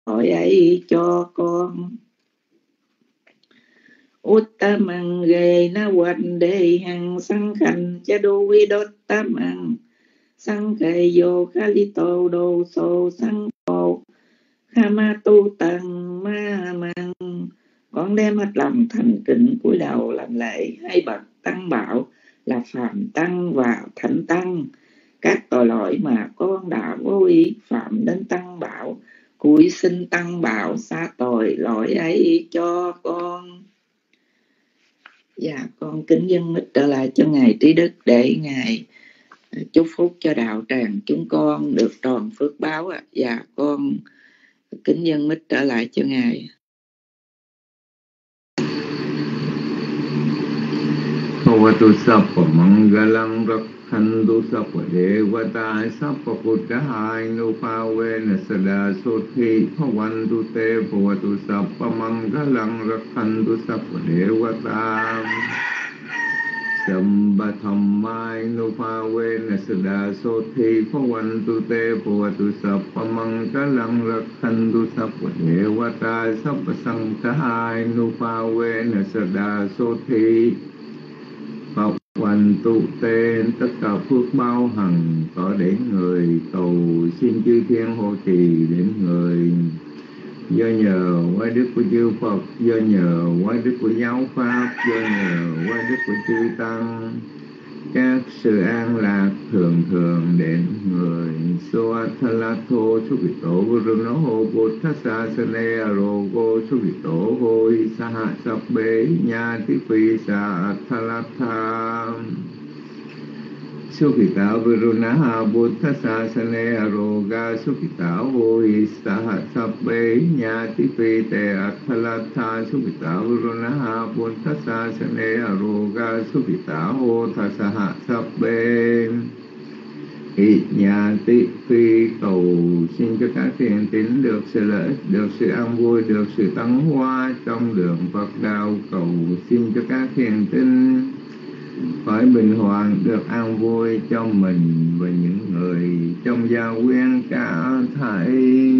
tội ấy cho con. Uttamang ghê na quanh đề hằng sang khanh cha đô vi đốt tamang sang khê vô khá li tô đô sô sang tô kha ma tu tăng ma mang. Con đem hết lòng thành kính cúi đầu làm lễ hai bậc tăng bảo là phạm tăng và thánh tăng. Các tội lỗi mà con đã vô ý phạm đến tăng bảo, cúi xin tăng bảo xa tội lỗi ấy cho con. Dạ, con kính dâng mít trở lại cho Ngài Trí Đức để Ngài chúc phúc cho đạo tràng chúng con được tròn phước báo ạ. Dạ, con kính dâng mít trở lại cho Ngài. Bhavatu Sappa Mangalam Rakhantu Sappa Devata Sappa Buddhāinu Pāvena Sada Sothi Bhavantu Te Bhavatu Sappa Mangalam Rakhantu Sappa Devata Samba Thammainu Pāvena Sada Sothi Bhavantu Te Bhavatu Sappa Mangalam Rakhantu Sappa Devata Sappa Saṅghāinu Pāvena Sada Sothi Phật tu tên tất cả phước bao hằng có đến người, cầu xin chư thiên hộ trì đến người. Do nhờ quay đức của chư Phật, do nhờ quay đức của giáo pháp, do nhờ quay đức của chư tăng, các sự an lạc thường thường đến người. Soathalatho Sukito Vurunoho Buddhasa Sane Arogo Sukito Hoi Saha Sabbe Nhati Phi Sa Athalatha Sukita Vurunaha Buddhasa Sane Aroga Sukita Hoi Saha Sabbe Nhati Phi Te Athalatha Sukita Vurunaha Buddhasa Sane Aroga Sukita Ho Thasaha Sabbe Nhà tị phi cầu xin cho các thiền tín được sự lợi ích, được sự an vui, được sự tấn hóa trong đường Phật đạo. Cầu xin cho các thiền tín phải bình hoàn, được an vui cho mình và những người trong gia quyến cả thảy.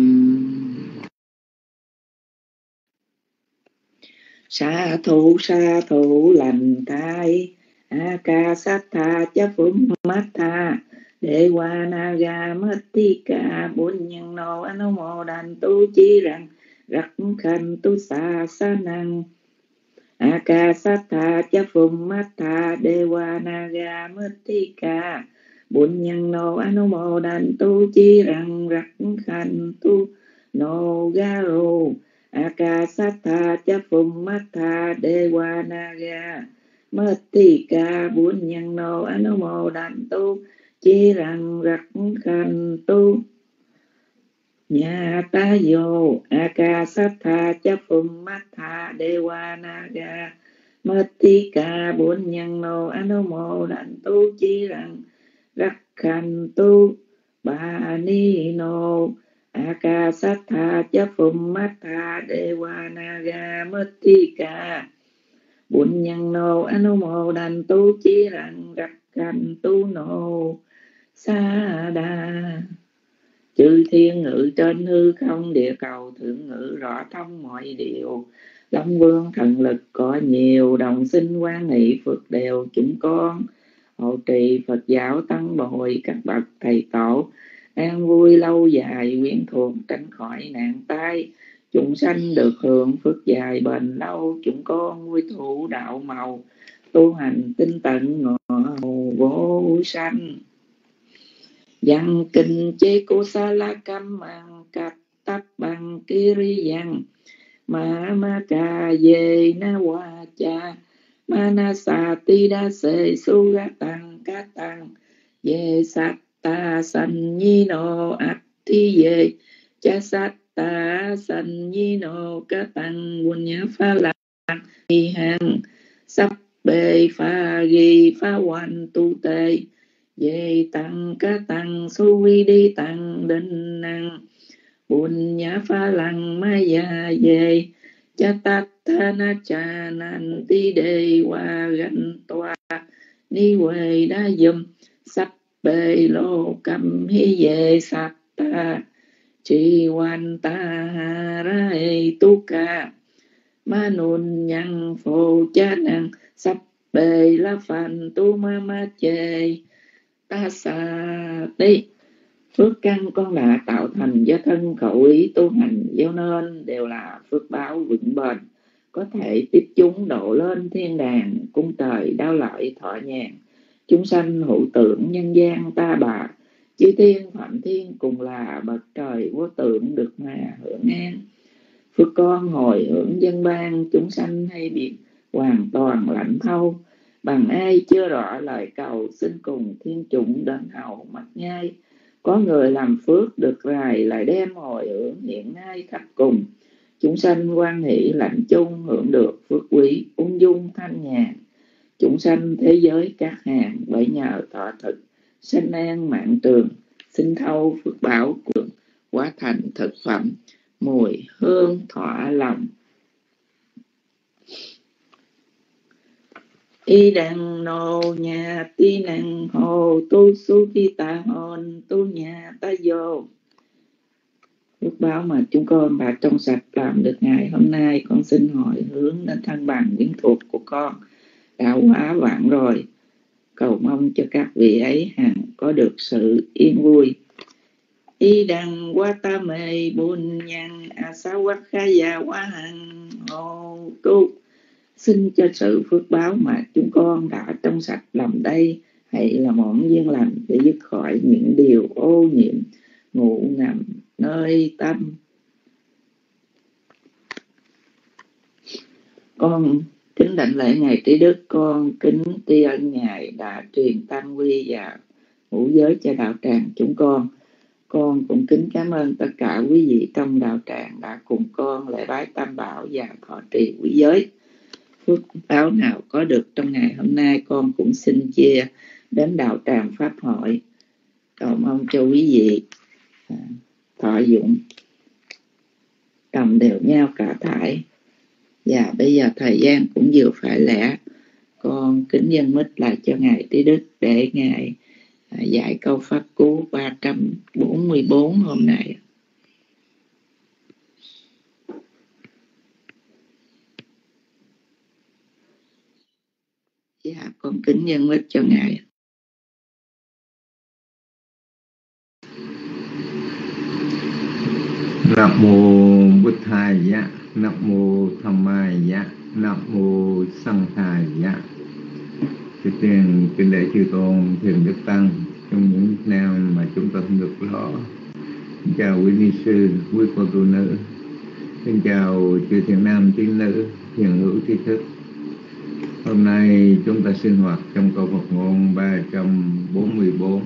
Sa thủ lành thai Akasattha cha phum matha Dewa Naga Mattika bốn nhân nô Anumo đàn tu chi rằng rắc khanh tu sa sa năng. Akasattha cha phum matha Dewa Naga Mattika bốn nhân nô Anumo đàn tu chi rằng rắc khanh tu no garo. Akasattha cha phum matha Dewa Naga Mattika bốn nhân nô Anumo đàn tu chi rằng rắc khanh tu nhà ta vô. Akasattha cha phum matha Dewa Naga Mattika bốn nhân nô Anumo đàn tu chi rằng rắc khanh tu ba ni nô. Akasattha cha phum matha Dewa Naga Mattika bốn nhân nô Anumo đàn tu chi rằng rắc khanh tu nô sa đa. Chư thiên ngự trên hư không, địa cầu thượng ngự rõ thông mọi điều. Long vương thần lực có nhiều, đồng sinh quan nghị Phật đều chúng con. Hộ trì Phật giáo tăng bồi các bậc thầy tổ, an vui lâu dài quyến thuộc tránh khỏi nạn tai. Chúng sanh được hưởng phước dài bền lâu, chúng con vui thủ đạo màu, tu hành tinh tận ngọ vô sanh. Văn kinh chế cô sa la cam mang cắt tắc bằng kiri văn ma ca về na wa cha mana sa ti đa se su ga tăng ca tăng về sát ta san nhi no at thi về cha sát ta san nhi no ca tăng quân nhã pha la hi hằng sắp bề pha ghi pha hoàn tu tê về tăng ca tăng su vi đi tăng đinh năng bùn nhã pha lăng ma già về cha tát tha na cha nan ti đề qua ganh toa ni quê đa dùm sắp bề lô cầm hi về sát ta Chi Wan Ta Ha Rai Tu Ca Ma Nun Nhăng Phô Chá Năng Sắp Bề La Phàn Tu Ma Ma Chê Ta Sa Tí. Phước căn con đã tạo thành do thân khẩu ý tu hành gieo nên đều là phước báo vững bền, có thể tiếp chúng độ lên thiên đàng, cung trời đao lợi thọ nhàn, chúng sanh hữu tưởng nhân gian ta bà, chư thiên phạm thiên cùng là bậc trời vô tượng được mà hưởng an. Phước con hồi hưởng dân ban, chúng sanh hay biết hoàn toàn lãnh thâu, bằng ai chưa rõ lời cầu, xin cùng thiên chủng đến hầu mặt nhai. Có người làm phước được rài, lại đem hồi hưởng hiện ngay khắp cùng, chúng sanh quan hỷ lãnh chung, hưởng được phước quý ung dung thanh nhàn. Chúng sanh thế giới các hàng, bởi nhờ thọ thực sanh an mạng trường, xin thâu phước báo cường, hóa thành thực phẩm mùi hương thỏa lòng. Y đăng nô nhà ti năng hồ tu su ki ta hồn tu nhà ta vô. Phước báo mà chúng con đã trong sạch làm được ngày hôm nay, con xin hồi hướng đến thân bằng quyến thuộc của con đã quá vạn rồi, cầu mong cho các vị ấy hằng có được sự yên vui. Y đăng qua ta mê bùn nhang a sa quát kha già quá hằng hồ tu. Xin cho sự phước báo mà chúng con đã trong sạch làm đây hãy là món duyên lành để dứt khỏi những điều ô nhiễm ngụ ngầm nơi tâm. Con kính đảnh lễ Ngài Trí Đức, con kính tri ân Ngài đã truyền tam quy và ngũ giới cho đạo tràng chúng con. Con cũng kính cảm ơn tất cả quý vị trong đạo tràng đã cùng con lễ bái tam bảo và thọ trì quý giới. Phước báo nào có được trong ngày hôm nay con cũng xin chia đến đạo tràng pháp hội, cầu mong cho quý vị thọ dụng đồng đều nhau cả thảy. Và bây giờ thời gian cũng vừa phải lẽ, con kính dâng mic lại cho Ngài Trí Đức để Ngài dạy câu pháp cú 344 hôm nay. Dạ, con kính dâng mic cho Ngài. Nam mô Bụt Thầy, Nam mô Tham Mai, Nam mô Sang Thầy. Trước tiên kính lễ chư tôn thiền đức tăng trong những năm mà chúng ta không được rõ. Xin chào quý ni sư, quý cô tu nữ. Xin chào chư thiền nam tín nữ, thiền hữu trí thức. Hôm nay chúng ta sinh hoạt trong câu Phật ngôn 344.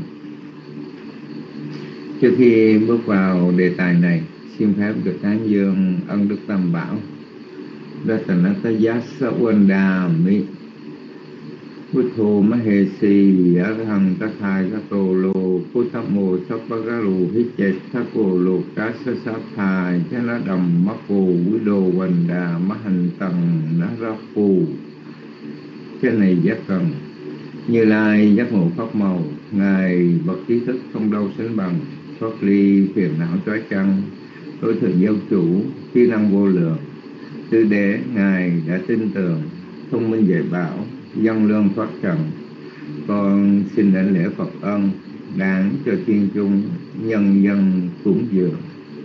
Trước khi bước vào đề tài này, xin phép được tán dương ân đức Tam Bảo. Ratanataya Sawandami Buddho Mahesi Arahang Tathai Sato Lo Puthamo Sappagaru Hiche Thako Lo Kasa Sathai Chana Đầm Mako Wido Wanda Mahan Tầng Narapu. Trên này giác cần Như Lai giác ngộ pháp màu, Ngài bậc trí thức không đâu sánh bằng, thoát ly phiền não trói chăng, tối thượng giáo chủ, trí năng vô lượng. Tứ đế Ngài đã tin tưởng, thông minh dạy bảo, dân lương thoát trần. Con xin đảnh lễ Phật ân, đáng cho thiên chúng nhân dân cúng dường.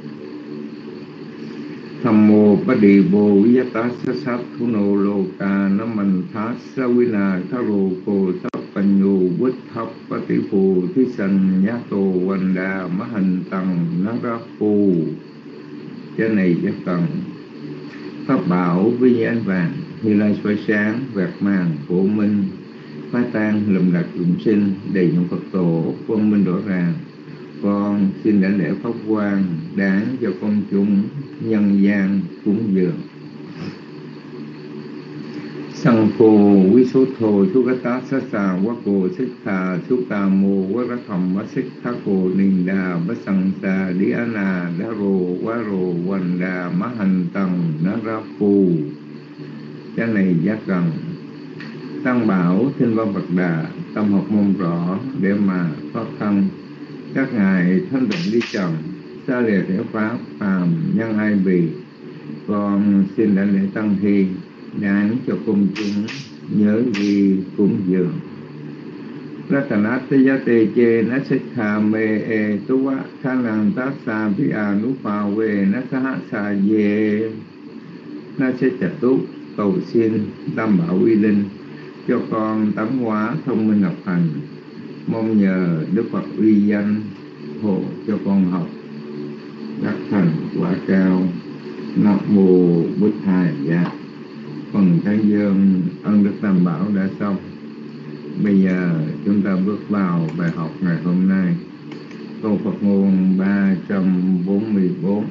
Tham mô Bát Đi Bồ Yata Sát Thu Nô Lô Ca Nam Mình Thá Sa Vina Tha Rô Cô Sắp Pani Nhô Vít Thấp Bát Tỷ Phù Thí Sanh Nhá Tô Vành Đà Má Hành Tầng Ná Rá Phù. Cái này rất cần pháp bảo với như ánh vàng, Như Lai soi sáng vẹt màn phổ minh, phá tan lầm lạc dụng sinh, đầy những Phật tổ quang minh rõ ràng. Con xin đảnh lễ pháp quang, đáng cho công chúng nhân gian cúng dường. Sang phô quý số thô chú gá tá sát xà quá cô xích thà chú tà mô quá rá thầm má xích thá cô ninh đà bá sẵn xà đi á nà đá rồ quá rồ hoành đà má hành tầng ná rá phù. Cái này giác gần Tăng bảo thiên văn Phật Đà tâm học mong rõ để mà thoát thân. Các ngài thanh tịnh đi trần, xa lìa thể pháp phàm nhân ai bì. Con xin đảnh lễ tăng hy nhãn cho công chúng nhớ ghi cúng dường. Ratanatayate che nasikha me e tuwa khanang tassa vi anupa we nasaha sa ye nasechatu. Cầu xin Tam Bảo uy linh cho con tấn hóa thông minh học hành, mong nhờ Đức Phật uy danh hộ cho con học đắc thành quả cao. Nam mô Bụt Thầy. Dạ, phần Tán Dương ân Đức Tam Bảo đã xong. Bây giờ chúng ta bước vào bài học ngày hôm nay. Câu Phật ngôn 344.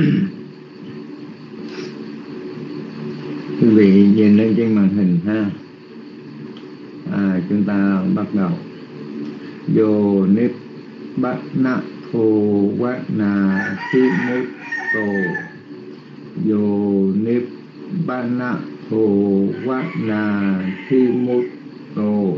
Quý vị nhìn lên trên màn hình ha. Chúng ta bắt đầu. Yo nếp bát na thô vát na thi mốt tô. Yo nếp bát na thô vát na thi mốt tô.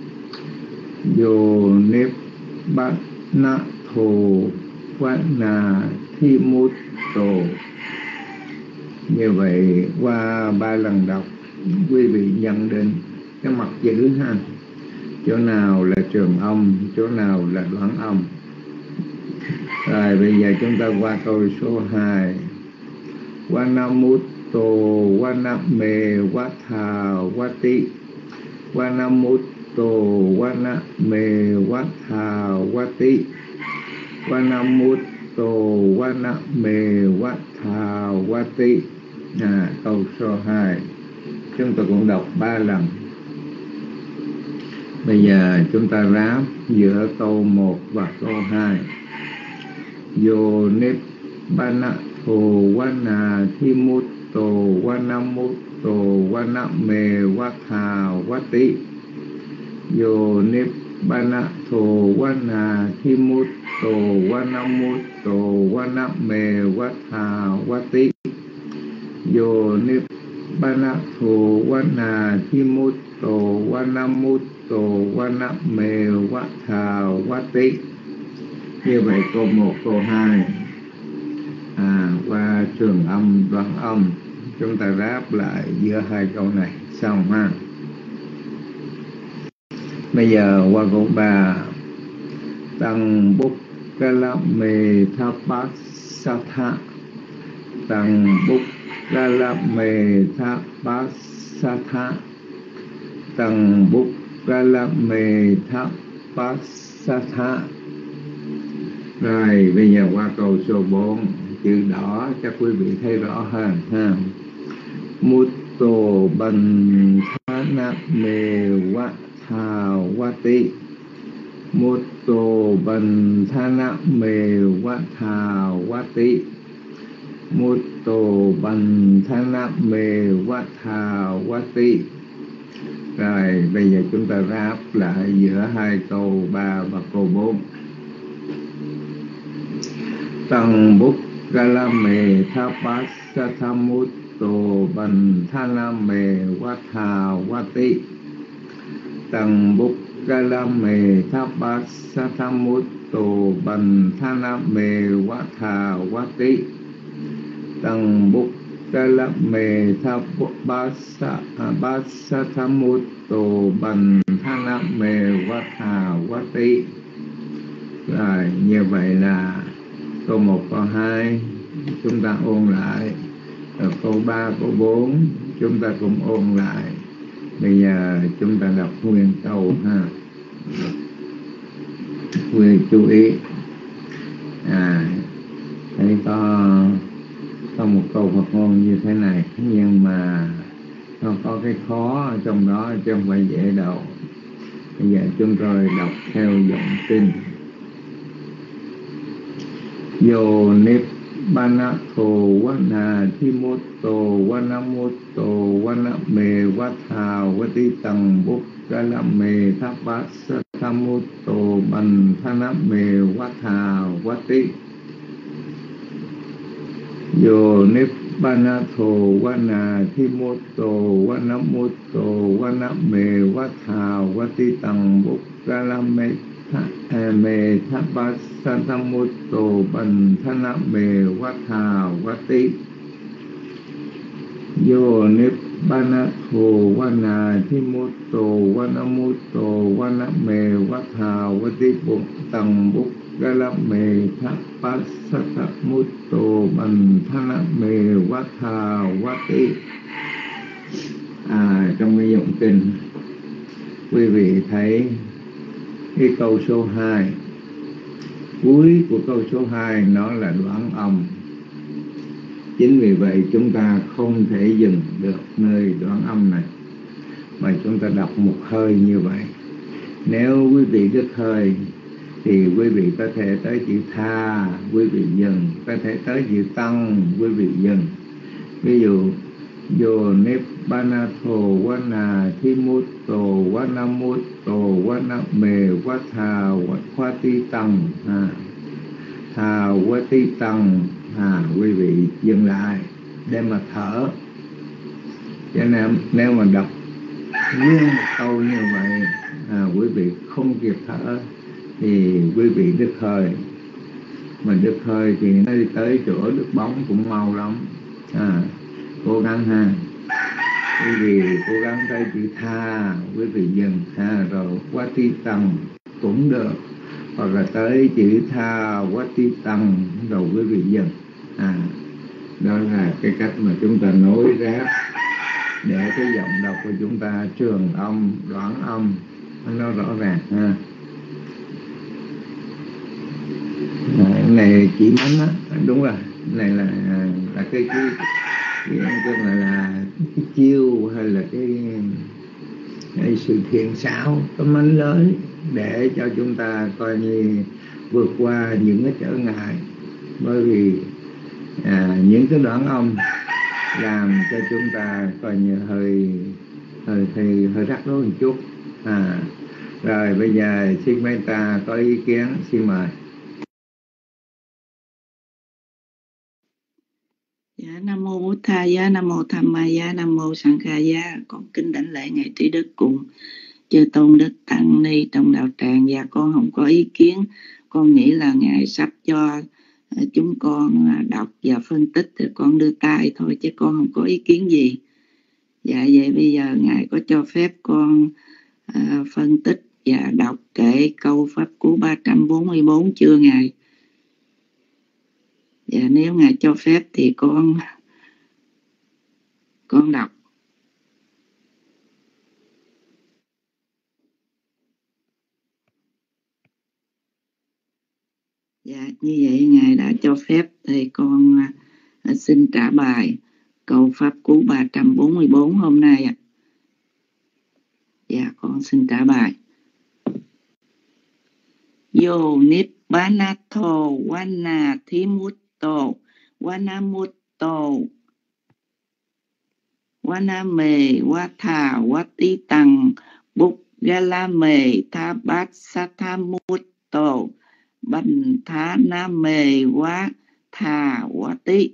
Yo nếp bát na thô vát na thi mốt tô. Như vậy qua 3 lần đọc, quý vị nhận định cái mặt chữ ha, chỗ nào là trường âm, chỗ nào là đoạn âm. Rồi bây giờ chúng ta qua câu số 2. Vanamutto vaname vatha vati. Vanamutto vaname vatha vati. Vanamutto vaname vatha vati. Câu số 2 chúng ta cũng đọc 3 lần. Bây giờ chúng ta ráp giữa câu 1 và câu 2. Yo nếp bana thô vana thi mút tô vanamut tô vaname vatha vati. Yo nếp bana thô vana thi mút tô vanamut tô vaname vatha vati. Yo nếp bana thô vana thi mút tô vanamut tô vaname vatha vati. Như vậy câu 1, câu 2 qua trường âm, đoạn âm, chúng ta ráp lại giữa 2 câu này xong ha. Bây giờ qua câu 3. Tăng bút ca la mê tha bát sa tha. Tăng bút ca la mê tha bát sa tha. Tăng bút ca la mê tha bát sa tha. Rồi bây giờ qua câu số 4, chữ đỏ chắc quý vị thấy rõ hơn ha. Mutto ban thana me vatha vati. Mutto ban thana me vatha vati. Mutto ban thana me vatha vati. Rồi bây giờ chúng ta ráp lại giữa 2 câu 3 và câu 4. Tăng bút ca la mê tha bát sa tha mút tô ban tha la mê vatha vati. Tăng bút ca la mê tha bát sa tha mút tô ban tha la mê vatha vati. Tăng bút ca la mê tha bát sa tha mút tô ban tha la mê vatha vati. Rồi như vậy là câu 1, câu 2 chúng ta ôn lại. Rồi câu 3, câu 4 chúng ta cũng ôn lại. Bây giờ chúng ta đọc nguyên câu ha. Quý chú ý. Thấy có một câu Phật ngôn như thế này, nhưng mà nó có cái khó ở trong đó chứ không phải dễ đâu. Bây giờ chúng tôi đọc theo giọng kinh. Yo nếp bana thô vana thi mốt tô vanamut tô vaname vatha vati. Tăng bút ca la mê tha bát sa tha mút tô ban thana mê vatha vati. Yo nếp bana thô vana thi mốt tô vanamut tô vaname vatha vati. Tăng bút ca la mê mê tháp bát sa tham mút tô bần thân mê vát hà vát tí Yo nibbana tho vana thi mút tô vana mút tô vana mê vát hà vát tí bụng tầng bút ga la mê tháp bát sa tham mút tô bần thân mê vát hà vát tí. Trong cái dụng kinh quý vị thấy cái câu số 2, cuối của câu số 2 nó là đoạn âm. Chính vì vậy chúng ta không thể dừng được nơi đoạn âm này, mà chúng ta đọc một hơi như vậy. Nếu quý vị đứt hơi thì quý vị có thể tới chữ tha, quý vị dừng, có thể tới chữ tăng, quý vị dừng. Ví dụ Yo nibbana tho vana thi mút tô vana mút tô vana mê vát hà vát tí tăng hà vát tí tăng quý vị dừng lại để mà thở. Cho nên nếu mà đọc nguyên một câu như vậy quý vị không kịp thở thì quý vị đứt hơi. Mà đứt hơi thì nó đi tới chỗ đứt bóng cũng mau lắm. Cố gắng ha, quý vị cố gắng tới chữ tha, quý vị dừng rồi quá tí tăng cũng được, hoặc là tới chữ tha quá tí tăng rồi quý vị dừng. Đó là cái cách mà chúng ta nối ráp để cái giọng đọc của chúng ta trường âm, đoạn âm nó rõ ràng ha. Này chỉ mánh á, đúng rồi, này là cái là cái chiêu hay là cái sự thiện xảo, cái mánh lới để cho chúng ta coi như vượt qua những cái trở ngại. Bởi vì những cái đoạn âm làm cho chúng ta coi như hơi rắc rối một chút. Rồi bây giờ xin mấy ta có ý kiến, xin mời. Dạ, Nam mô Bổn Tha Giá, Nam mô Tham Ma Giá, Nam mô Sanh Kha Giá. Con kính đảnh lễ ngài Trí Đức cùng chư tôn đức tăng ni trong đạo tràng. Và con không có ý kiến, con nghĩ là ngài sắp cho chúng con đọc và phân tích thì con đưa tay thôi, chứ con không có ý kiến gì. Dạ, vậy bây giờ ngài có cho phép con phân tích và đọc kể câu pháp cú 344 chưa ngài? Dạ, nếu ngài cho phép thì con đọc. Dạ, như vậy ngài đã cho phép thì con xin trả bài câu pháp cú 344 hôm nay ạ. Dạ, con xin trả bài. Yo nibbana tho vana thi mút tô vana mút tô vana mê vát thà vát tí tăng bục ga la mê tha bát sa tha mút tô bần thá na mê vát thà vát tí.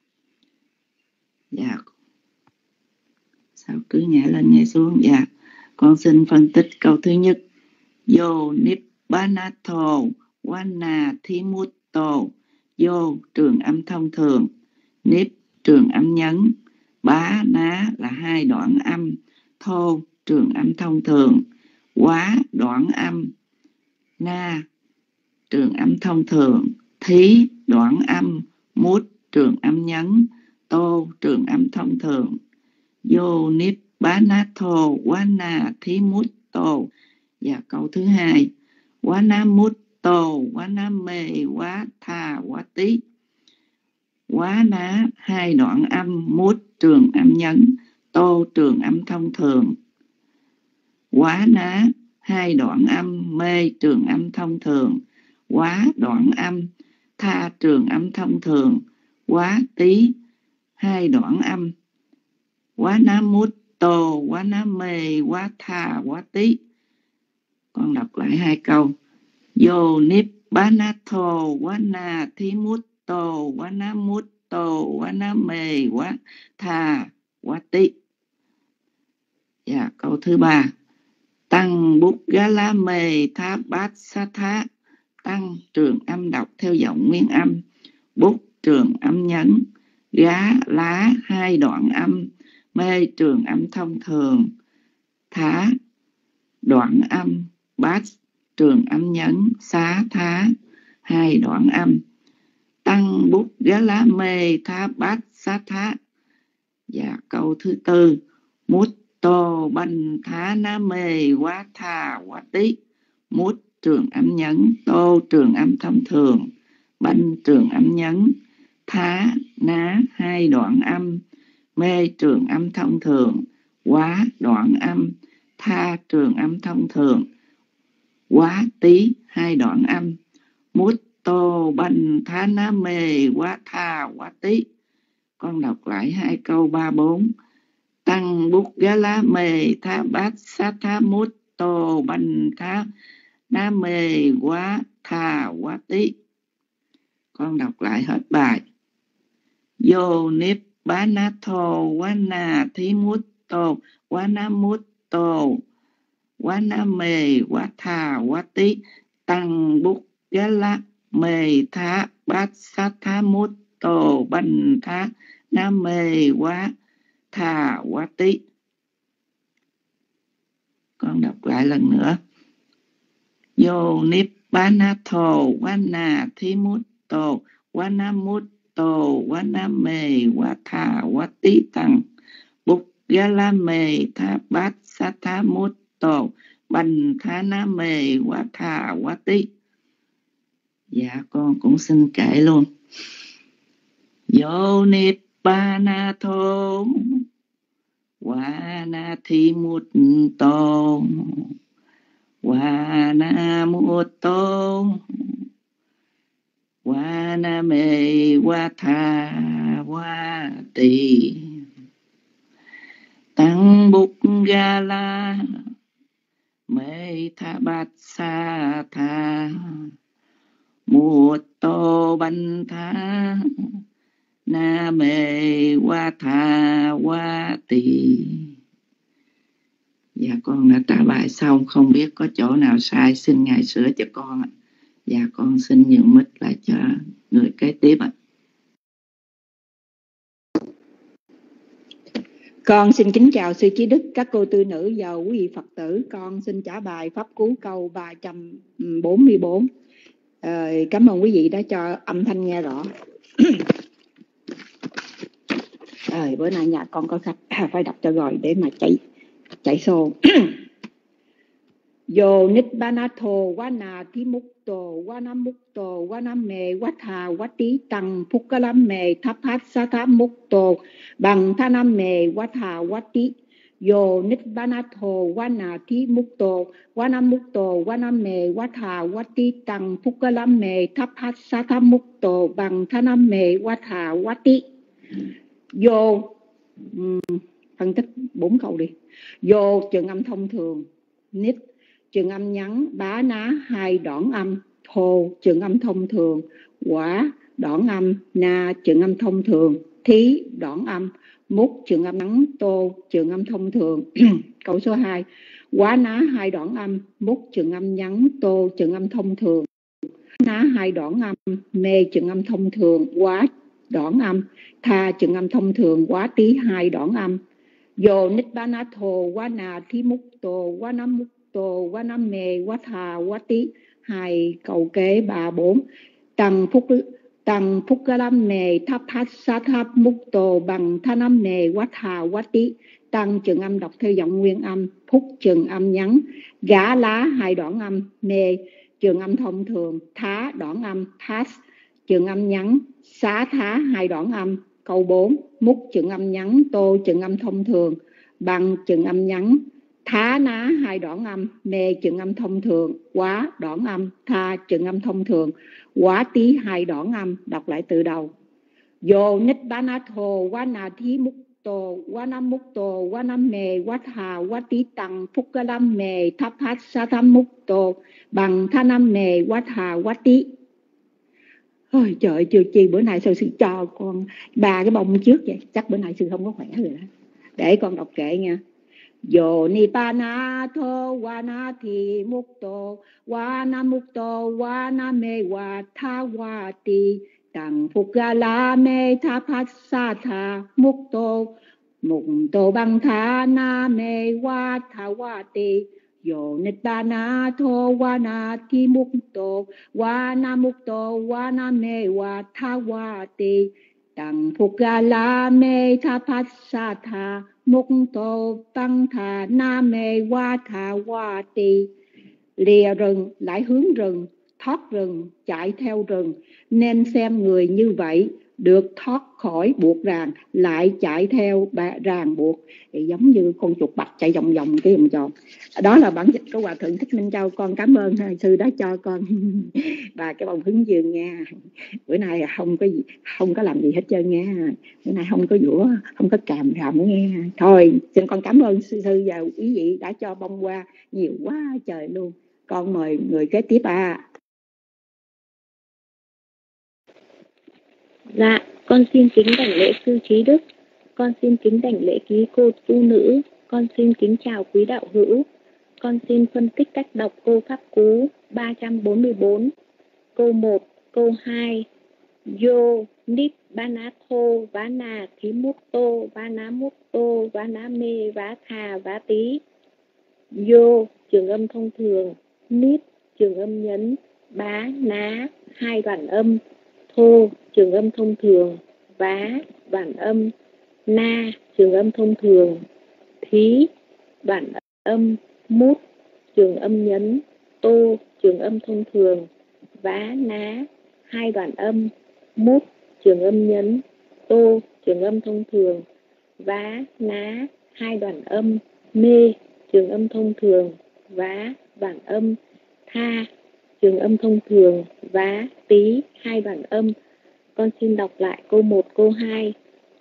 Dạ, sao cứ nhảy lên nhảy xuống. Dạ, con xin phân tích câu thứ nhất. Yo nibbana tho vana thi mút tô. Yo trường âm thông thường, nip trường âm nhấn, bá ná là hai đoạn âm, thô trường âm thông thường, quá đoạn âm, na trường âm thông thường, thí đoạn âm, mút trường âm nhấn, tô trường âm thông thường. Yo nibbana tho vana thí mút tô. Và câu thứ hai. Vana mút tô vana mê vát thà vát tí. Quá ná hai đoạn âm, mút trường âm nhấn, tô trường âm thông thường. Quá ná hai đoạn âm, mê trường âm thông thường. Quá đoạn âm, tha trường âm thông thường. Quá tí hai đoạn âm. Quá ná mút tô quá ná mê quá tha quá tí. Con đọc lại hai câu. Yo nibbana tho vana thi mút tô vana mút tô vana mê vát tha vát tí. Dạ, câu thứ ba. Tăng bút gá lá mê thá bát sát thá. Tăng trường âm đọc theo giọng nguyên âm, bút trường âm nhấn, gá lá hai đoạn âm, mê trường âm thông thường, thá đoạn âm, bát trường âm nhấn, xá thá hai đoạn âm. Tăng bút gá lá mê thá bát sát thá. Và câu thứ tư, mút tô banh thá ná mê quá tha quá tí. Mút trường âm nhấn, tô trường âm thông thường, banh trường âm nhấn, thá ná hai đoạn âm, mê trường âm thông thường, quá đoạn âm, tha trường âm thông thường, quá tí hai đoạn âm. Mút tô banh thá ná mê quá tha quá tí. Con đọc lại hai câu 3, 4. Tăng bút gá lá mê thá bát sát thá mút tô banh thá ná mê quá tha quá tí. Con đọc lại hết bài. Vô nếp bá ná thô quá na thí mút tô quá ná mút tô quá ná mê quá tha quá tí. Tăng bút gá lá mê thá bát sát thá mút tô banh thá ná mê quá tha quá tí. Con đọc lại lần nữa. Vô nếp bá ná thô quá na thí mút tô quá ná mút tô quá ná mê quá tha quá tí. Tăng bút gá lá mê thá bát sát thá mút tô banh thá ná mê quá tha quá tí. Dạ con cũng xin kể luôn. Vô nếp bá ná thô quá na thí mút tô quá na mút tô quá na mê quá tha quá tí. Tăng bút gá lá mê tha bát sa tha mút tô banh thá na mê quá tha quá tí. Dạ con đã trả bài xong, không biết có chỗ nào sai xin Ngài sửa cho con ạ. Dạ con xin nhường mic lại cho người kế tiếp ạ. Con xin kính chào sư trí đức, các cô tư nữ và quý vị Phật tử. Con xin trả bài pháp cú câu 344. Cảm ơn quý vị đã cho âm thanh nghe rõ. Bữa nay nhà con có khách phải đọc cho rồi để mà chạy xô. Yo Nibbanato Wana Timukto Wanamukto Waname Watha Wati Tăng Pukalame Tapat Satamukto Bằng Thaname Watha Wati. Yo Nibbanato Wana Timukto Wanamukto Waname Watha Wati Tăng Pukalame Tapat Satamukto Bằng Thaname Watha Wati. Yo phân tích 4 câu đi. Yo trường âm thông thường, nít trường âm nhắn, bá ná hai đoạn âm, thô trường âm thông thường, quả đoạn âm, na trường âm thông thường, thí đoạn âm, mút trường âm ngắn, tô trường âm thông thường. Câu số 2. Quá ná hai đoạn âm, mút trường âm ngắn, tô trường âm thông thường. Ná hai đoạn âm, mê trường âm thông thường, quá đoạn âm, tha trường âm thông thường, quá tí hai đoạn âm. Yo Nibbanato Wana Timukto Wanamukto Waname Watha Wati. Hai câu kế 3, 4. Tăng Pukalame Tapat Satamukto Bằng Thaname Watha Wati. Tăng trường âm đọc theo giọng nguyên âm, phúc trường âm nhắn, gá lá hai đoạn âm, mê trường âm thông thường, thá đoạn âm, thát trường âm nhắn, xá thá hai đoạn âm. Câu 4. Mút trường âm nhắn, tô trường âm thông thường, bằng trường âm nhắn, thá ná hai đoạn âm, mê trường âm thông thường, quá đoạn âm, tha trường âm thông thường, quá tí hai đoạn âm. Đọc lại từ đầu. Yo Nibbanato Wana Timukto Wanamukto Waname Watha Wati Tăng Pukalame Tapat Satamukto Bằng Thaname Watha Wati. Ôi trời, chưa chi bữa nay sao sư cho con 3 cái bông trước vậy? Chắc bữa nay sư không có khỏe rồi đó. Để con đọc kệ nha. Yo Nibbana tho wana thi mukto wana mukto wana me wa tha wa ti tang phukala me tha phát sa tha mukto mukto bang tha na me wa tha wa ti Yo Nibbana tho wana thi mukto wana me wa tha wa ti tang phukala me tha phát sa tha mukto tăng thà na mê wa thà wa ti. Lìa rừng lại hướng rừng, thoát rừng chạy theo rừng, nên xem người như vậy được thoát khỏi buộc ràng lại chạy theo ràng buộc. Thì giống như con chuột bạch chạy vòng vòng cái vòng tròn. Đó là bản dịch của Hòa Thượng Thích Minh Châu. Con cảm ơn sư đã cho con và cái bông hướng dương nha. Bữa nay không có làm gì hết trơn nha. Bữa nay không có dũa, không có càm ràm nghe. Thôi xin con cảm ơn sư và quý vị đã cho bông qua nhiều quá trời luôn. Con mời người kế tiếp ạ. Dạ, con xin kính đảnh lễ sư trí đức, con xin kính đảnh lễ quý cô tu nữ, con xin kính chào quý đạo hữu. Con xin phân tích cách đọc câu pháp cú 344. Câu 1, câu 2. Yo Nibbanato Vana Thimutto Vanamutto Vaname Vatha Vati. Yo trường âm thông thường, Nip trường âm nhấn, Bá Ná hai đoạn âm, Thô trường âm thông thường, Vá đoạn âm, Na trường âm thông thường, Thí đoạn âm, Mút trường âm nhấn, Tô trường âm thông thường, Vá Ná hai đoạn âm, Mút trường âm nhấn, Tô trường âm thông thường, Vá Ná hai đoạn âm, Mê trường âm thông thường, Vá đoạn âm, Tha trường âm thông thường, Vá Tí hai đoạn âm. Con xin đọc lại câu 1, câu 2.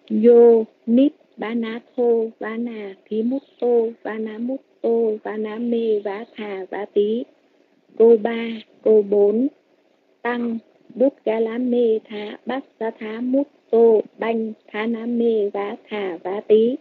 Yo Nibbanato Vana Thimutto Vanamutto Vaname Vatha Vati. Câu 3, câu 4. Tăng Bút Galame Tha Bát Sa Tha Mutto Banh Thaname Vatha Vati.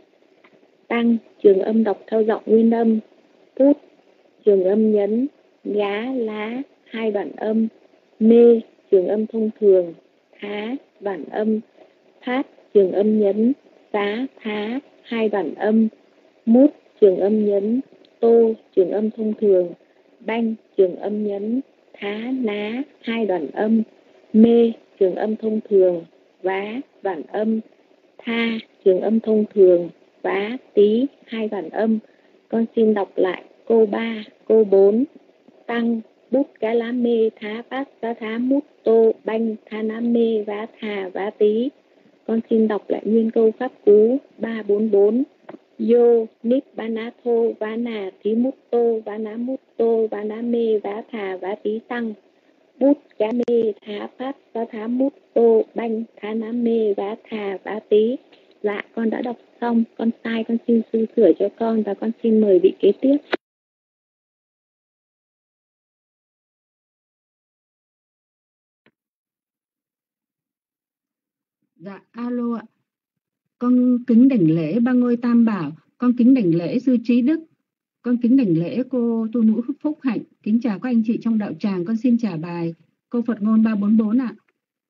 Tăng trường âm đọc theo giọng nguyên âm, Pút trường âm nhấn, Gá Lá hai đoạn âm, Mê trường âm thông thường, Thá đoạn âm, Phát trường âm nhấn, Xá Thá hai đoạn âm, Mút trường âm nhấn, Tô trường âm thông thường, Banh trường âm nhấn, Thá Ná hai đoạn âm, Mê trường âm thông thường, Vá đoạn âm, Tha trường âm thông thường, Vá Tí hai đoạn âm. Con xin đọc lại câu 3, câu 4. Tăng Bút Cá Lá Mê Thá Bát Sa Thá Mút Tô Banh Tha Nam Mê Vá Thà Vá Tí. Con xin đọc lại nguyên câu pháp cú 344. Yo Nibbanato Vana Thimutto Vanamutto Vaname Vá Thà Vá Tí Tăng Bút Cá Mê Thá Bát Sa Thá Mút Tô Banh Tha Nam Mê Vá Thà Vá Tí. Dạ, con đã đọc xong, con sai con xin sư sửa cho con và con xin mời vị kế tiếp. Dạ, alo ạ. Con kính đảnh lễ ba ngôi Tam Bảo, con kính đảnh lễ sư Trí Đức, con kính đảnh lễ cô tu nữ Phúc Hạnh, kính chào các anh chị trong đạo tràng. Con xin trả bài câu Phật ngôn 344 ạ.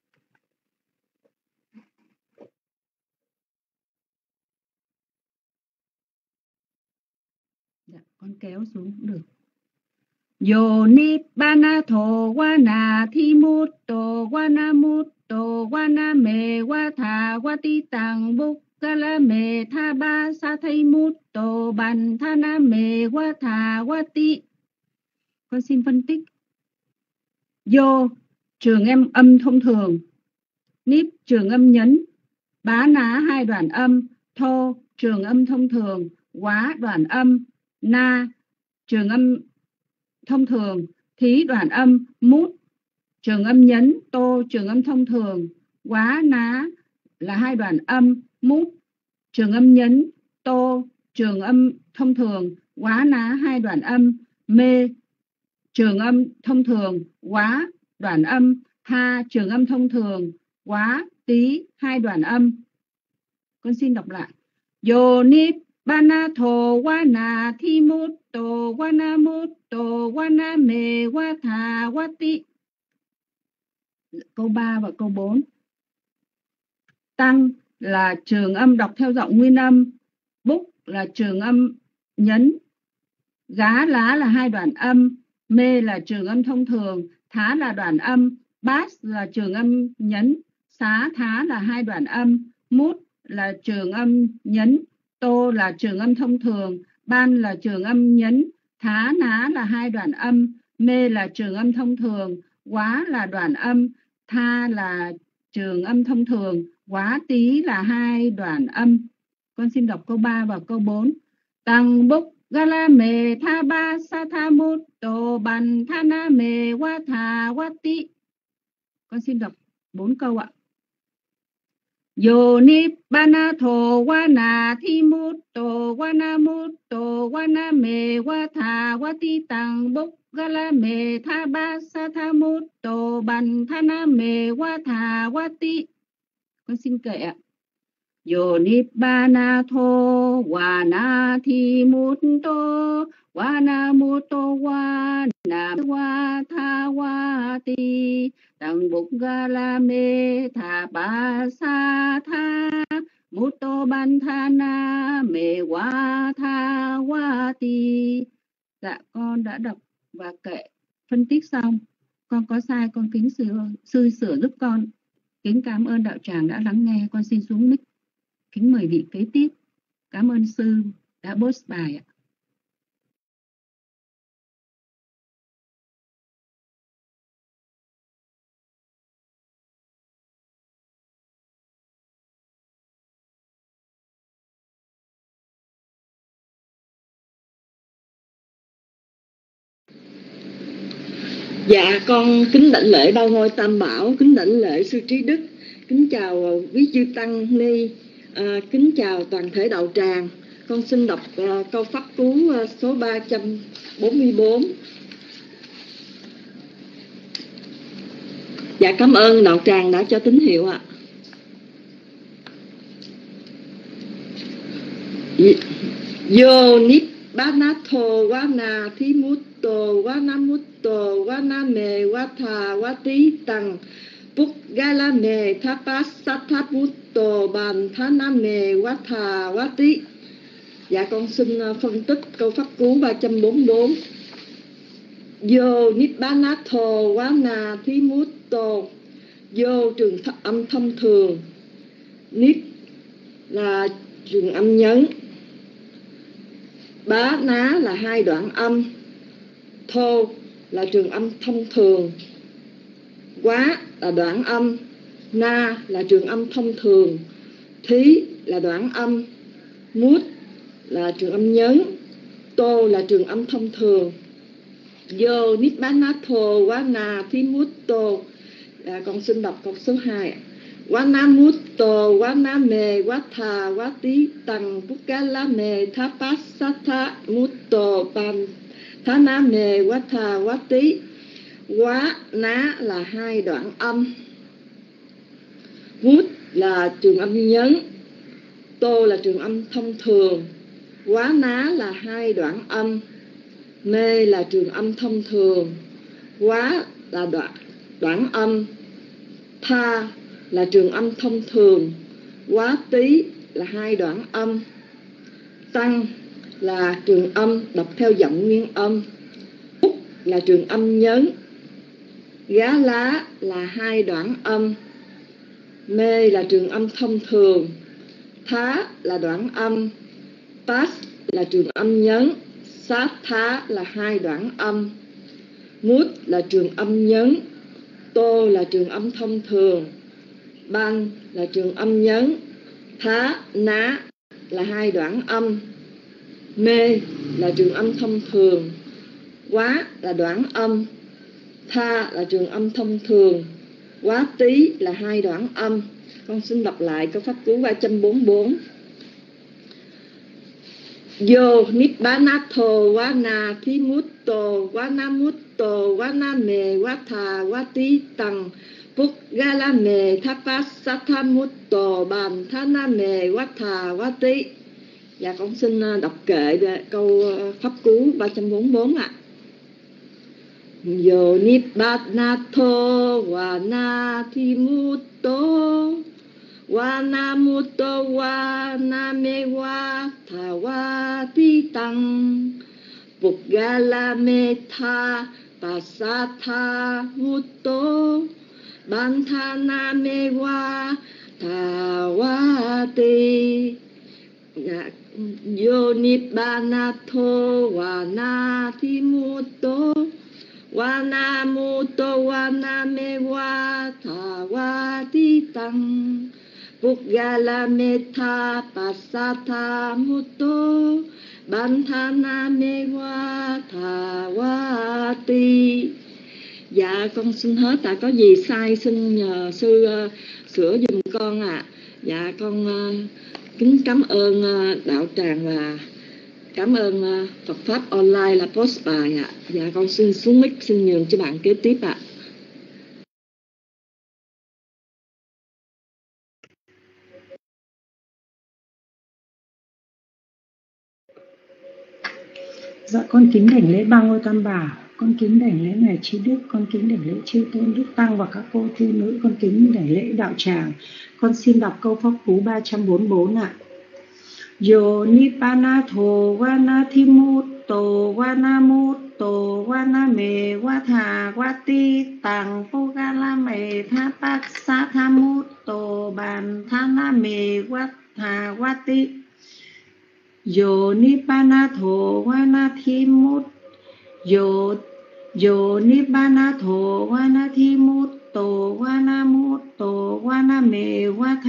Dạ, con kéo xuống cũng được. Yo Nibbanato Vana Thimutto Vanamutto Vaname Vatha Vati Tăng Bukkalame Thaba Sathai Mutto Banthaname Vatha Vati. Con xin phân tích. Yo trường âm thông thường, Nip trường âm nhấn, Bá Ná hai đoạn âm, Thô trường âm thông thường, Quá đoạn âm, Na trường âm thông thường, Thí đoạn âm, Mút trường âm nhấn, Tô trường âm thông thường, Quá Ná là hai đoạn âm, Mút trường âm nhấn, Tô trường âm thông thường, Quá Ná hai đoạn âm, Mê trường âm thông thường, Quá đoạn âm, Ha trường âm thông thường, Quá Tí hai đoạn âm. Con xin đọc lại. Yo Nip Banatho Wana Thimutto Wanamutto Waname Watha Wati. Câu 3 và câu 4. Tăng là trường âm đọc theo giọng nguyên âm, búc là trường âm nhấn, gá lá là hai đoạn âm, mê là trường âm thông thường, thá là đoạn âm, bát là trường âm nhấn, xá thá là hai đoạn âm, mút là trường âm nhấn, tô là trường âm thông thường, ban là trường âm nhấn, thá ná là hai đoạn âm, mê là trường âm thông thường, quá là đoạn âm, tha là trường âm thông thường, quá tí là hai đoạn âm. Con xin đọc câu 3 và câu 4. Tăng búc gala mê tha ba sa tha mút tô ban tha na mê wa tha wa ti. Con xin đọc 4 câu ạ. Yo nip bana tho wa na thi mút tô wa na mút tô wa na mê wa tha wa ti. Tăng búc gala mê tha ba sa tha mút tô ban tha na mê wa tha wa ti. Con xin kể ạ. Yo nibbana tho wana thi mut to wana muto wana wa tha wa ti. Tăng bục gala me tha ba sa tha muto ban tha na me wa tha wa ti. Dạ con đã đọc và kệ phân tích xong. Con có sai con kính sư sửa giúp con. Kính cảm ơn đạo tràng đã lắng nghe. Con xin xuống mic. Kính mời vị kế tiếp. Cảm ơn sư đã post bài ạ. Dạ con kính đảnh lễ Ba Ngôi Tam Bảo, kính đảnh lễ sư Trí Đức, kính chào quý chư tăng ni, kính chào toàn thể đạo tràng. Con xin đọc câu pháp cú số 344. Dạ cảm ơn đạo tràng đã cho tín hiệu ạ. Yo nibbanato wana thimutto wanamutto waname watha wati tăng buk galame thapasatthaputto bàn thaname watha wati. Dạ con xin phân tích câu pháp cú 344. Yo nibbanato wana thimutto. Yo trường âm thông thường, nip là trường âm nhấn, bá ná là hai đoạn âm, thô là trường âm thông thường, quá là đoạn âm, na là trường âm thông thường, thí là đoạn âm, mút là trường âm nhấn, tô là trường âm thông thường. Yo nibbanato wana thimutto. Con xin đọc câu số 2. Wanamutto waname watha wati tăng pukalame thapasatha mutto pan thaname watha wati. Quá ná là hai đoạn âm, mút là trường âm nhấn, tô là trường âm thông thường, quá ná là hai đoạn âm, mê là trường âm thông thường, quá là đoạn âm, tha là trường âm thông thường, quá tí là hai đoạn âm, tăng là trường âm đọc theo giọng nguyên âm, bút là trường âm nhấn, gá lá là hai đoạn âm, mê là trường âm thông thường, thá là đoạn âm, pass là trường âm nhấn, sát thá là hai đoạn âm, mút là trường âm nhấn, tô là trường âm thông thường, ban là trường âm nhấn, thá ná là hai đoạn âm, mê là trường âm thông thường, quá là đoạn âm, tha là trường âm thông thường, quá tí là hai đoạn âm. Con xin đọc lại câu pháp cú 344. Yo nibbanato wana thimutto wanamutto waname watha wati tăng buk galame thapasathamutto bàn thaname watha wati. Dạ con xin đọc kệ câu pháp cú 344 ạ. Yo nibbanato wa natimuto wa namuto wa namewa thawati tăng Puggala metha pasatha mutto Bantana mewa thawati Yo nibbanato wa natimuto wa namuto wa namewa thawati tăng Puggala metha pasatha mutto Bantana mewa thawati. Dạ con xin hết, tại có gì sai xin nhờ sư sửa giùm con ạ. Dạ con kính cảm ơn đạo tràng và cảm ơn Phật pháp online là post bài ạ. Dạ con xin xuống mic xin nhường cho bạn kế tiếp ạ. Dạ con kính đảnh lễ Ba Ngôi Tam Bảo, con kính đảnh lễ Ngài Trí Đức, con kính đảnh lễ Chư Tôn Đức Tăng và các cô thư nữ, con kính đảnh lễ đạo tràng. Con xin đọc câu pháp cú 344 ạ. Yo nibbanato vanathimuto vanamuto vaname vathawati tang pugalame thapasathamuto banthaname vathawati. Yo nibbanato vanathimuto Yo nibbanato vanathimuto vanamuto vaname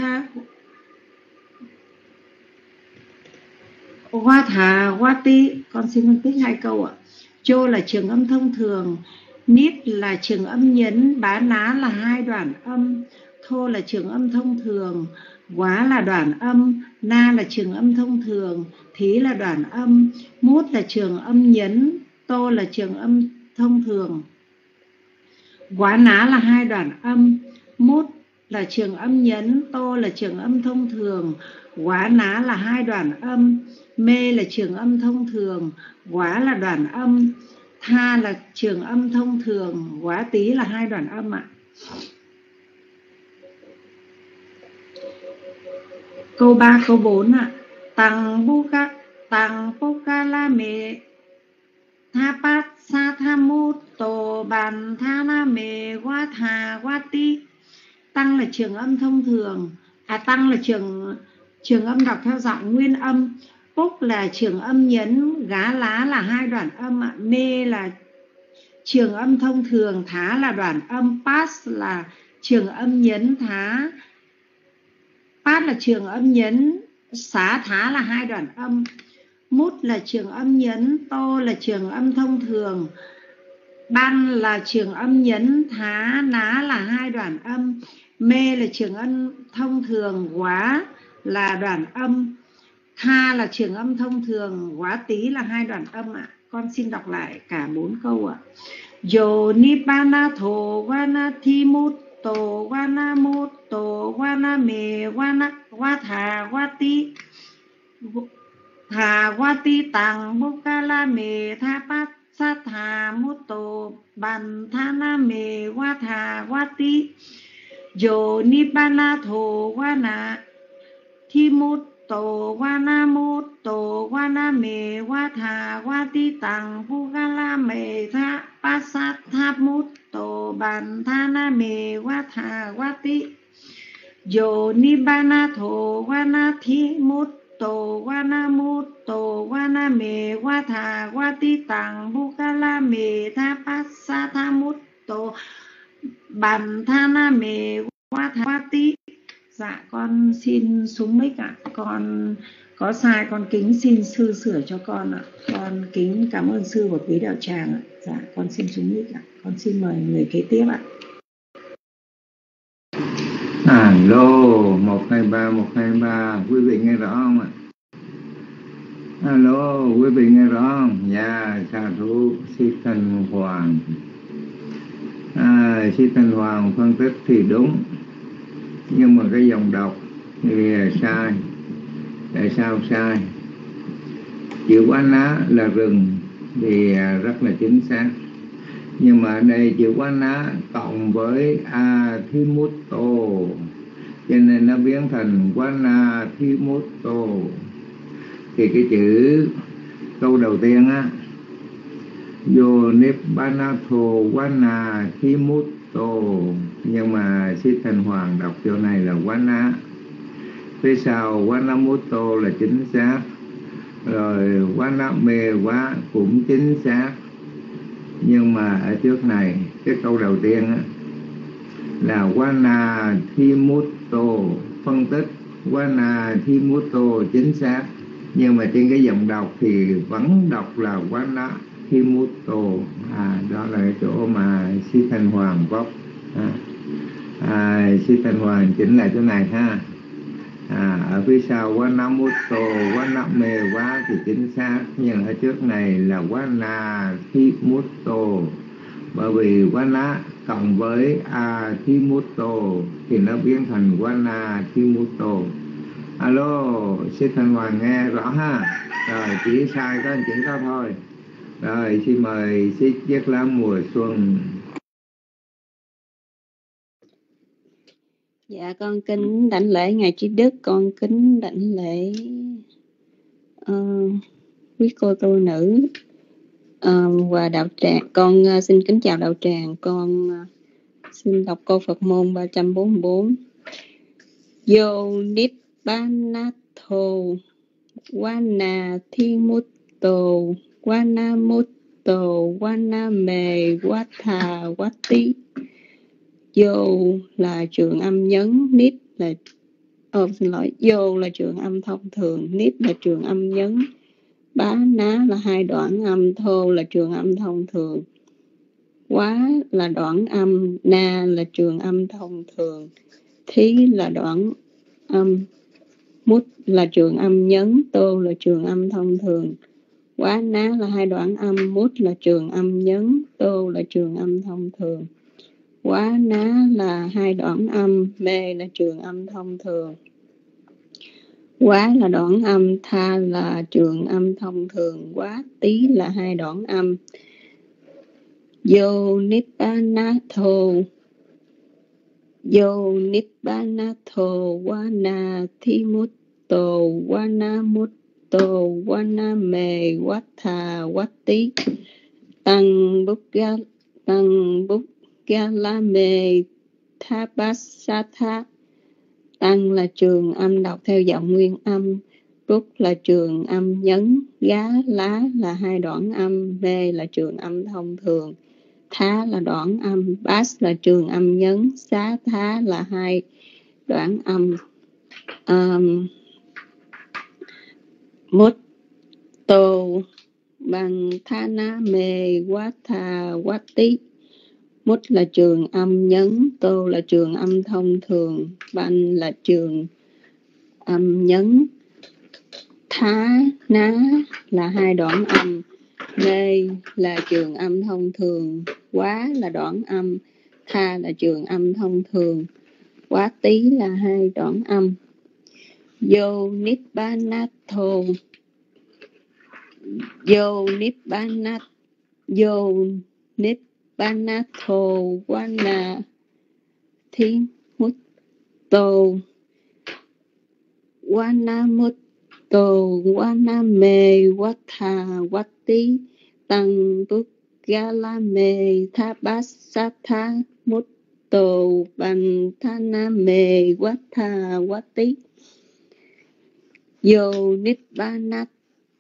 vathawati. Con xin phân tích 2 câu ạ. Chô là trường âm thông thường, nít là trường âm nhấn, bá ná là 2 đoạn âm, thô là trường âm thông thường, quá là đoạn âm, na là trường âm thông thường, thí là đoạn âm, mút là trường âm nhấn, tô là trường âm thông thường. Quá ná là 2 đoạn âm, mút là trường âm nhấn, tô là trường âm thông thường, quá ná là 2 đoạn âm, mê là trường âm thông thường, quá là đoạn âm, tha là trường âm thông thường, quá tí là 2 đoạn âm ạ. Câu 3, câu 4 ạ. Tang pukalame thapasathamuto banthaname vathawati. Tăng là trường âm thông thường, tăng là trường âm đọc theo giọng nguyên âm, púc là trường âm nhấn, gá lá là 2 đoạn âm ạ, mê là trường âm thông thường, thá là đoạn âm, pass là trường âm nhấn, thá pass là trường âm nhấn, xá thá là 2 đoạn âm, mút là trường âm nhấn, tô là trường âm thông thường, ban là trường âm nhấn, thá ná là 2 đoạn âm, mê là trường âm thông thường, quá là đoạn âm, tha là trường âm thông thường, quá tí là 2 đoạn âm ạ. Con xin đọc lại cả 4 câu ạ. Yo nibbanato vanathimuto vanamuto vaname vathawati thawati tang pukalame thapasathamuto banthaname vathawati. Yo nibbanato vanathimuto vanamuto vaname vathawati tang pukalame thapasathamuto banthaname vathawati. Yo nibbanato vanathimuto vanamuto vaname vathawati tang pukalame thapasathamuto banthaname vathawati. Dạ con xin xuống mic ạ. Con có sai con kính xin sư sửa cho con ạ. Con kính cảm ơn sư và quý đạo tràng ạ. Dạ con xin xuống mic ạ. Con xin mời người kế tiếp ạ. Alo 123 123, quý vị nghe rõ không ạ? Alo quý vị nghe rõ không? Dạ sa thú Sĩ Thanh Hoàng. Sĩ Thanh Hoàng phân tích thì đúng, nhưng mà cái dòng đọc thì sai. Tại sao sai? chữ Quán Ná là rừng thì rất là chính xác. Nhưng mà ở đây chữ Quán Ná cộng với Athimutto, cho nên nó biến thành Quán Na Thimutto. Thì cái chữ câu đầu tiên á, Yo Nibbanato Wana Thimutto, nhưng mà Sĩ Thành Hoàng đọc chỗ này là Wana. Phía sau Wanamutto là chính xác, rồi Waname Quá cũng chính xác. Nhưng mà ở trước này, cái câu đầu tiên á, là Wana Thimutto, phân tích Wana Thimutto chính xác. Nhưng mà trên cái dòng đọc thì vẫn đọc là Wana Thimutto. Đó là cái chỗ mà Sĩ Thành Hoàng vấp. Sĩ Thành Hoàng chỉnh lại chỗ này ha. Ở phía sau Wanamutto, Waname Quá thì chính xác. Nhưng ở trước này là Wana Thimutto. Bởi vì Wana cộng với Athimutto thì nó biến thành Wana Thimutto. Alo, xin Thành Hoàng nghe rõ ha. Rồi, chỉ sai có anh chữ đó thôi. Rồi, xin mời Sĩ Chiết Lá Mùa Xuân. Dạ, con kính đảnh lễ Ngài Trí Đức, con kính đảnh lễ quý cô tu nữ và đạo tràng. Con xin kính chào đạo tràng. Con xin đọc câu Phật môn 344. Yo Nibbanato Wana Thimutto Wanamutto Waname Watha Wati. Yo là trường âm nhấn, Nip là Yo là trường âm thông thường, Nip là trường âm nhấn, Bá Ná là hai đoạn âm, Thô là trường âm thông thường, Quá là đoạn âm, Na là trường âm thông thường, Thí là đoạn âm, Mút là trường âm nhấn, Tô là trường âm thông thường. Quá Ná là hai đoạn âm, Mút là trường âm nhấn, Tô là trường âm thông thường. Quá Ná là hai đoạn âm, Mê là trường âm thông thường. Quá là đoạn âm, Tha là trường âm thông thường. Quá Tí là hai đoạn âm. Yo Nibbanato Wana Thimutto Wanamutto Waname Watha Wati. Tăng Bút Galame Thabasatha. Tăng là trường âm đọc theo giọng nguyên âm, Bút là trường âm nhấn, Gá Lá là hai đoạn âm, Mê là trường âm thông thường, Thá là đoạn âm, Bás là trường âm nhấn, Xá Thá là hai đoạn âm. Mút Tô bằng Thana Mê Watha Wati. Mút là trường âm nhấn, Tô là trường âm thông thường, Banh là trường âm nhấn, Thá Ná là hai đoạn âm, Mê là trường âm thông thường, Quá là đoạn âm, Tha là trường âm thông thường, Quá Tí là hai đoạn âm. Yo Nibbanato Wana Thimutto Wanamutto Waname Watha Wati. Tăng Bút Galame Thabasatha Mutto Bantaname Watha Wati. Yo Nibbanato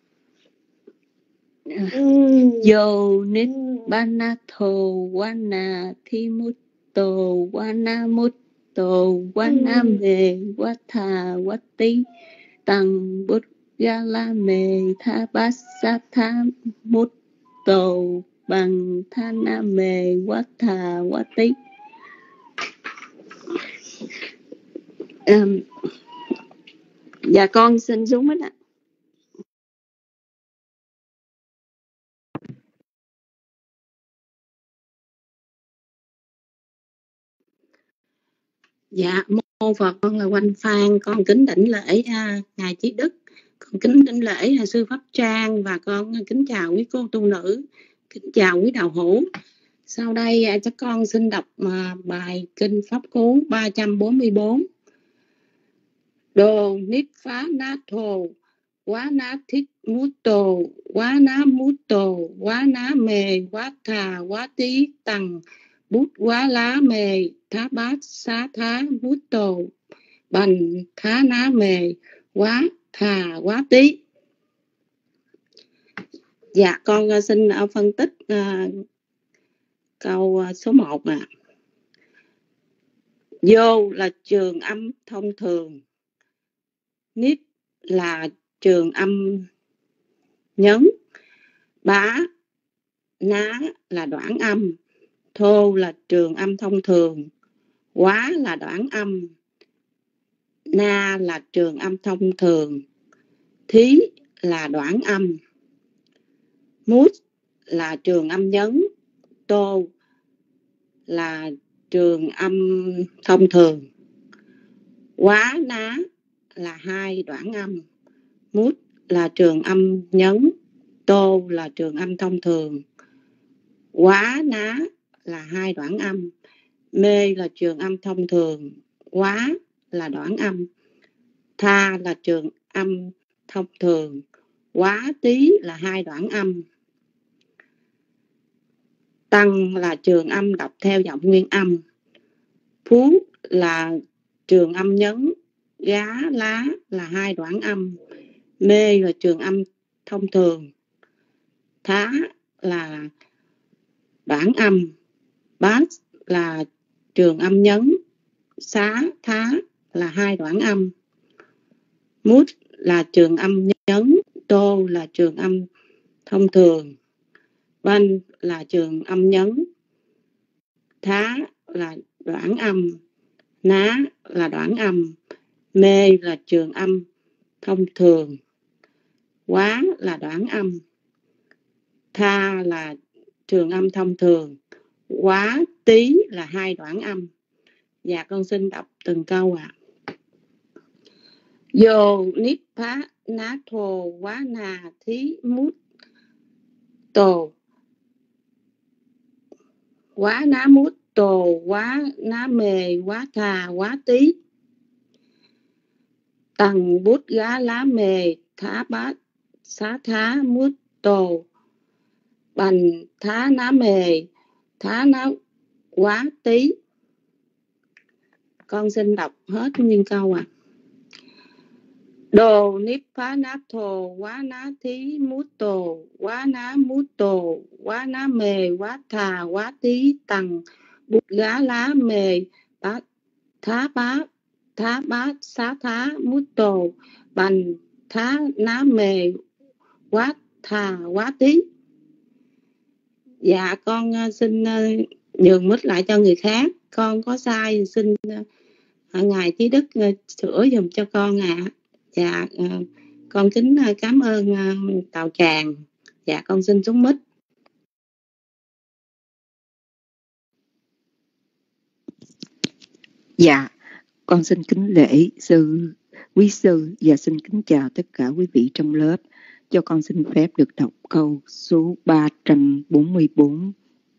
Wana Thimutto Wanamutto Waname Watha Wati. Tăng Bút Galame Thabasatha Mutto Bantaname Watha Wati. Dạ con xin xuống hết ạ. Dạ mô Phật, con là Oanh Phan, con kính đảnh lễ Ngài Trí Đức, Con kính lễ sư Pháp Trang và con kính chào quý cô tu nữ, kính chào quý đạo hữu. Sau đây cho con xin đọc bài kinh Pháp Cú 344. Đồ Nít Phá Ná Thồ Quá Ná Thích Mút Tổ Quá Ná Mút Tổ Quá Ná Mề Quá Thà Quá Tí Tằng Bút Quá Lá Mề Thá Bát Xá Thá Mút Tổ Bành Thá Ná Mề Quá Thà Quá Tí. Dạ con xin phân tích câu số 1 ạ. Vô là trường âm thông thường, nít là trường âm nhấn, bá ná là đoạn âm, thô là trường âm thông thường, quá là đoạn âm, na là trường âm thông thường, thí là đoạn âm, mút là trường âm nhấn, tô là trường âm thông thường, quá ná là hai đoạn âm, mút là trường âm nhấn, tô là trường âm thông thường, quá ná là hai đoạn âm, mê là trường âm thông thường, quá là đoạn âm, tha là trường âm thông thường, quá tí là hai đoạn âm, tăng là trường âm đọc theo giọng nguyên âm, phú là trường âm nhấn, gá lá là hai đoạn âm, mê là trường âm thông thường, thá là đoạn âm, bát là trường âm nhấn, xá thá là hai đoạn âm, mút là trường âm nhấn, tô là trường âm thông thường, banh là trường âm nhấn, thá là đoạn âm, ná là đoạn âm, mê là trường âm thông thường, quá là đoạn âm, tha là trường âm thông thường, quá tí là hai đoạn âm. Dạ con xin đọc từng câu ạ. Vô nít phá ná thồ quá nà thí mút tổ quá ná mút tổ quá ná mề quá thà quá tí tầng bút gá lá mề thá bát xá thá mút tổ bành thá ná mề thá ná quá tí. Con xin đọc hết nguyên câu ạ. Đồ nếp phá ná thồ quá ná thí mút tổ quá ná mút tổ quá ná mề quá thà quá tí tầng bút gá lá mề bát thá bát xá thá mút tổ bành thá ná mề quá thà quá tí. Dạ con xin nhường mic lại cho người khác. Con có sai xin ngài Trí Đức sửa dùm cho con ạ. Dạ con kính cảm ơn Tào Tràng. Dạ con xin xuống mic. Dạ con xin kính lễ quý sư và xin kính chào tất cả quý vị trong lớp. Cho con xin phép được đọc câu số 344.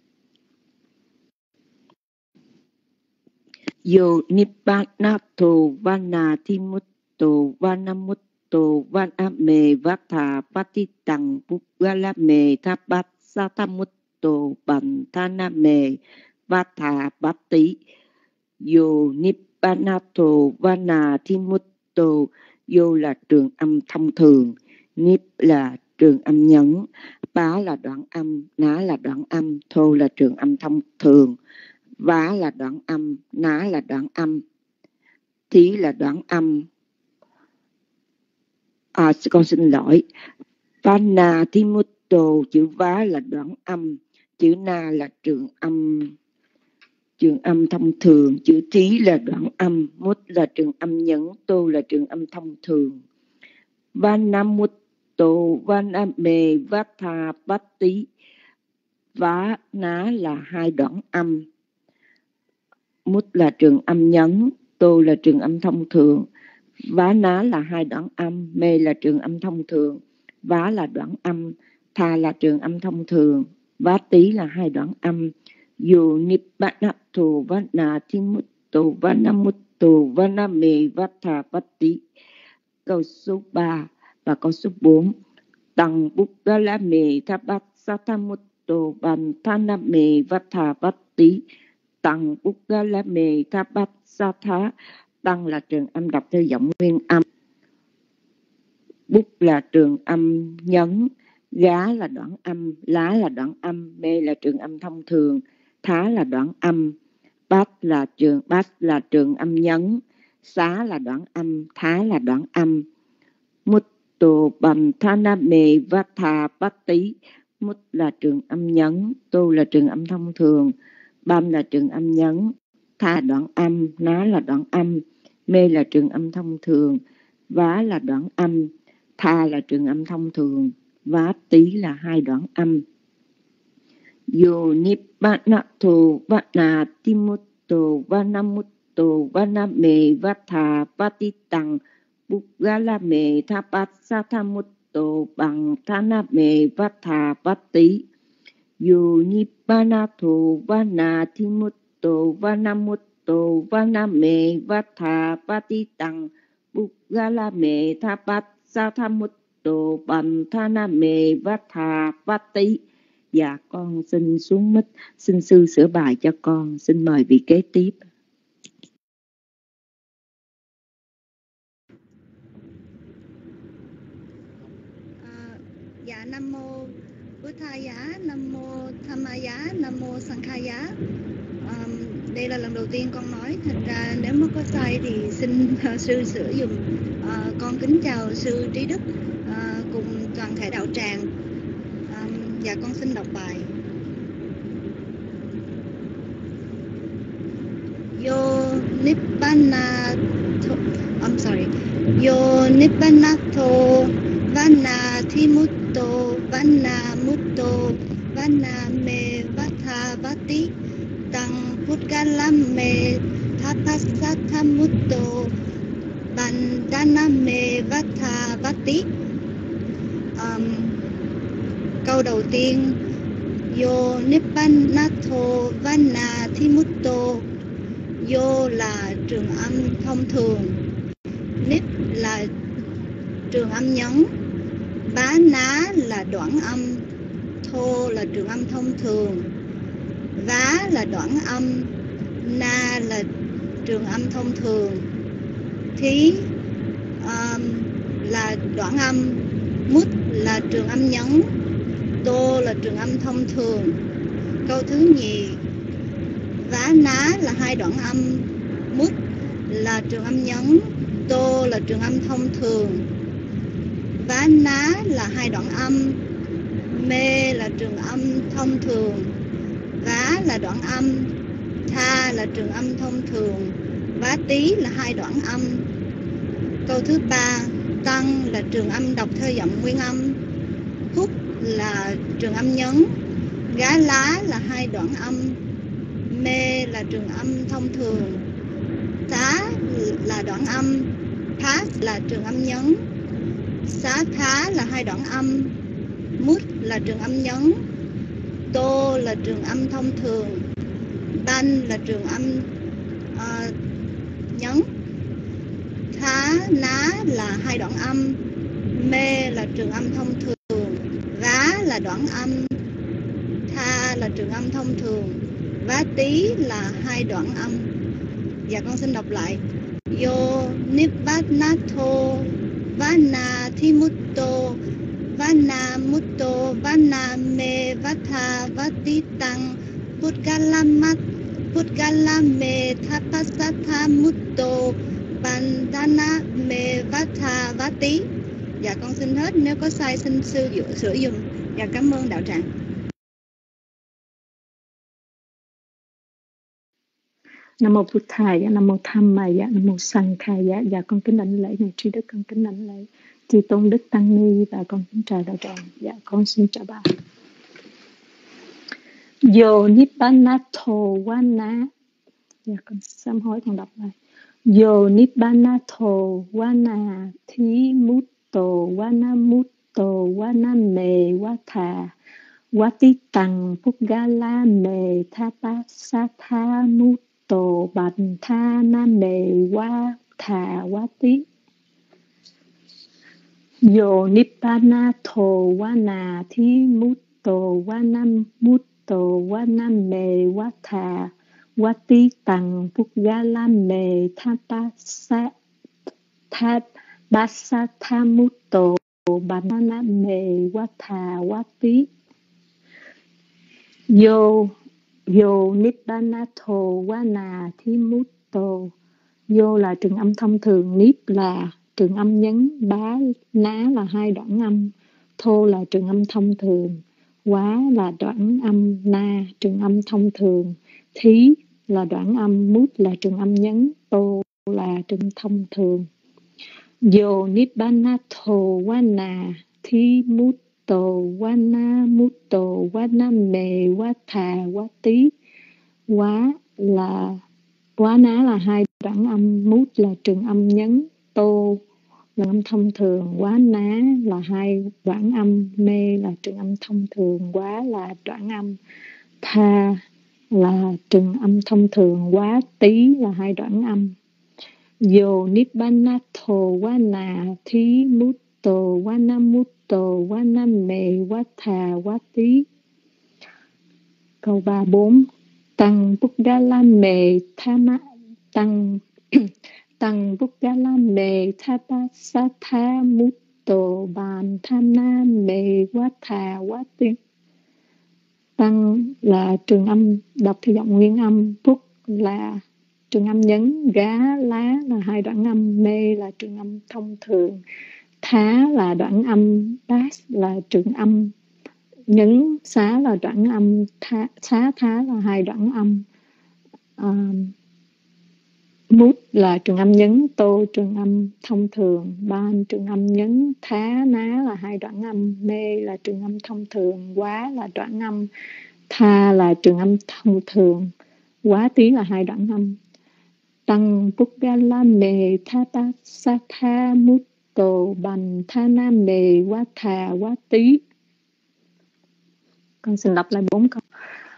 Yo nibbanato vanathimuto vanamutto vaname vatha patitang puggalame thapasatamutto banthaname vatha batti. Yo nibbanato vanathimuto. Yo là trường âm thông thường, nip là trường âm nhấn, bá là đoạn âm, ná là đoạn âm, thô là trường âm thông thường, vá là đoạn âm, ná là đoạn âm, thí là đoạn âm. Con xin lỗi. Vana thimuto, chữ vá là đoạn âm, chữ na là trường âm thông thường, chữ thí là đoạn âm, mút là trường âm nhấn, tô là trường âm thông thường. Vanamutto, vaname, vatha, batti, vá, ná là hai đoạn âm, mút là trường âm nhấn, tô là trường âm thông thường, Vá ná là hai đoạn âm, mê là trường âm thông thường, vá là đoạn âm, tha là trường âm thông thường, vá tí là hai đoạn âm. Dù nibbanato vanathimuto vanamuto vaname vatthapati. Câu số 3 và câu số 4. Tằng Buddhalame Thapassathamutto Vanthaname Vatthapati. Tằng Buddhalame Thapassatha. Tăng là trường âm đọc theo giọng nguyên âm. Bút là trường âm nhấn. Gá là đoạn âm. Lá là đoạn âm. Mê là trường âm thông thường. Thá là đoạn âm. Bát là trường âm nhấn. Xá là đoạn âm. Thá là đoạn âm. Mutto Banthaname Vatthapati. Mut là trường âm nhấn. Tô là trường âm thông thường. Bam là trường âm nhấn. Tha đoạn âm. Ná là đoạn âm. Mê là trường âm thông thường. Vá là đoạn âm. Tha là trường âm thông thường. Vá tí là hai đoạn âm. Yo nibbanato vanathimuto vanamuto vaname vatthapatitang Buddhalame Thapassathamutto bằng Thaname Vatthapati. Yo nibbanato vanathimuto vanamuto vaname vatthapatitang Buddhalame Thapassathamutto bằng Thaname Vatthapati. Dạ con xin xuống mic, xin sư sửa bài cho con. Xin mời vị kế tiếp. Dạ Nam Mô Buddhaya, Nam Mô Dhammaya, Nam Mô Sankhaya. Đây là lần đầu tiên con nói, thành ra nếu mà có sai thì xin sư sửa dùm. Con kính chào sư Trí Đức cùng toàn thể đạo tràng. Dạ con xin đọc bài. Yo nibbanato vanathimuto vanamuto vaname vatthapati tang Buddhalame Thapassathamutto Bandhaname Vatthapati. Câu đầu tiên, Yo nibbanato vanathimuto. Yo là trường âm thông thường, Nip là trường âm nhấn, Bá ná là đoạn âm, Thô là trường âm thông thường, Vá là đoạn âm, Na là trường âm thông thường, Thí là đoạn âm, Mút là trường âm nhấn, Tô là trường âm thông thường. Câu thứ nhì, Vá ná là hai đoạn âm, Mút là trường âm nhấn, Tô là trường âm thông thường. Vá ná là hai đoạn âm, Mê là trường âm thông thường, Vá là đoạn âm, Tha là trường âm thông thường, Vá tí là hai đoạn âm. Câu thứ ba, Tăng là trường âm đọc theo giọng nguyên âm, Hút là trường âm nhấn, Gá lá là hai đoạn âm, Mê là trường âm thông thường, Xá là đoạn âm, Pass là trường âm nhấn, Xá thá là hai đoạn âm, Mút là trường âm nhấn, Tô là trường âm thông thường, Ban là trường âm nhấn, Thá ná là hai đoạn âm, Mê là trường âm thông thường, Vá là đoạn âm, Tha là trường âm thông thường, Vá tí là hai đoạn âm. Dạ con xin đọc lại. Yo nibbanato vanathimuto vanamuto vaname vatthapatitang Buddhalame Thapassathamutto Bandhaname Vatthapati. Dạ con xin hết, nếu có sai xin sư sửa dùm. Dạ cảm ơn đạo tràng. Nam Mô Buddhaya, Nam Mô Dhammaya, Nam Mô Sankhaya. Dạ con kính đảnh lễ ngài Trí Đức, con kính đảnh lễ chư tôn đức tăng ni và con kính chào đạo tràng. Dạ con xin trả bài. Yo nibbanato vana. Dạ con sám hối con đọc lại. Yo Nibbanato Wana Thi Mutto Wana Mutto Wana Me Wata Wati Tăng Pugala Me Thapasatha Mutto Bantha Me Wata Wati Yo Nibbanato Wana Thi Mutto Wana Mutto Wana Me Wata Wati Tăng Pugala Me Thapasatha Mutto Bantha Me Wata Wati Yo Nibbanato Wana Thi Mutto. Yo là trường âm thông thường, Nip là trường âm nhấn, Bá Ná là hai đoạn âm, Thô là trường âm thông thường, Quá là đoạn âm Na trường âm thông thường, Thí là đoạn âm, Mút là trường âm nhấn, Tô là trường thông thường. Yo Nibbanato Wana Thi Mutto Wana Mutto Wana Me Wata Wati. Quá ná là hai đoạn âm, Mút là trường âm nhấn, Tô là âm thông thường, Quá ná là hai đoạn âm, Mê là trường âm thông thường, Quá là đoạn âm, Tha là trường âm thông thường, Quá Tí là hai đoạn âm. Yo Nibbanato Wana Thi Mutto Wana Mutto Wana Me Wata Wati. Câu 3-4. Tăng Pugala Me Thama Tăng Pugala Me Thapasatha Mutto Bantha Me Wata Wati. Tăng là trường âm đọc theo giọng nguyên âm, Pug là trường âm nhấn, Gá Lá là hai đoạn âm, Mê là trường âm thông thường, Thá là đoạn âm, Bás là trường âm nhấn, Xá là đoạn âm, Xá Thá là hai đoạn âm, Mút là trường âm nhấn, Tô trường âm thông thường, Ban trường âm nhấn, Thá Ná là hai đoạn âm, Mê là trường âm thông thường, Quá là đoạn âm, Tha là trường âm thông thường, Quá Tí là hai đoạn âm. Tăng Pugala Me Thapasatha Mutto Bantha Me Wata Wati. Con xin đọc lại 4 câu.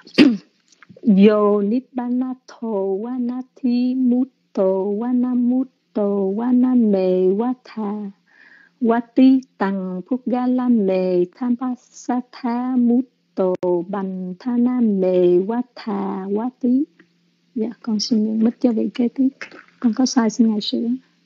Yo Nibbanato Wana Thi Mutto Wana Mutto Wana Me Wata Wati Tăng Pugala Me Thapasatha Mutto Bantha Me Wata Wati. Dạ, con xin nhường mic cho vị kế tiếp. Con có sai xin ngài sửa.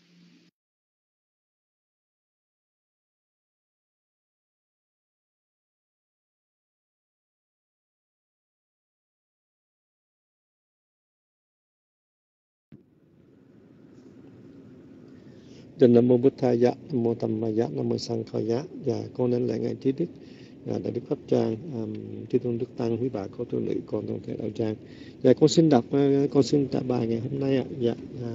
Nam mô Bụt Thaya, Nam mô Tham Maya, Nam mô Sang Khaya. Và con đến lại ngài trí đức, đại đức pháp trang, chư tôn đức tăng, quý bà cô tu nữ, con toàn thể đạo tràng. Và con xin đọc, con xin tạ bài ngày hôm nay ạ. Dạ.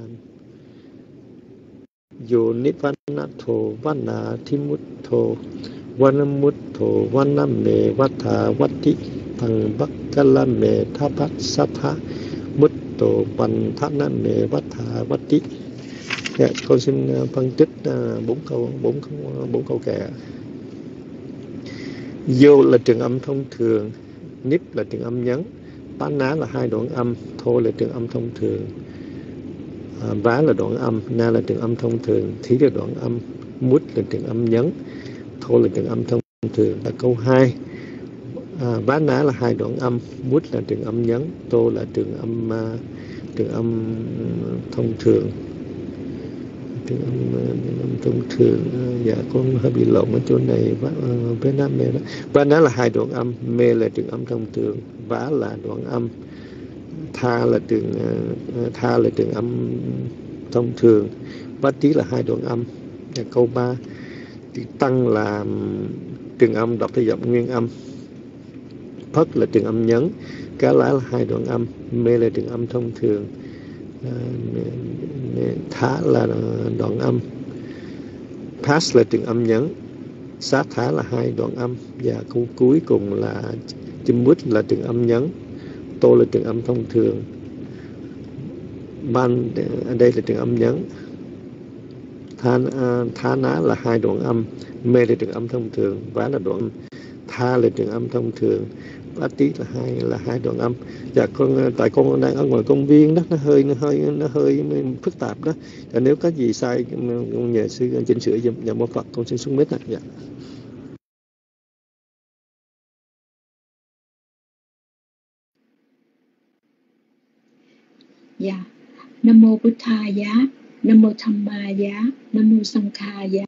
Yo Nibbanato Wana Thi Mutto Wana Mutto Wana Me Wata Wati Tăng Pugala Me Thapasatha Mutto Bantha Me Wata Wati. Dạ, con xin phân tích 4 câu kệ. Yo là trường âm thông thường, Nip là trường âm nhấn, Bá Ná là hai đoạn âm, Thô là trường âm thông thường, Vá là đoạn âm, Na là trường âm thông thường, Thí là đoạn âm, Mút là trường âm nhấn, Thô là trường âm thông thường. Là câu 2. Vá Ná là hai đoạn âm, Mút là trường âm nhấn, Tô là trường âm thông thường. Thông thường. Dạ, con hơi bị lộn ở chỗ này. Với Nam Mê đó. Vá Ná là hai đoạn âm, Mê là trường âm thông thường, Vá là đoạn âm, Tha là trường âm thông thường, Vá Tí là hai đoạn âm. Và câu 3. Tăng là trường âm đọc theo giọng nguyên âm, Phất là trường âm nhấn, Cá Lá là hai đoạn âm, Mê là trường âm thông thường, Thá là đoạn âm, Pass là trường âm nhấn, Sát Thá là hai đoạn âm. Và câu cuối cùng là chim Mút là trường âm nhấn, Tô là trường âm thông thường, ban ở đây là trường âm nhấn. Tha ná là hai đoạn âm, mê là trường âm thông thường, vá là đoạn âm, tha là trường âm thông thường, bá tí là hai đoạn âm. Dạ tại con đang ở ngoài công viên đó, nó hơi phức tạp đó. Dạ, nếu có gì sai nhờ sư chỉnh sửa giùm. Dạ, mô Phật, con xin xuống mic ạ. Dạ. Dạ. Nam mô Bụt Tha Giá, Nam mô Tham Ma Giá, Nam mô Sang Kha Giá.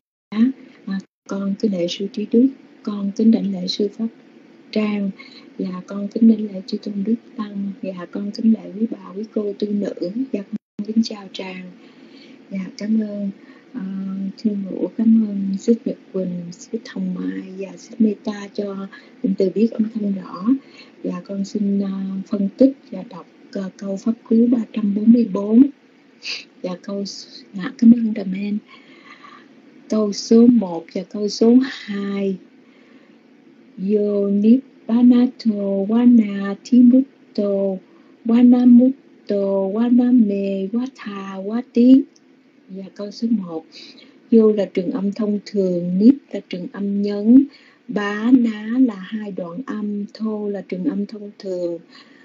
Con kính lễ sư Trí Đức, con kính đảnh lễ sư Pháp Trang, và con kính đảnh lễ chư tôn Đức Tăng, và con kính lễ quý bà quý cô tu nữ, và con kính chào Trang. Dạ, cảm ơn Thiên Ngũ, cảm ơn Sư Nhật Quỳnh, Sư Thông Mai và Sư Meta cho mình từ biết âm thanh rõ. Và con xin phân tích và đọc câu pháp cú 344 và câu cảm ơn Amen. Câu số 1 và câu số 2. Yo Nibbanato Wana Timutto Wanamutto Waname Watha Wati. Và câu số 1. Yo là trường âm thông thường, Nip là trường âm nhấn, Bá Ná là hai đoạn âm, Thô là trường âm thông thường,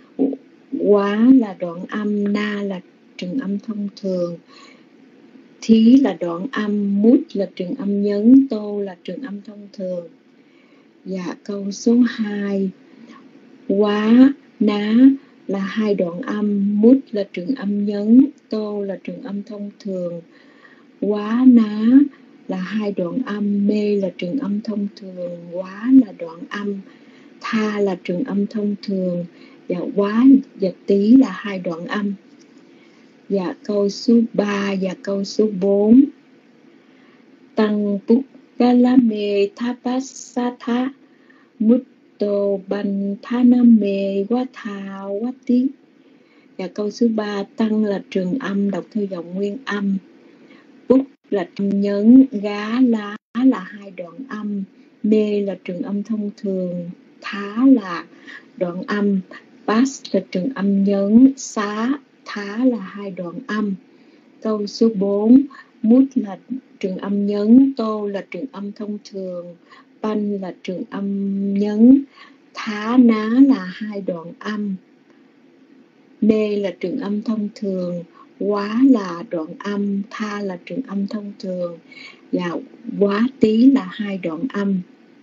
Quá là đoạn âm, Na là trường âm thông thường, Thí là đoạn âm, Mút là trường âm nhấn, Tô là trường âm thông thường. Và câu số 2. Quá, Ná là hai đoạn âm, Mút là trường âm nhấn, Tô là trường âm thông thường. Quá, Ná là hai đoạn âm, Mê là trường âm thông thường, Quá là đoạn âm, Tha là trường âm thông thường, và Quá và Tí là hai đoạn âm. Và câu số 3 và câu số 4. Tăng Pukkalame Thapasatha Mutto Banthaname Watha Wati. Và câu số 3. Tăng là trường âm, đọc theo dòng nguyên âm. Puk là âm nhấn, Gá lá là hai đoạn âm, Mê là trường âm thông thường, Thá là đoạn âm, Pas là trường âm nhấn, Xá, Thá là hai đoạn âm. Câu số 4. Mút là trường âm nhấn, Tô là trường âm thông thường, Pan là trường âm nhấn, Thá Ná là hai đoạn âm, Mê là trường âm thông thường, Quá là đoạn âm, Tha là trường âm thông thường, và Quá Tí là hai đoạn âm.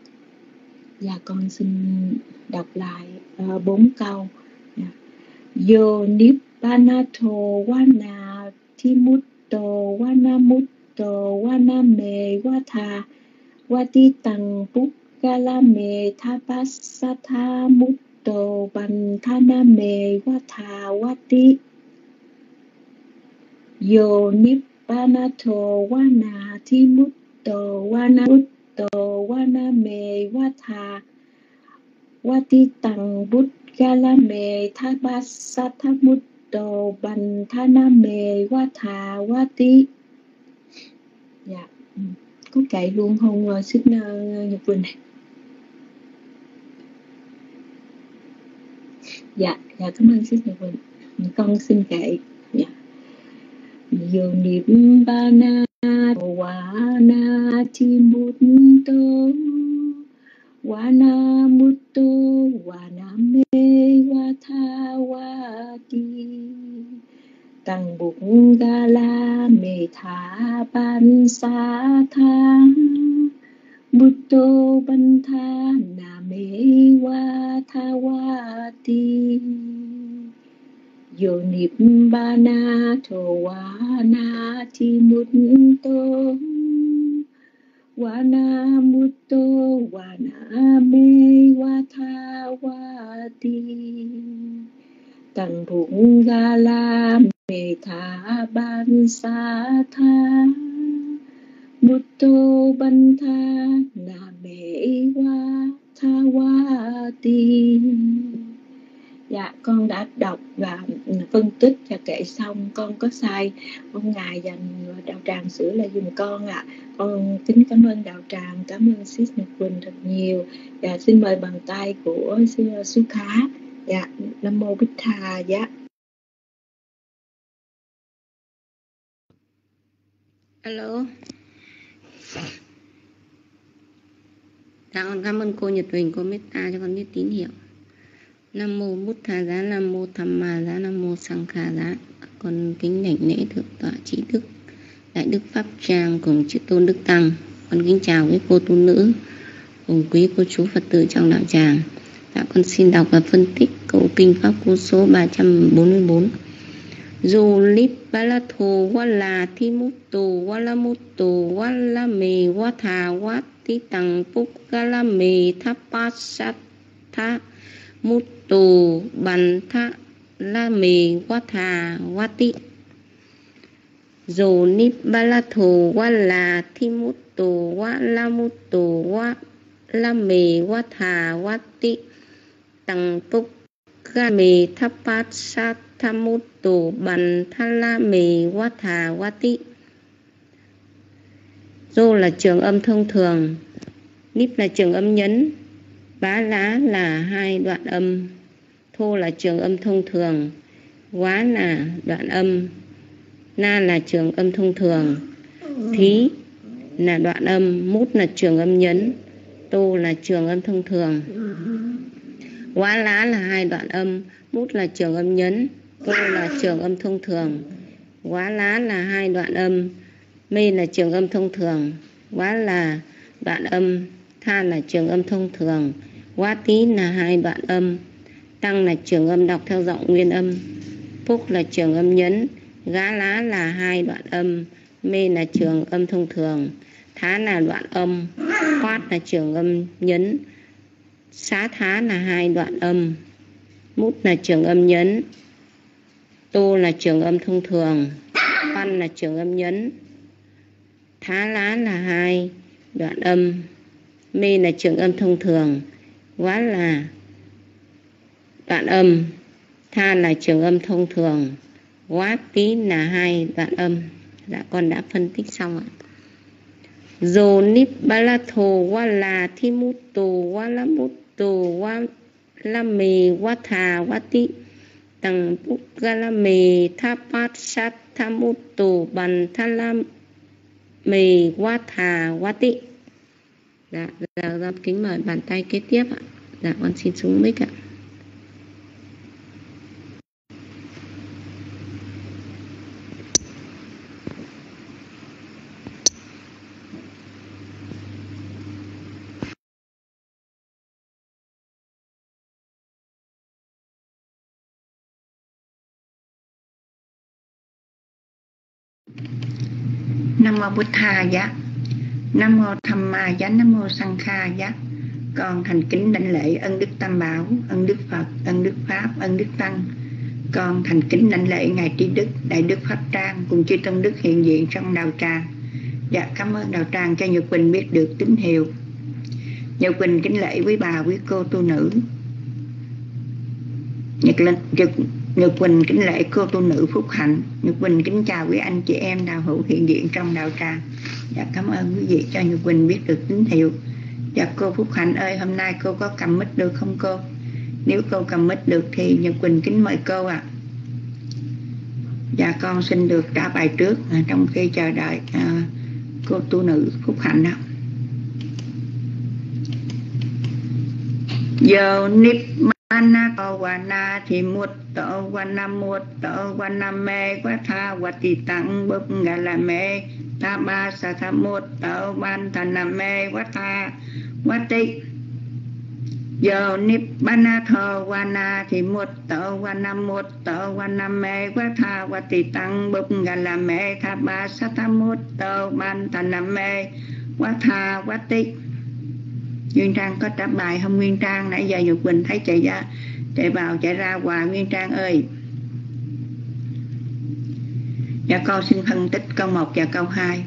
Và con xin đọc lại 4 câu. Yo Nibbanato Wana Timutto Wanamutto Waname Watha Wati Tăng Pukkalame Thapasatha Mutto Banthaname Watha Wati. Yo Nibbanato Wana Timutto Wanamutto Waname Watha Wati Tăng Pukkalame Thapasatha Mutto Banthaname Watha Wati. Dạ, có kệ luôn không Sư Nhật Quỳnh? Dạ, cảm ơn Sư Nhật Quỳnh. Con xin kệ. Dạ. Yo Nibbana Wana Timutto Wanamutto Waname Watha Wati. Tăng Pukkalame Thapasatha Mutto Banthaname Watha Wati. Yo Nibbanato Wana Timutto Wanamutto Waname Watha Wati. Tăng Pukkalame Thapasatha Mutto Banthaname Watha Wati. Dạ, con đã đọc và phân tích và kệ xong. Con có sai, ông Ngài dành đạo tràng sửa lại giùm con ạ. Con kính cảm ơn đạo tràng, cảm ơn Sis Nhật Quỳnh thật nhiều. Dạ, xin mời bàn tay của sư Khá. Dạ, Nam mô Bích Tha. Dạ. Alo. Dạ con cảm ơn cô nhiệt tình, cô metta cho con biết tín hiệu. Nam mô Bụt Thà Giá, Nam mô Tham Ma Giá, Nam mô Sang Kha Giá. Con kính đảnh lễ thượng tọa trí đức Đại Đức Pháp Trang cùng chư tôn đức tăng. Con kính chào quý cô tu nữ cùng quý cô chú Phật tử trong đạo tràng. Dạ con xin đọc và phân tích câu kinh Pháp Cú số 344. Dù lip bala thô wa la thi mút tù wa la mút tù wa la mì wa thà wa tí tăng púc ga la mì tha pa sát tha mút tù bàn tha la mì wa thà wa tí. Dù nip bala thô wa la thi mút tù wa la mút tù wa la mì wa thà wa tí tăng púc ga mì tha pa sát tham mút tù bàn tha la mì wa thà wa tí. Dô là trường âm thông thường, nip là trường âm nhấn, bá lá là hai đoạn âm, thô là trường âm thông thường, quá là đoạn âm, na là trường âm thông thường, thí là đoạn âm, mút là trường âm nhấn, tô là trường âm thông thường. Quá lá là hai đoạn âm, mút là trường âm nhấn, tô là trường âm thông thường. Quá lá là hai đoạn âm, mê là trường âm thông thường. Quá là đoạn âm, tha là trường âm thông thường. Quá tí là hai đoạn âm, tăng là trường âm đọc theo giọng nguyên âm, phúc là trường âm nhấn. Gá lá là hai đoạn âm, mê là trường âm thông thường. Thá là đoạn âm, khoát là trường âm nhấn. Xá thá là hai đoạn âm, mút là trường âm nhấn, tô là trường âm thông thường, văn là trường âm nhấn. Thá lá là hai đoạn âm, mê là trường âm thông thường, quá là đoạn âm, tha là trường âm thông thường, quá tí là hai đoạn âm. Dạ con đã phân tích xong ạ. Dồ nip ba la thô wa la thi mút tù wa la mút tù wa la mì wa thà wa tí tăng bút ga la mì tha pat sát tha mút tù bàn tha la mì wa thà wa tí. Dạ, kính mời bàn tay kế tiếp ạ. Dạ con xin xuống mic ạ. Nam mô Bụt Thà Giá, Nam mô Tham Ma Giá, Nam mô Sang Kha Giá. Con thành kính đảnh lễ ân đức Tam Bảo, ân đức Phật, ân đức Pháp, ân đức Tăng. Con thành kính đảnh lễ ngài Trí Đức Đại Đức Pháp Trang cùng chư tôn đức hiện diện trong đạo tràng. Dạ cảm ơn đạo tràng cho Nhật Quỳnh biết được tín hiệu. Nhật Quỳnh kính lễ quý bà quý cô tu nữ. Nhật Quỳnh kính lễ cô tu nữ Phúc Hạnh. Nhật Quỳnh kính chào quý anh chị em đạo hữu hiện diện trong đạo tràng. Dạ cảm ơn quý vị cho Nhật Quỳnh biết được tín hiệu. Dạ cô Phúc Hạnh ơi, hôm nay cô có cầm mic được không cô? Nếu cô cầm mic được thì Nhật Quỳnh kính mời cô ạ. Dạ con xin được trả bài trước trong khi chờ đợi cô tu nữ Phúc Hạnh ạ. Giờ nip Anna ko wana thì một tổ wana mê quá tha quá tì tăng bốc ngà là mê ta ba sa tha một tổ ban thần mê quá tha quá tị. Giờ nip bana thọ wana thì một tổ wana mê quá tha quá tì tăng bốc ngà là mê ta ba sa tha một tổ ban thần mê quá tha quá tị. Nguyên Trang có trả bài không Nguyên Trang? Nãy giờ Nhật Quỳnh thấy chạy vào chạy ra hoài. Nguyên Trang ơi. Dạ con xin phân tích câu 1 và câu 2.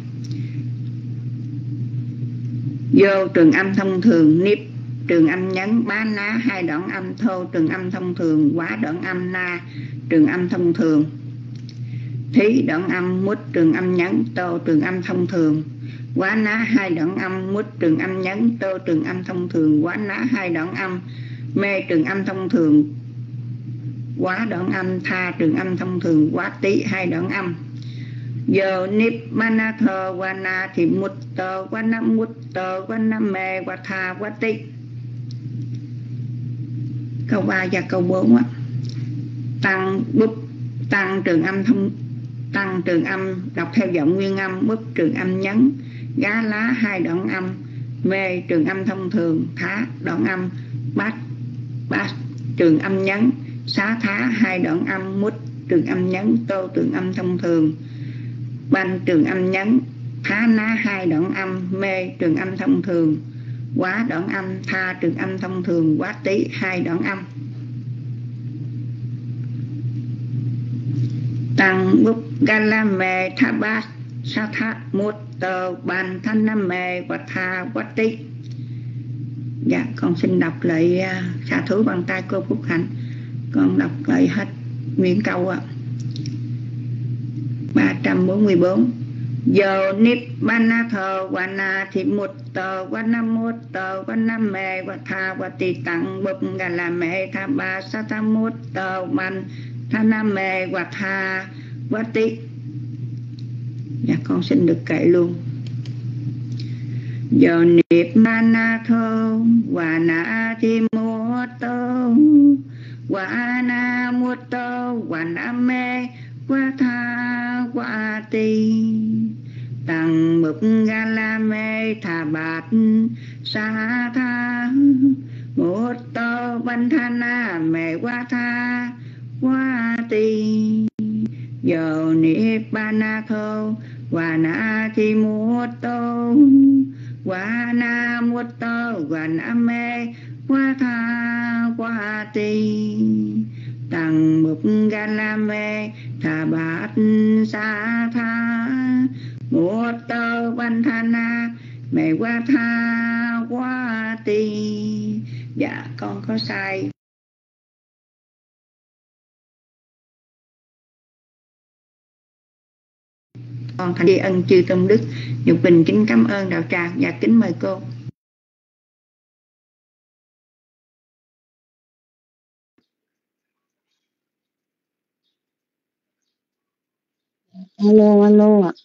Vô trường âm thông thường nip trường âm nhấn, bá ná hai đoạn âm, thô trường âm thông thường, quá đoạn âm, na trường âm thông thường, thí đoạn âm, mút trường âm nhấn, tô trường âm thông thường, quá ná hai đoạn âm, mút trường âm nhấn, tô trường âm thông thường, quá ná hai đoạn âm, mê trường âm thông thường, quá đoạn âm, tha trường âm thông thường, quá tí hai đoạn âm. Yo nibbanato vanati mutto vanamme vatha vati. Câu 3 và câu 4 á. Tăng trường âm đọc theo giọng nguyên âm, búp trường âm nhấn, gá lá 2 đoạn âm, mê trường âm thông thường, thá đoạn âm, bát trường âm nhấn, xá thá 2 đoạn âm, mút trường âm nhấn, tô trường âm thông thường, banh trường âm nhấn, thá ná 2 đoạn âm, mê trường âm thông thường, quá đoạn âm, tha trường âm thông thường, quá tí 2 đoạn âm. Tăng bút gala mê tha bát sa tha mút tờ bàn thanh nam mê và tha quá tí. Dạ, con xin đọc lại xạ thủ bằng tay cô Phúc Hạnh. Con đọc lại hết nguyên câu ạ. 344. Yo nibbanato vanati mutto vanamme vatha vati tăng bút gala mê tha bát sa tha mút tờ bàn Thaname Vatha Vati. Dạ, con xin được kể luôn. Yo nibbanato vanati mutto vaname Vatha Vati tăng mục galame tha bát sa tha mutto vanthana Vatha Vati. Yo nibbanato vanati mutto vaname Vatha Vati tăng mục galame tha bát sa tha mutto vanthana Vatha Vati. Dạ, con có sai. Con thành tri ân chư tôn đức, Nhục Bình kính cảm ơn đạo tràng và kính mời cô. Alo ạ.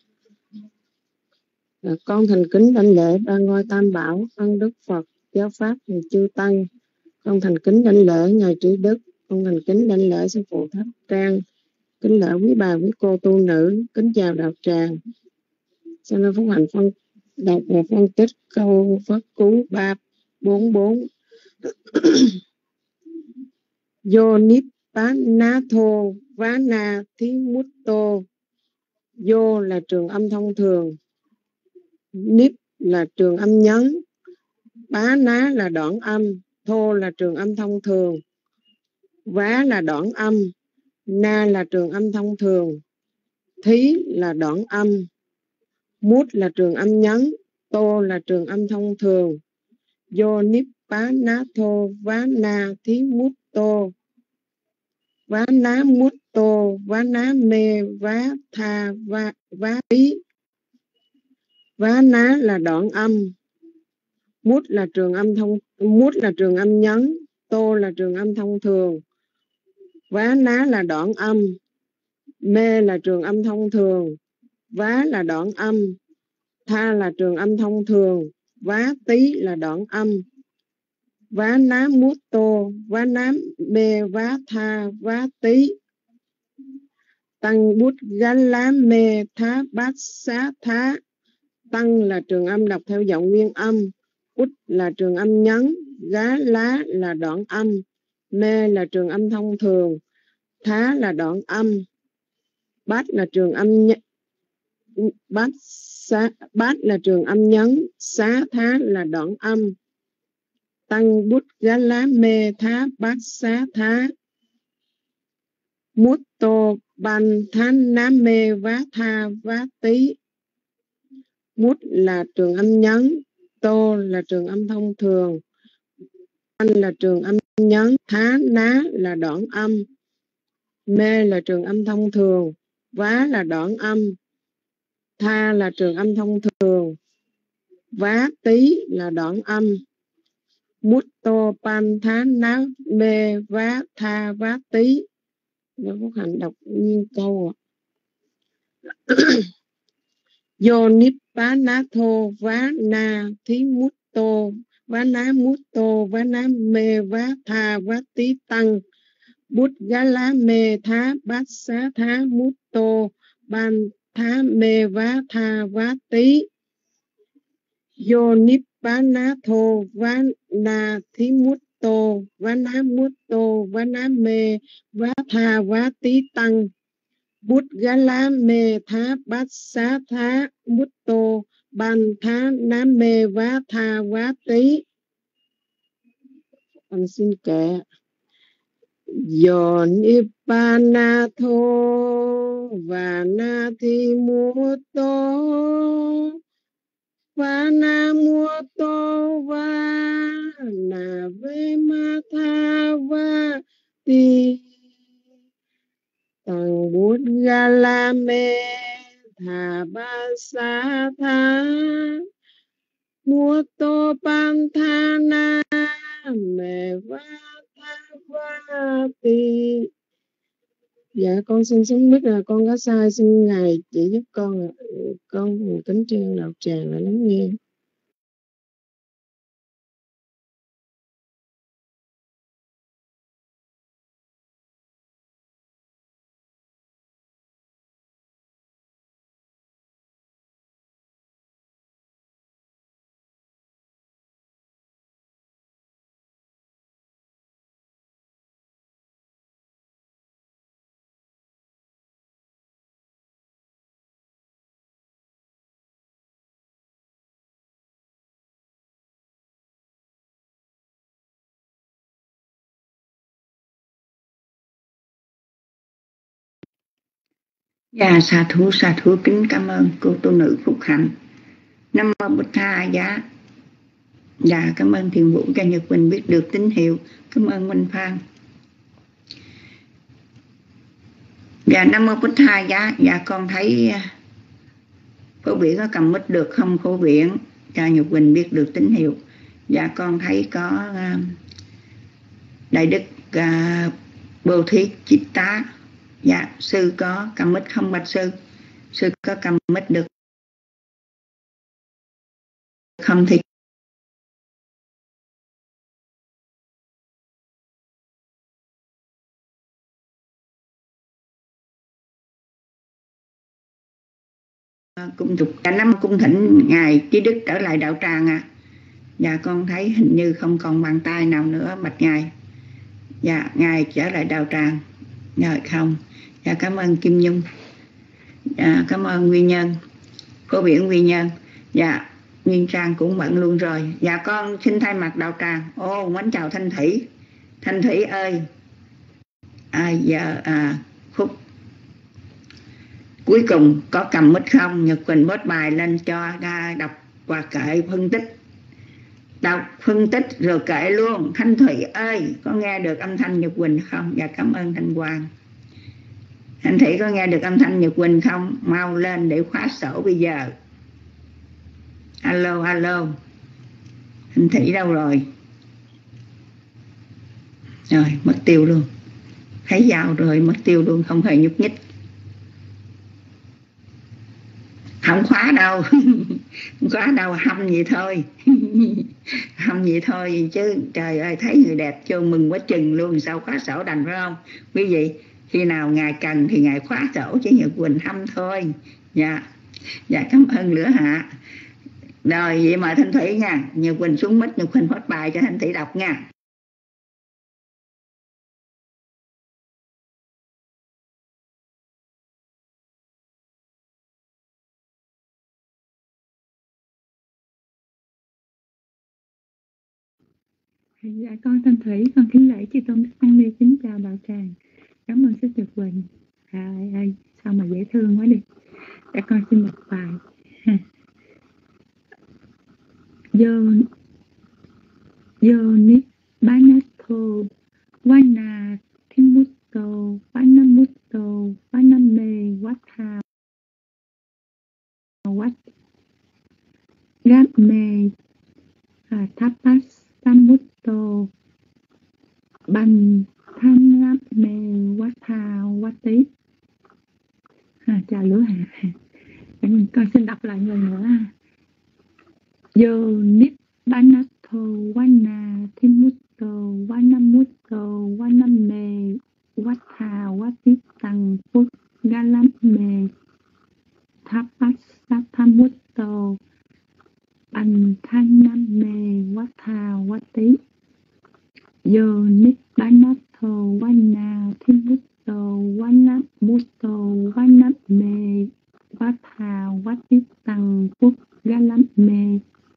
Con thành kính đảnh lễ ba ngôi Tam Bảo, ân Đức Phật, giáo pháp và chư tăng. Con thành kính đảnh lễ ngài Trí Đức, con thành kính đảnh lễ sư phụ Tháp Trang, kính lễ quý bà quý cô tu nữ, kính chào đạo tràng. Sau đó Phúc Hạnh đọc và phân tích câu Pháp Cú 344. Yo nibbanato vanati mutto. Yo là trường âm thông thường, nip là trường âm nhấn, bá ná là đoạn âm, thô là trường âm thông thường, vá là đoạn âm, na là trường âm thông thường, thí là đoạn âm, mút là trường âm nhấn, tô là trường âm thông thường. Yo nibbanato vanati mutto vaname vatha vati. Vá ná là đoạn âm, mút là trường âm nhấn, tô là trường âm thông thường, vá ná là đoạn âm, mê là trường âm thông thường, vá là đoạn âm, tha là trường âm thông thường, vá tí là đoạn âm. Vá ná mút tô, vá ná mê vá tha vá tí. Tăng bút gá lá mê thá bát xá thá. Tăng là trường âm đọc theo giọng nguyên âm, bút là trường âm nhấn, gá lá là đoạn âm, mê là trường âm thông thường, thá là đoạn âm, bát là trường âm bát là trường âm nhấn, xá thá là đoạn âm. Tăng bút gá lá mê thá bát xá thá. Mút tô ban thán ná mê vá tha vá tí. Mút là trường âm nhấn, tô là trường âm thông thường, ban là trường âm nhấn, thá ná là đoạn âm, mê là trường âm thông thường, vá là đoạn âm, tha là trường âm thông thường, vá tí là đoạn âm. Mút tô pan thán ná mê vá tha vá tí. Nó có hành đọc nguyên câu ạ. Yo Nibbanato Vana Thimutto Vana Mutto Vana Me Vatha Vati Tăng Bút Gá Lá Mê Thá Bát Xá Thá Mutto Ban Thá Mê Vatha Vati Yo Nibbanato Vana Thimutto Vana Mutto Vana Me Vatha Vati Tăng Bút Gá Lá Mê Thá Bát Xá Thá Mutto Ban Thá Ná Mê Vatha Vati. Con xin kể. Yo Nibbanato Vana Thimutto Vana Mutto Vana Vematha Vati Tăng Bút Gá Lá Mê Thà Bát Xá Thá Mutto Ban Thá Ná Mê Vatha Vati. Dạ con xin xuống mic là con có sai, xin ngài chỉ giúp con ạ. Con kính trân đạo tràng là lắng nghe. Dạ sa thú kính cảm ơn cô tu nữ Phúc Hạnh. Nam mô Bụt Tha Giá. Dạ cảm ơn Thiền Vũ cho Nhật Quỳnh biết được tín hiệu. Cảm ơn Minh Phan. Dạ Nam mô Bụt Tha Giá. Dạ con thấy Phổ Biển có cầm mic được không Phổ Biển cho Nhật Quỳnh biết được tín hiệu. Dạ con thấy có Đại Đức Bồ Thí Chitta. Dạ sư có cầm mic không bạch sư? Sư có cầm mic được không thì cung trục cả năm cung thỉnh ngài Trí Đức trở lại đạo tràng à. Dạ con thấy hình như không còn bàn tay nào nữa bạch ngài. Dạ ngài trở lại đạo tràng. Dạ không. Dạ cảm ơn Kim Nhung. Dạ cảm ơn Nguyên Nhân, Phổ Biển Nguyên Nhân. Dạ Nguyên Trang cũng bận luôn rồi. Dạ con xin thay mặt đạo tràng. Ô mến chào Thanh Thủy. Thanh Thủy ơi, giờ Phúc cuối cùng có cầm mic không? Nhật Quỳnh post bài lên cho đọc và kệ phân tích. Đọc phân tích rồi kệ luôn. Thanh Thủy ơi, có nghe được âm thanh Nhật Quỳnh không? Dạ cảm ơn Thanh Quang. Thanh Thủy có nghe được âm thanh Nhật Quỳnh không? Mau lên để khóa sổ bây giờ. Alo, alo. Thanh Thủy đâu rồi? Rồi, mất tiêu luôn. Thấy dao rồi, mất tiêu luôn, không hề nhúc nhích. Không khóa đâu. Không khóa đâu, hâm vậy thôi. Hâm vậy thôi chứ. Trời ơi, thấy người đẹp chưa mừng quá chừng luôn. Sao khóa sổ đành phải không? Quý vị, khi nào ngài cần thì ngài khóa sổ chứ Nhật Quỳnh hâm thôi. Dạ, dạ cảm ơn Lửa Hạ. Rồi vậy mời Thanh Thủy nha. Nhật Quỳnh xuống mic, Nhật Quỳnh post bài cho Thanh Thủy đọc nha. Dạ con Thanh Thủy, con kính lễ chư tôn đức tăng ni, kính chào đạo tràng. Cảm ơn sư Nhật Quỳnh. Ai sao mà dễ thương quá đi. Dạ con xin đọc bài. Yo Nibbanato Vana Thimutto Vana Mutto Vana Me Vatha Vati Gát Me Tapas Samutto Ban Tham Me Vatha Vati. Chào Lửa Hạ. Vati Yo Nibbanato Vana Thimutto Vana Mutto Vana Me Vatha Vati Tăng Phúc Galam Me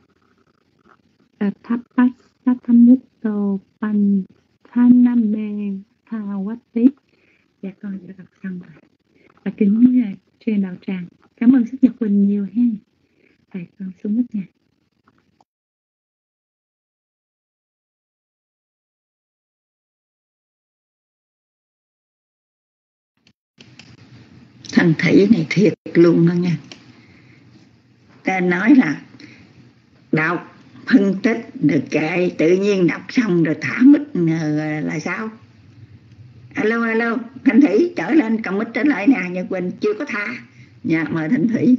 Thappas Sathamutto Pan Thana Me Tha Vati. Dạ con đã đọc xong rồi. Và kính truyền đạo tràng. Cảm ơn Sức Nhật Quỳnh nhiều ha. Thầy con xuống mất nha. Thằng Thủy này thiệt luôn đó nha. Ta nói là đọc phân tích được kệ, tự nhiên đọc xong rồi thả mic là sao? Alo Thanh Thủy trở lên cầm mic trở lại nè. Nhật Quỳnh chưa có tha. Dạ mời Thanh Thủy.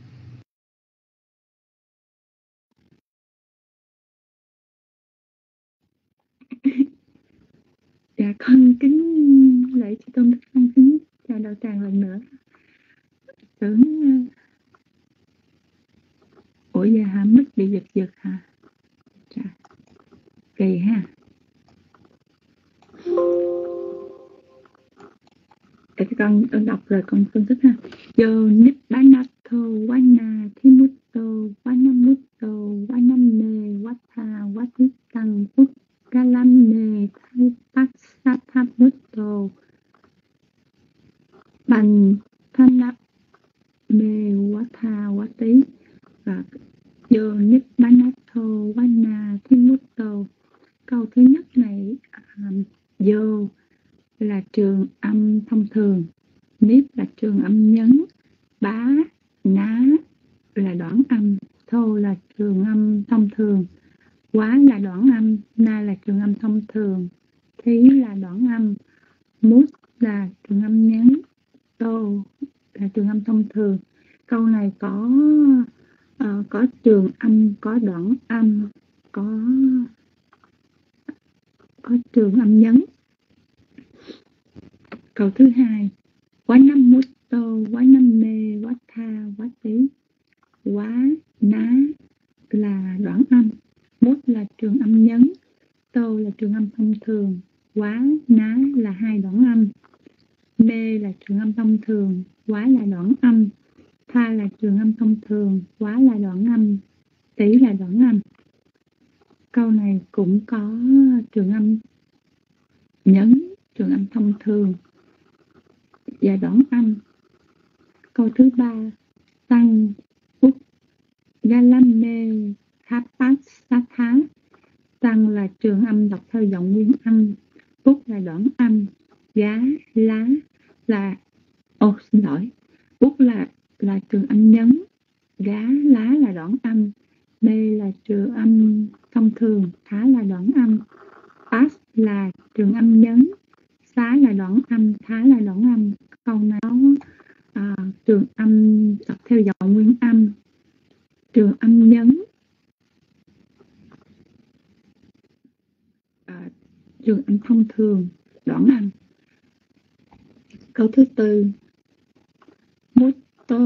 Dạ con kính lễ Chư Tôn Đức Tăng kính chào đạo tràng lần nữa. Tưởng ủa giờ hả, mic bị giật hả? Chà, kỳ ha. Để con đọc rồi con phân tích ha. Yo Nibbanato Vana Thimutto Vana Mutto Vana Me Vatha Vati Tăng Phúc Galam Me Thapasathamutto Bành Thana Me Vatha Vati. Và Yo Nibbanato Vana Thimutto. Câu thứ nhất này Yo là trường âm thông thường, Nip là trường âm nhấn, Bá, Ná là đoạn âm, Thô là trường âm thông thường, Quá là đoạn âm, Na là trường âm thông thường, Thí là đoạn âm, Mút là trường âm nhấn, Tô là trường âm thông thường. Câu này có trường âm, có đoạn âm, có trường âm nhấn. Câu thứ hai, Quá năm mutto, quá năm mê, quá tha, quá tí. Quá, ná là đoạn âm, mút là trường âm nhấn, tô là trường âm thông thường, quá, ná là hai đoạn âm, mê là trường âm thông thường, quá là đoạn âm, tha là trường âm thông thường, quá là đoạn âm, tí là đoạn âm. Câu này cũng có trường âm nhấn, trường âm thông thường và đoạn âm. Câu thứ ba, Tăng Úc Galame Thapasatha. Tăng là trường âm đọc theo giọng nguyên âm, Úc là đoạn âm, Gá, lá là xin lỗi, Úc là trường âm nhấn, Gá, lá là đoạn âm, Mê là trường âm thông thường, Thá là đoạn âm, Pas là trường âm nhấn, Xá là đoạn âm, Thá là đoạn âm. Câu này trường âm đọc theo giọng nguyên âm, trường âm nhấn, trường âm thông thường, đoạn âm. Câu thứ tư, Mutto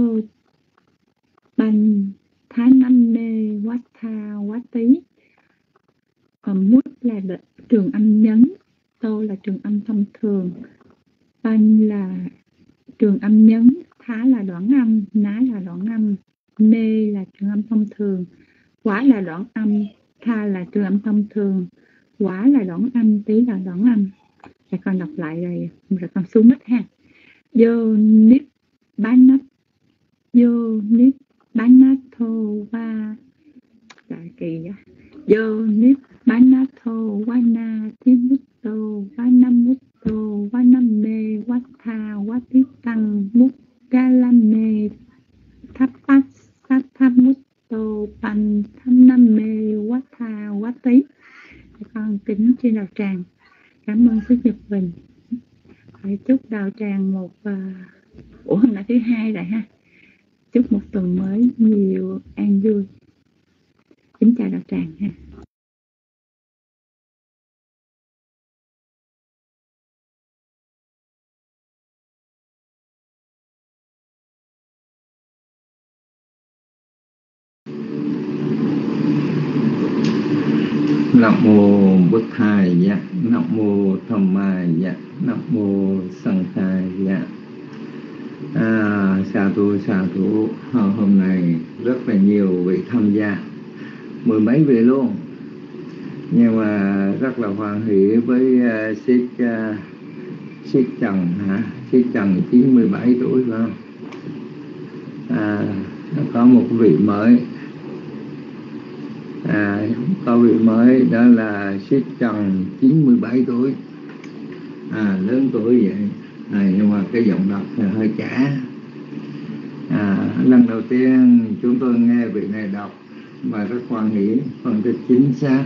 Bành Thá Năm Nê Quát Tha Quát Tí. Mút là trường âm nhấn, Tô là trường âm thông thường, Bành là trường âm nhấn, Thá là đoạn âm, Ná là đoạn âm, Mê là trường âm thông thường, Quá là đoạn âm, Tha là trường âm thông thường, Quá là đoạn âm, Tí là đoạn âm. Để con đọc lại rồi con xuống mic ha. Yo Nibbanato Va đại kỳ á. Yo Nibbanato Vana Thimutto Vana Mutto Vana Me Vatha Vati Tăng Muk Galam Me Thapasathamutto Pan Thana Me Vatha Vati. Con kính trên đạo tràng cảm ơn Sức Nhật Bình. Phải chúc đạo tràng một hôm nay thứ hai rồi ha. Chúc một tuần mới nhiều an vui. Kính chào đạo tràng ha. Nam mô Bụt Thầy dạ, Nam mô Tham Mai dạ, Nam mô Sanh Thầy dạ. Sa thú hôm nay rất là nhiều vị tham gia, mười mấy vị luôn, nhưng mà rất là hoan hỷ với Siết Trần Siết Trần 97 tuổi phải không? Có một vị mới, có vị mới đó là Siết Trần 97 tuổi, lớn tuổi vậy, nhưng mà cái giọng đọc thì hơi trẻ. Lần đầu tiên chúng tôi nghe vị này đọc và rất hoan hỷ, phân tích chính xác.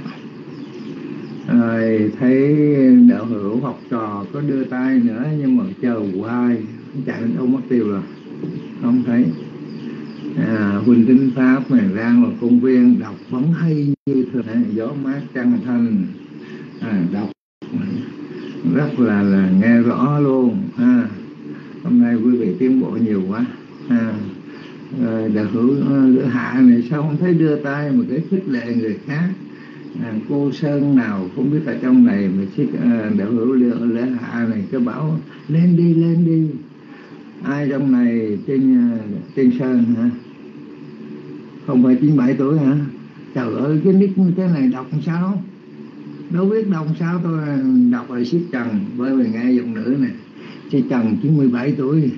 Rồi thấy đạo hữu học trò có đưa tay nữa, nhưng mà chờ hoài chạy đâu mất tiêu rồi, không thấy. Huynh Kính Pháp này ra ngoài công viên đọc vẫn hay như thường, gió mát trăng thanh, đọc rất là nghe rõ luôn. Hôm nay quý vị tiến bộ nhiều quá. Đạo hữu Lửa Hạ này sao không thấy đưa tay mà cái khích lệ người khác. Cô Sơn nào không biết ở trong này mà đạo hữu Lửa Hạ này cứ bảo lên đi. Ai trong này trên Sơn hả? Không phải 97 tuổi hả? Trời ơi, cái nick như thế này đọc làm sao? Đâu biết đọc sao, tôi đọc là Siết Trần, bởi vì nghe giọng nữ này Siết Trần 97 tuổi.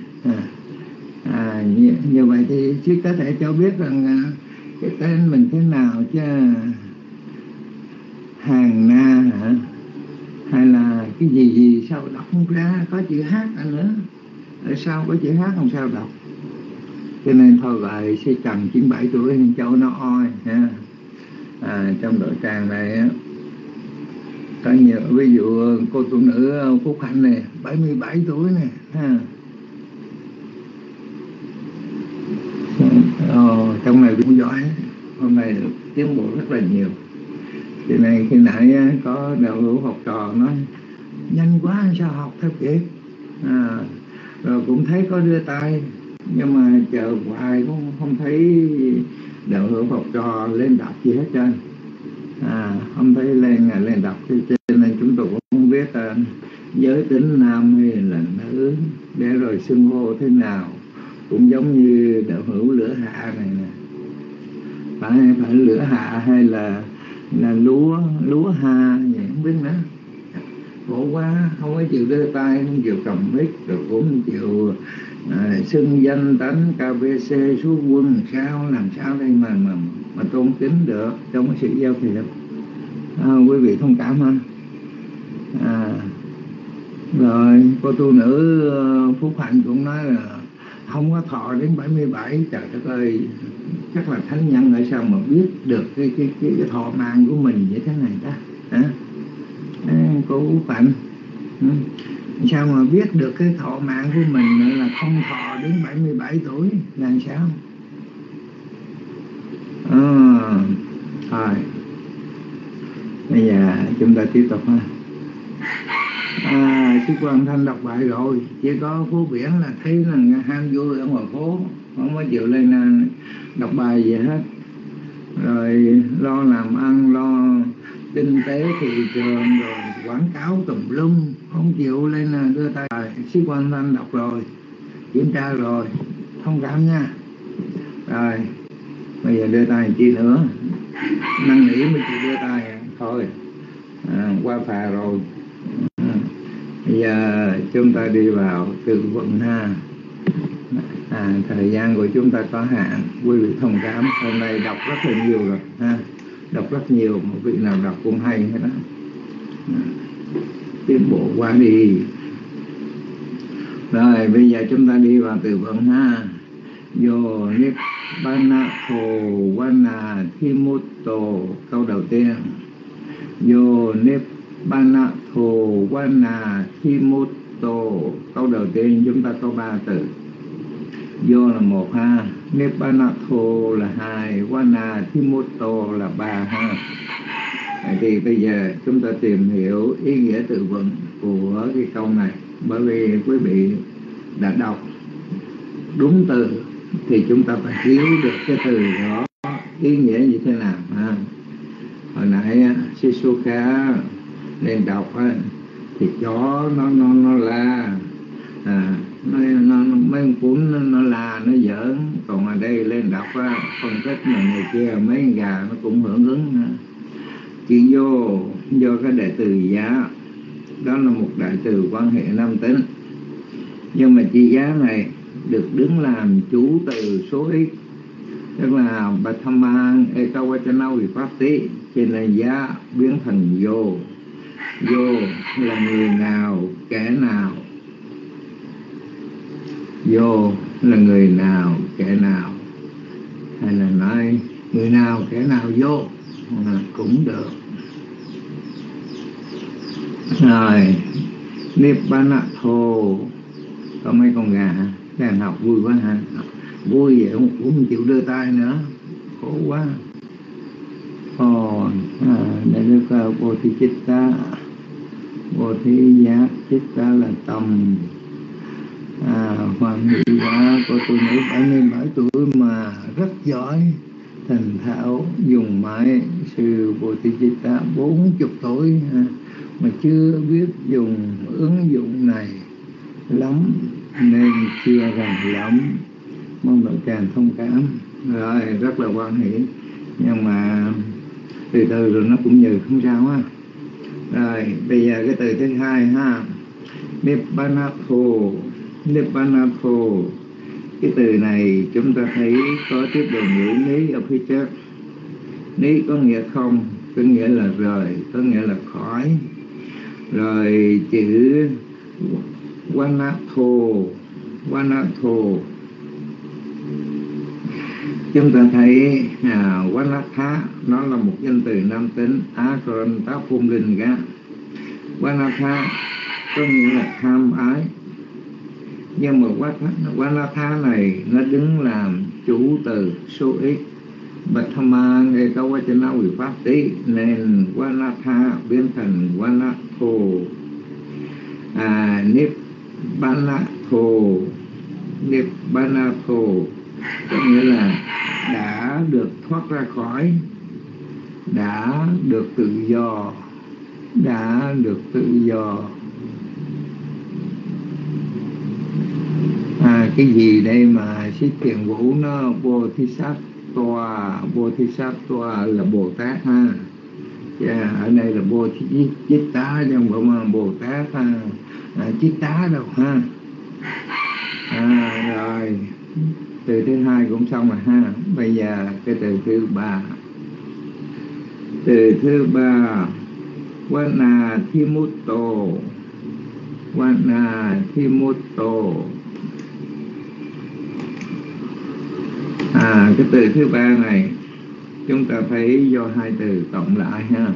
Như vậy thì Siết có thể cho biết rằng cái tên mình thế nào chứ? Hàng Na hả? Hay là cái gì sao đọc không ra? Có chữ H nữa, ở sao có chữ H không sao đọc? Cho nên thôi gọi Siết Trần 97 tuổi cho nó oi ha. Trong đội tràng này có nhiều, ví dụ cô tu nữ Phúc Hạnh này 77 tuổi này ha. Trong này cũng giỏi, hôm nay được tiến bộ rất là nhiều. Thì này khi nãy có đạo hữu học trò nói nhanh quá sao học theo kịp, rồi cũng thấy có đưa tay, nhưng mà chờ hoài cũng không thấy đạo hữu học trò lên đọc gì hết trơn. Không thấy lên đọc, cho nên chúng tôi cũng không biết giới tính nam hay là nữ để rồi xưng hô thế nào. Cũng giống như đạo hữu Lửa Hạ này nè, phải Lửa Hạ hay là lúa ha vậy không biết nữa. Khổ quá, không có chịu đưa tay, không chịu cầm mic, rồi cũng không chịu xưng danh tánh KBC số quân, làm sao đây mà tôn kính được trong cái sự giao thiệp. Quý vị thông cảm ha. Rồi cô tu nữ Phúc Hạnh cũng nói là không có thọ đến 77. Trời đất ơi, chắc là thánh nhân ở sao mà biết được cái thọ mạng của mình như thế này đó hả? Cô Phúc Hạnh sao mà biết được cái thọ mạng của mình là không thọ đến 77 tuổi là sao? Thôi bây giờ chúng ta tiếp tục ha. Sư Quang Thanh đọc bài rồi, chỉ có Phú Biển là thấy là ham vui ở ngoài phố, không có chịu lên đọc bài gì hết. Rồi lo làm ăn, lo kinh tế thị trường, rồi quảng cáo tùm lum, không chịu lên đưa tay. Sư Quang Thanh đọc rồi, kiểm tra rồi, thông cảm nha. Rồi bây giờ đưa tay chi nữa, năn nỉ mới chịu đưa tay thôi, qua phà rồi. Bây giờ chúng ta đi vào từ vận ha. Thời gian của chúng ta có hạn, quý vị thông cảm. Hôm nay đọc rất là nhiều rồi ha, đọc rất nhiều, một vị nào đọc cũng hay hết đó. Tiến bộ qua đi. Rồi bây giờ chúng ta đi vào từ vựng ha. Yo Nibbana Tho Vana Thimutto, câu đầu tiên. Yo Nibbana Tho Vana Thimutto, câu đầu tiên chúng ta có 3 từ. Vô là 1 ha, Nibbana Tho là 2, Vana Thimutto là 3 ha. Thì bây giờ chúng ta tìm hiểu ý nghĩa từ vựng của cái câu này. Bởi vì quý vị đã đọc đúng từ thì chúng ta phải hiểu được cái từ đó ý nghĩa như thế nào ha. hồi nãy Shizuka lên đọc á, thì chó nó la, nó mấy con cuốn nó la nó giỡn, còn ở đây lên đọc á, phân tích mà người kia mấy con gà nó cũng hưởng ứng. Chỉ do cái đại từ giá đó là một đại từ quan hệ nam tính, nhưng mà chi giá này được đứng làm chủ từ số ít, tức là Bhattamang Ekawachana Vipatti, cho nên giá biến thành vô. Vô là người nào, kẻ nào. Vô là người nào, kẻ nào, hay là nói người nào, kẻ nào vô cũng được. Rồi Nibbana-tho, có mấy con gà các anh học vui quá ha, vui vậy cũng chịu đưa tay nữa, khổ quá. Để được Bodhicitta, Bodhicitta là tâm. Hoàng nghị quá, cô tôi nữ 77 tuổi mà rất giỏi, thành thạo dùng máy. Sư Bodhicitta 40 tuổi mà chưa biết dùng ứng dụng này lắm, nên chưa rành lắm, mong đội tràng thông cảm. Rồi rất là quan hỷ, nhưng mà từ từ rồi nó cũng như không sao á. Rồi bây giờ cái từ thứ hai ha, Nibbana-tho. Nibbana-tho, cái từ này chúng ta thấy có tiếp đề ngữ ní ở phía trước. Ní có nghĩa không, có nghĩa là rời, có nghĩa là khỏi. Rồi chữ Vanatho, chúng ta thấy Vanatha nó là một danh từ nam tính, còn tác phun linh ga. Vanatha có nghĩa là tham ái, nhưng mà Vanatha này nó đứng làm chủ từ số ít. Bhattamang Ekawachana Vipatti, nên Vanatha biến thành Vanatho. Nibbana-tho có nghĩa là đã được thoát ra khỏi, đã được tự do, đã được tự do. Cái gì đây mà Sĩ Thiền Vũ nó Bodhisattva là Bồ Tát ha. Ở đây là Bodhicitta chứ không phải Bồ Tát Chitta đâu ha. Rồi từ thứ hai cũng xong rồi ha. Bây giờ cái từ thứ ba. Từ thứ ba, Vanatthimutto. Cái từ thứ ba này chúng ta thấy do hai từ cộng lại ha,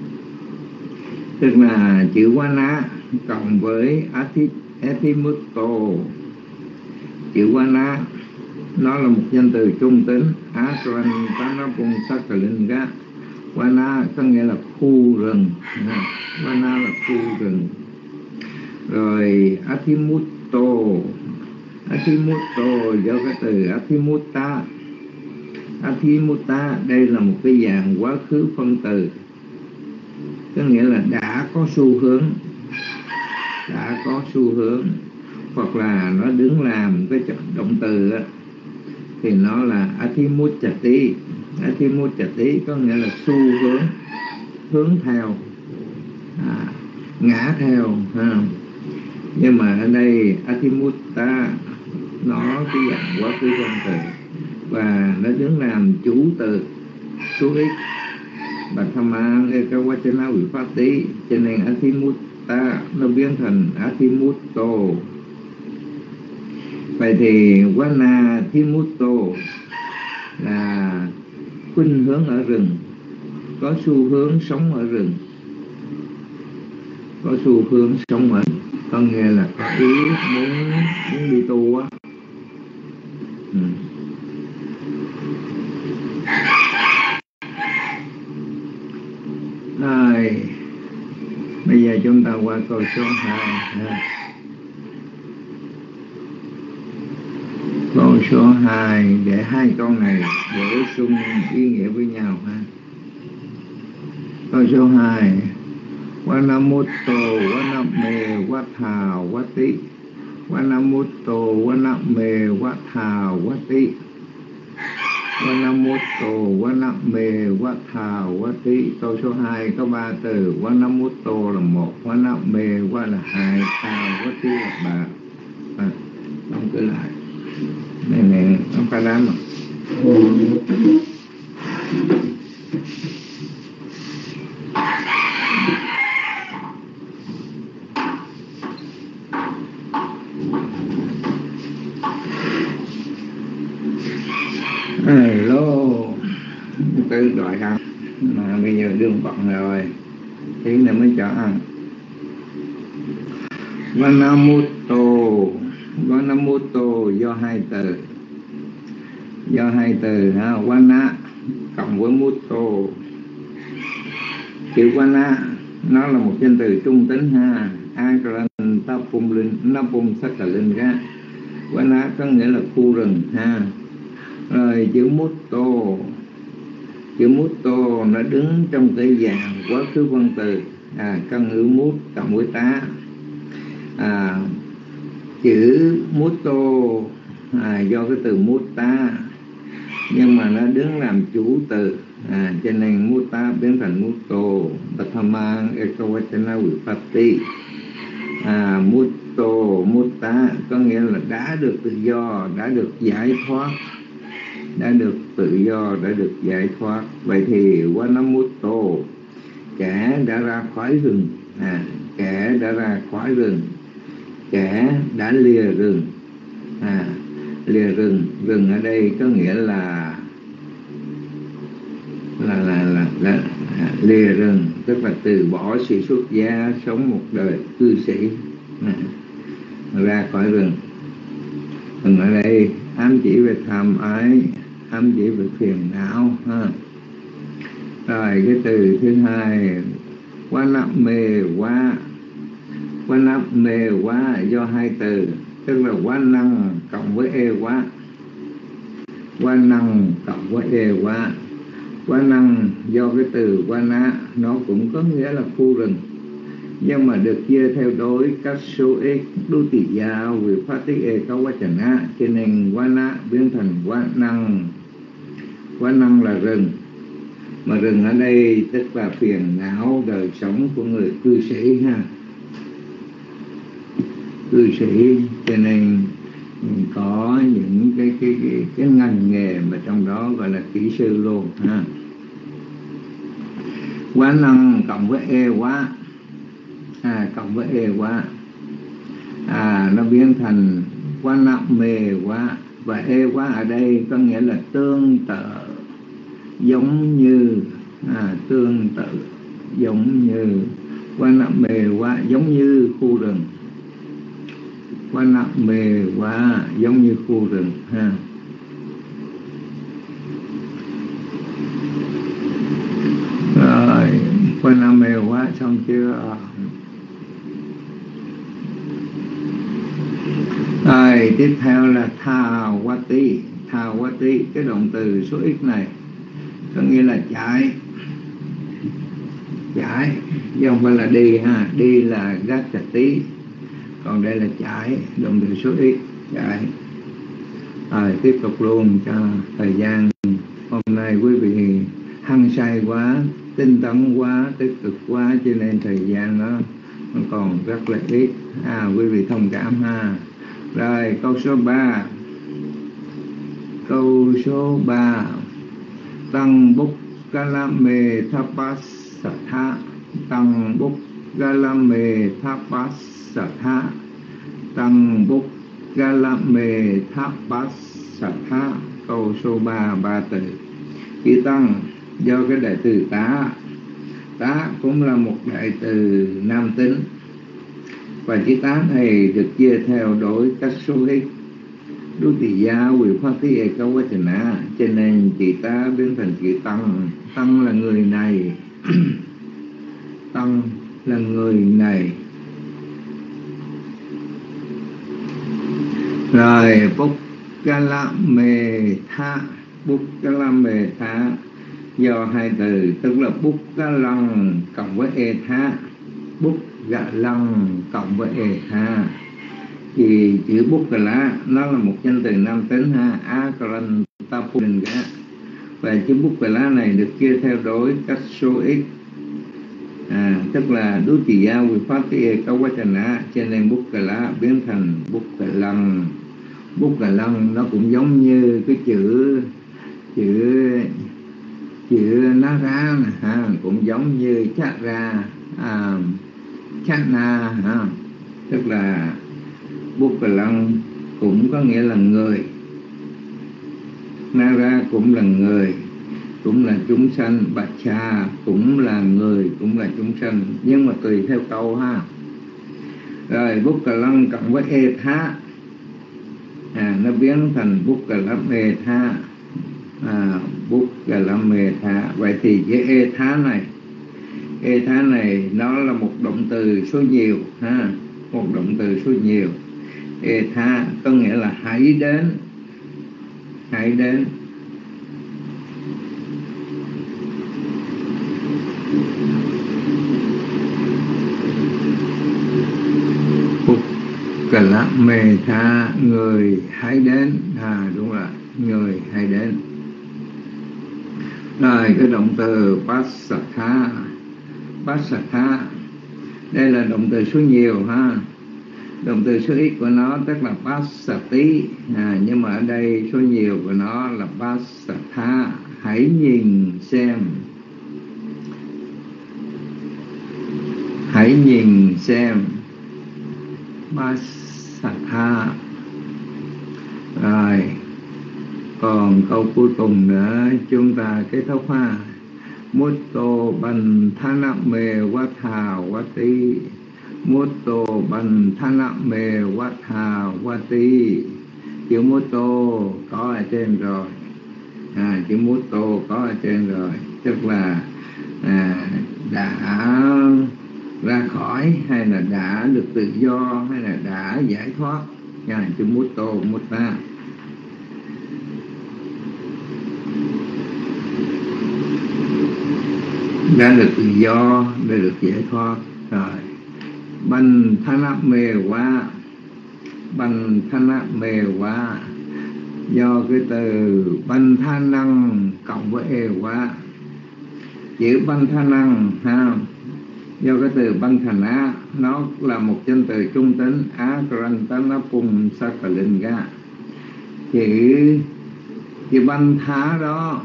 tức là chữ Vana cộng với Athimutto. Chữ Vana nó là một danh từ trung tính, Asrantanapungsakalinga. Vana có nghĩa là khu rừng, Vana là khu rừng. Rồi Athimutto do cái từ Athimutta, đây là một cái dạng quá khứ phân từ, có nghĩa là đã có xu hướng, hoặc là nó đứng làm cái động từ á, thì nó là Athimuchati. Athimuchati có nghĩa là xu hướng, hướng theo, ngã theo ha. Nhưng mà ở đây Athimutta nó cái dạng quá khứ phân từ và nó đứng làm chủ từ số ít. Bhattamang Ekawachana Vipatti, cho nên Athimutta nó biến thành Athimutto. Vậy thì Vanatthimutto là khuynh hướng ở rừng, có xu hướng sống ở rừng, có nghĩa là có ý muốn đi tu á. Rồi bây giờ chúng ta qua câu số 2. Câu số 2 để hai câu này bổ sung ý nghĩa với nhau ha. câu số 2 Vanamutto Vaname Vatha Vati Vanamutto Vaname Vatha Vati Vanamutto Vaname Vatha Vati. Câu số 2 có 3 từ. Vanamutto là 1, Vaname là 2, Tha Vati là 3. Đóng cửa lại. Này không phải làm mà. Hello, tự đòi ăn mà bây giờ đương bận rồi, tí nữa mới cho ăn. Vanamutto do hai từ ha. Vana cộng với mutto. Chữ vana nó là một danh từ trung tính ha. Akran tapum sắc linh ra. Vana có nghĩa là khu rừng ha. Rồi chữ mutto nó đứng trong cái dạng quá khứ văn từ, căn ngữ mút cộng với tá. Chữ mutto do cái từ mutta, nhưng mà nó đứng làm chủ từ, cho nên mutta biến thành mutto. Pathamang ekavachana vipatti. Mutta có nghĩa là đã được tự do, đã được giải thoát, đã được tự do, đã được giải thoát. Vậy thì Vanamutto, kẻ đã ra khỏi rừng, kẻ đã ra khỏi rừng, kẻ đã lìa rừng. Lìa rừng ở đây có nghĩa là lìa rừng, tức là từ bỏ sự xuất gia, sống một đời cư sĩ, ra khỏi rừng. Rừng ở đây ám chỉ về tham ái, ám chỉ về phiền não ha. Rồi cái từ thứ hai Vaname quá do hai từ, tức là quá năng cộng với e quá. Quá năng cộng với e quá. Quá năng do cái từ vana nó cũng có nghĩa là khu rừng, nhưng mà được chia theo đối các số ít đô tỳ gia vì phát tích e có quá trần á, cho nên vana biến thành quá năng. Quá năng là rừng, mà rừng ở đây tức là phiền não đời sống của người cư sĩ ha. Cư sĩ cho nên có những cái ngành nghề mà trong đó gọi là kỹ sư luôn ha. Quá năng cộng với e quá, cộng với e quá, nó biến thành quá nặng mê quá. Và e quá ở đây có nghĩa là tương tự, giống như, tương tự, giống như. Quá nặng mê quá giống như khu rừng. Quá nặng mê quá giống như khu rừng ha. Rồi, quá nặng mê quá xong chưa? Rồi, tiếp theo là thawati. Thawati, cái động từ số ít này có nghĩa là chạy. Chạy, chứ không phải là đi ha. Đi là gachati, còn đây là chạy, động từ số ít, chạy. Rồi, tiếp tục luôn cho thời gian. Hôm nay quý vị hăng say quá, tinh tấn quá, tích cực quá, cho nên thời gian nó còn rất là ít. Quý vị thông cảm ha. Rồi, câu số 3. Câu số 3. Tăng búc galame thapasatha. Tăng búc galame thapasatha. Tăng búc galame thapasatha. Câu số 3, 3 từ. Chữ tăng do cái đại từ tá. Tá cũng là một đại từ nam tính. Và chữ tá này được chia theo đối các số ít. Đô tỳ gia vì phát thí e câu quá trình á, cho nên chữ tá biến thành chữ tăng. Tăng là người này. Tăng là người này. Rồi búc galame tha. Búc galame tha do hai từ, tức là bút gà lăng cộng với e tha. Bút gà lăng cộng với e tha. Thì chữ bút gà lá nó là một danh từ nam tính ha, a karan tapun gá. Và chữ bút gà lá này được chia theo đối cách số x, tức là đối tỷ gia quy phát cái câu quá trần á, cho nên bút gà lá biến thành bút gà lăng. Bút gà lăng nó cũng giống như cái chữ ná ra ha, cũng giống như chát ra, chát na ha, tức là bút gà lăng cũng có nghĩa là người, na ra cũng là người, cũng là chúng sanh, bạch cha cũng là người, cũng là chúng sanh, nhưng mà tùy theo câu ha. Rồi bút gà lăng cộng với e tha, nó biến thành bút gà lắm e tha, bút gà lắm e tha. Vậy thì cái e tha này nó là một động từ số nhiều ha, một động từ số nhiều. E tha có nghĩa là hãy đến, hãy đến. Cà lát mê tha, người hãy đến, đúng rồi, người hãy đến. Rồi cái động từ passatha, passatha đây là động từ số nhiều ha. Động từ số ít của nó tức là passati, nhưng mà ở đây số nhiều của nó là passatha, hãy nhìn xem, hãy nhìn xem. Passatha. Rồi còn câu cuối cùng nữa chúng ta kết thúc ha. Mutto bantana me watha wati, mutto bantana me watha wati. Chữ mutto có ở trên rồi, chữ mutto có ở trên rồi, tức là đã ra khỏi, hay là đã được tự do, hay là đã giải thoát. Chữ mutto, mutta. Đã được tự do, đã được giải thoát. Rồi banh thana mê quá, banh thana mê quá, do cái từ banh tha năng cộng với e quá. Chữ banh tha năng ha, do cái từ banh thành á, nó là một danh từ trung tính, á karantana pum sakalinga. Chữ banh thá đó,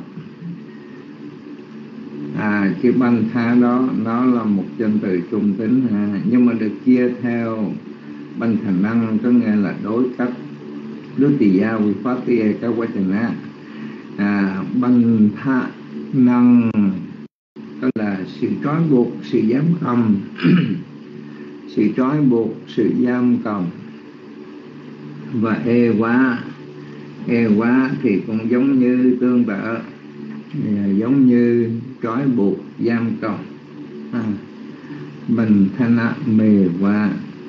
chữ banh tha đó nó là một danh từ trung tính nhưng mà được chia theo banh thành năng, có nghĩa là đối cách, đối tỷ gia quy phát cái quá trình á. Banh tha năng đó là sự trói buộc, sự giam cầm, sự trói buộc, sự giam cầm. Và e quá thì cũng giống như tương tự, giống như trói buộc, giam cầm. Bình thana mê quá.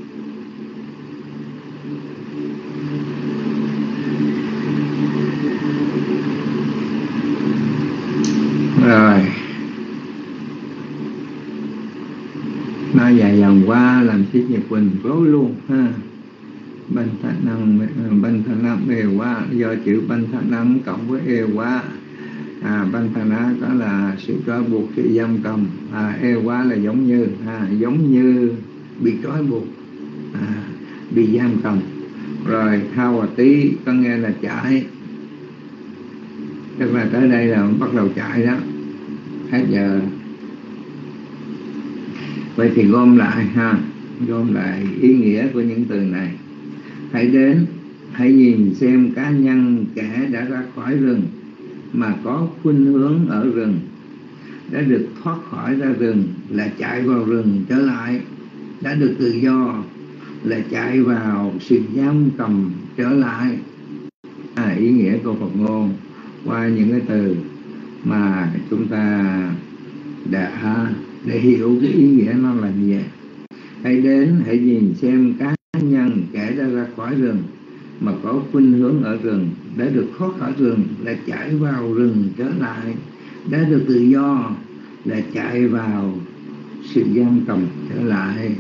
Rồi nói dài dòng quá làm Chiết Nhật Quỳnh rối luôn ha. Banh thà năng e quá, do chữ banh thà năng cộng với e quá. Banh thà năng đó là sự trói buộc, sự giam cầm. E quá là giống như, giống như bị trói buộc, bị giam cầm. Rồi thao và tí có nghe là chạy, tức là tới đây là bắt đầu chạy đó, hết giờ. Vậy thì gom lại gom lại ý nghĩa của những từ này. Hãy đến, hãy nhìn xem cá nhân kẻ đã ra khỏi rừng mà có khuynh hướng ở rừng, đã được thoát khỏi ra rừng là chạy vào rừng trở lại, đã được tự do là chạy vào sự giam cầm trở lại. Ý nghĩa của Phật ngôn qua những cái từ mà chúng ta đã để hiểu cái ý nghĩa nó là gì vậy. Hãy đến, hãy nhìn xem cá nhân kẻ đã ra khỏi rừng mà có khuynh hướng ở rừng, đã được thoát khỏi rừng là chạy vào rừng trở lại, đã được tự do lại chạy vào sự giam cầm trở lại.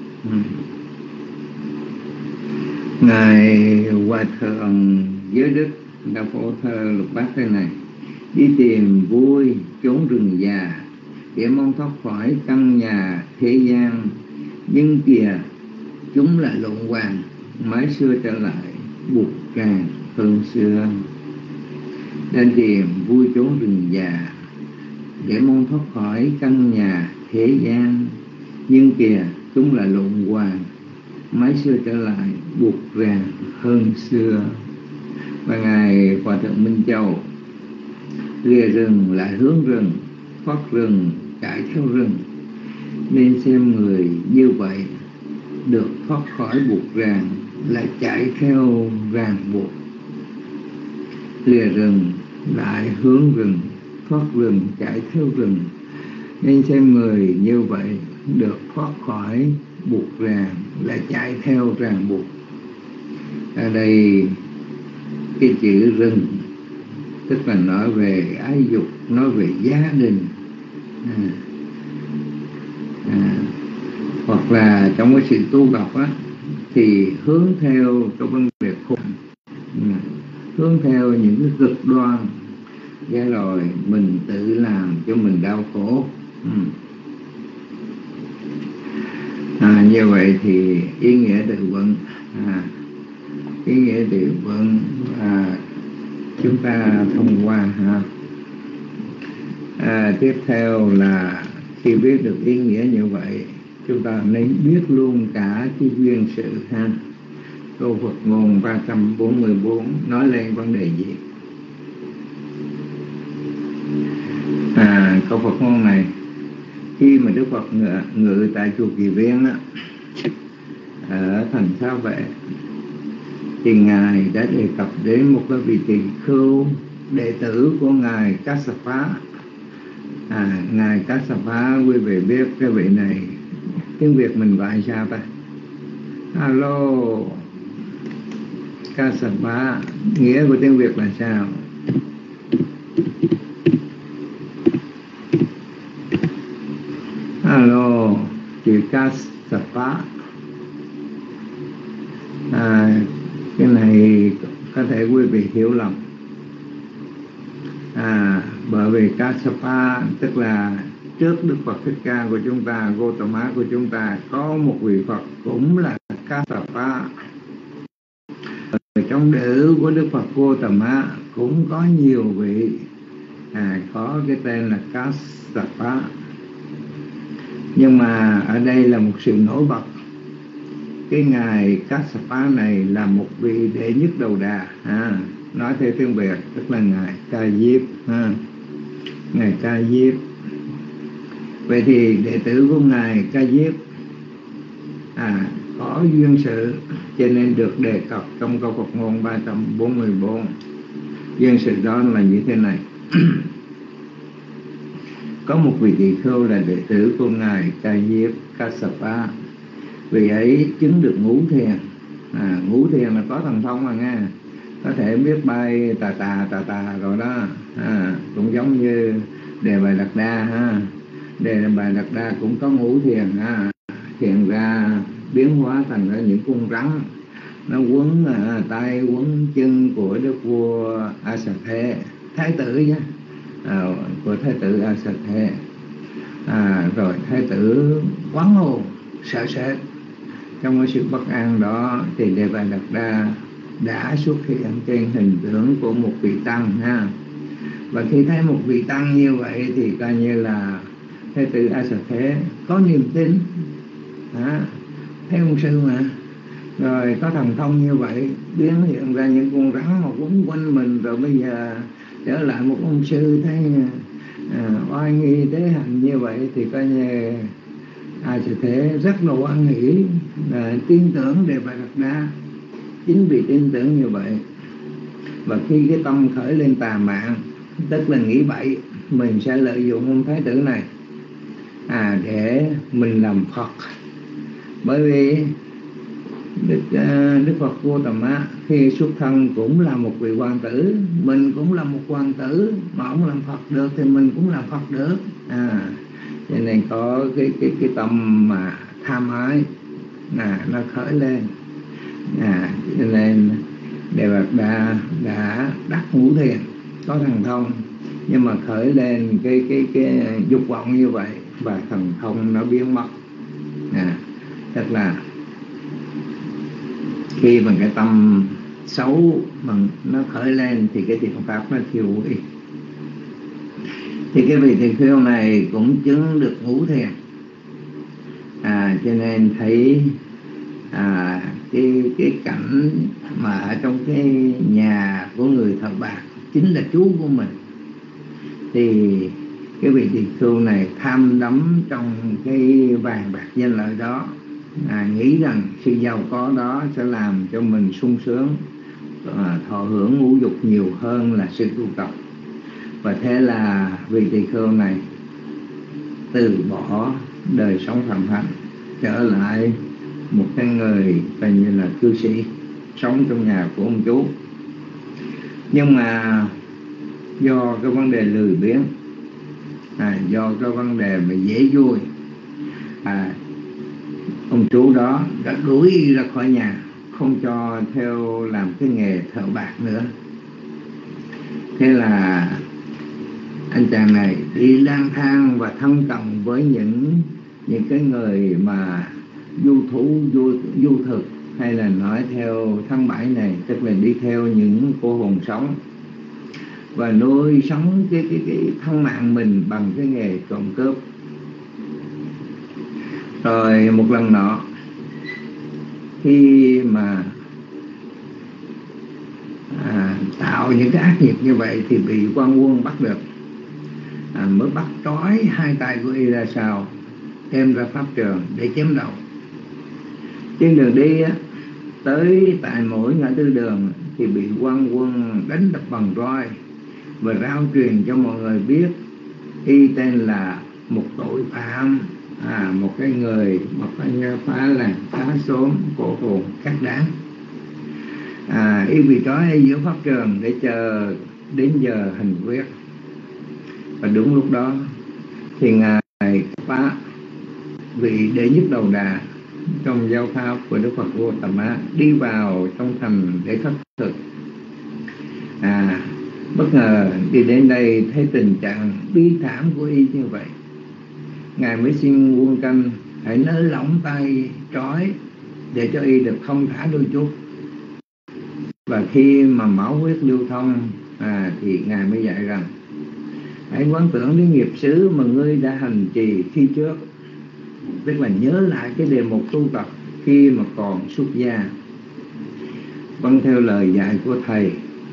Ngài Hòa Thượng Giới Đức đã phổ thơ lục bát thế này: đi tìm vui chốn rừng già để mong thoát khỏi căn nhà thế gian, nhưng kìa chúng là lộn hoàng, mái xưa trở lại buộc càng hơn xưa. Nên tìm vui chốn rừng già để mong thoát khỏi căn nhà thế gian, nhưng kìa chúng là lộn hoàng, mái xưa trở lại buộc ràng hơn xưa. Và Ngài Hòa Thượng Minh Châu: lìa rừng lại hướng rừng, thoát rừng chạy theo rừng, nên xem người như vậy được thoát khỏi buộc ràng, lại chạy theo ràng buộc. Lìa rừng lại hướng rừng, thoát rừng chạy theo rừng, nên xem người như vậy được thoát khỏi buộc ràng, lại chạy theo ràng buộc. Ở đây cái chữ rừng tức là nói về ái dục, nói về gia đình, hoặc là trong cái sự tu học á, thì hướng theo cái vấn đề khổ, hướng theo những cái cực đoan, cái rồi mình tự làm cho mình đau khổ. Như vậy thì ý nghĩa từ vựng, ý nghĩa từ vựng chúng ta thông qua tiếp theo là khi biết được ý nghĩa như vậy, chúng ta nên biết luôn cả cái duyên sự ha. Câu Phật ngôn 344 nói lên vấn đề gì? Câu Phật ngôn này, khi mà Đức Phật ngự tại chùa Kỳ Viên á, ở thành Xá Vệ, thì Ngài đã đề cập đến một cái vị tỳ khưu đệ tử của Ngài Kassapa. Ngài Kassapa, quý vị biết cái vị này tiếng Việt mình gọi sao ta? Alo, Kassapa, nghĩa của tiếng Việt là sao? Alo, chữ Kassapa. Cái này có thể quý vị hiểu lầm. Bởi vì Kassapa tức là trước Đức Phật Thích Ca của chúng ta, Gotama của chúng ta, có một vị Phật cũng là Kassapa. Trong đệ tử của Đức Phật Gotama cũng có nhiều vị có cái tên là Kassapa. Nhưng mà ở đây là một sự nổi bật. Cái Ngài Kassapa này là một vị đệ nhất đầu đà, nói theo tiếng Việt tức là Ngài Ca Diếp, Ngài Ca Diếp. Vậy thì đệ tử của Ngài Ca Diếp có duyên sự, cho nên được đề cập trong câu Phật ngôn 344. Duyên sự đó là như thế này. Có một vị tỳ khưu là đệ tử của Ngài Ca Diếp Kassapa. Vị ấy chứng được ngũ thiền. Ngũ thiền là có thần thông mà nghe, có thể biết bay tà tà rồi đó. Cũng giống như Đề Bà Đạt Đa Đề Bà Đạt Đa cũng có ngũ thiền, thiền ra biến hóa thành ra những con rắn, nó quấn tay quấn chân của đức vua A Sà Thế, thái tử chứ, của thái tử A Sà Thế. Rồi thái tử quán hồn sợ sệt. Trong cái sự bất an đó thì Đề Bà Đạt Đa đã xuất hiện trên hình tượng của một vị tăng Và khi thấy một vị tăng như vậy thì coi như là thái tử A Sà Thế có niềm tin, thấy ông sư mà, rồi có thần thông như vậy, biến hiện ra những con rắn mà quấn quanh mình, rồi bây giờ trở lại một ông sư thấy oai nghi tế hạnh như vậy thì coi như A Sà Thế rất là hoan hỷ, tin tưởng Đề Bà Đạt Đa. Chính vì tin tưởng như vậy, và khi cái tâm khởi lên tà mạn, tức là nghĩ bậy, mình sẽ lợi dụng ông thái tử này để mình làm Phật. Bởi vì Đức Phật Gautama khi xuất thân cũng là một vị hoàng tử, mình cũng là một hoàng tử, mà ông làm Phật được thì mình cũng làm Phật được. Cho nên có cái tâm mà tham ái nó khởi lên. Cho nên Đề Bạt Đà đã đắc ngũ thiền, có thần thông, nhưng mà khởi lên cái dục vọng như vậy và thần thông nó biến mất. Tức là khi mà cái tâm xấu mà nó khởi lên thì cái thiện pháp nó thiêu hủy. Thì cái vị tỳ kheo này cũng chứng được ngũ thiền. Cho nên thấy cái cảnh mà ở trong cái nhà của người thợ bạc chính là chú của mình, thì cái vị tỳ kheo này tham đắm trong cái vàng bạc danh lợi đó, nghĩ rằng sự giàu có đó sẽ làm cho mình sung sướng, thọ hưởng ngũ dục nhiều hơn là sự tu tập. Và thế là vị tỳ kheo này từ bỏ đời sống phạm hạnh, trở lại một cái người coi như là cư sĩ, sống trong nhà của ông chú. Nhưng mà do cái vấn đề lười biếng, do cái vấn đề mà dễ vui, ông chú đó đã đuổi ra khỏi nhà, không cho theo làm cái nghề thợ bạc nữa. Thế là anh chàng này đi lang thang và thân cận với những cái người mà du thú, du thực, hay là nói theo tháng 7 này, tức là đi theo những cô hồn sống, và nuôi sống cái thân mạng mình bằng cái nghề trộm cướp. Rồi một lần nọ, khi mà tạo những cái ác nghiệp như vậy thì bị quan quân bắt được, mới bắt trói hai tay của y ra sau, đem ra pháp trường để chém đầu. Trên đường đi tới tại mỗi ngã tư đường thì bị quan quân đánh đập bằng roi và rao truyền cho mọi người biết y tên là một tội phạm, một cái người mà phải phá làng phá xóm, cổ hồn các đáng. Y bị trói ở giữa pháp trường để chờ đến giờ hành quyết. Và đúng lúc đó thì ngài phá, vị đệ nhất đầu đà trong giáo pháp của Đức Phật Gautama, đi vào trong thành để khất thực. Bất ngờ đi đến đây thấy tình trạng bi thảm của y như vậy, ngài mới xin quân canh hãy nới lỏng tay trói để cho y được thông thả đôi chút. Và khi mà máu huyết lưu thông thì ngài mới dạy rằng hãy quán tưởng đến nghiệp xứ mà ngươi đã hành trì khi trước, tức là nhớ lại cái đề mục tu tập khi mà còn xuất gia, vâng theo lời dạy của thầy,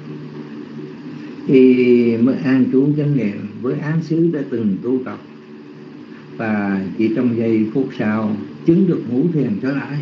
thì mới an trú chánh niệm với án xứ đã từng tu tập, và chỉ trong giây phút sau chứng được ngũ thiền trở lại.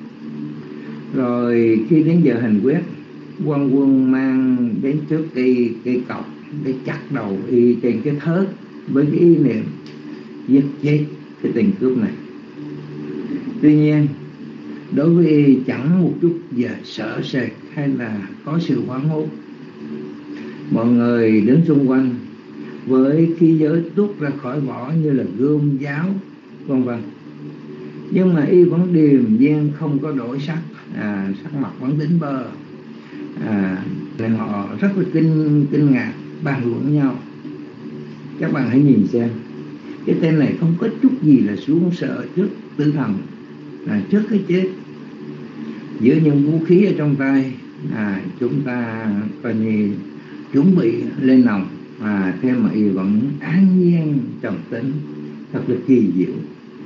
Rồi khi đến giờ hành quyết, quan quân mang đến trước cây cọc để chặt đầu y trên cái thớt với cái ý niệm giết chết cái tên cướp này. Tuy nhiên đối với y chẳng một chút giờ sợ sệt hay là có sự hoảng hốt. Mọi người đứng xung quanh với khí giới tuốt ra khỏi vỏ như là gươm giáo vân vân, nhưng mà y vẫn điềm nhiên không có đổi sắc, sắc mặt vẫn tính bơ. Nên họ rất là kinh ngạc, bàn luận nhau. Các bạn hãy nhìn xem, cái tên này không có chút gì là xuống sợ trước tử thần, trước cái chết. Giữa những vũ khí ở trong tay, chúng ta coi như chuẩn bị lên lòng, thế mà y vẫn an nhiên trầm tĩnh, thật là kỳ diệu.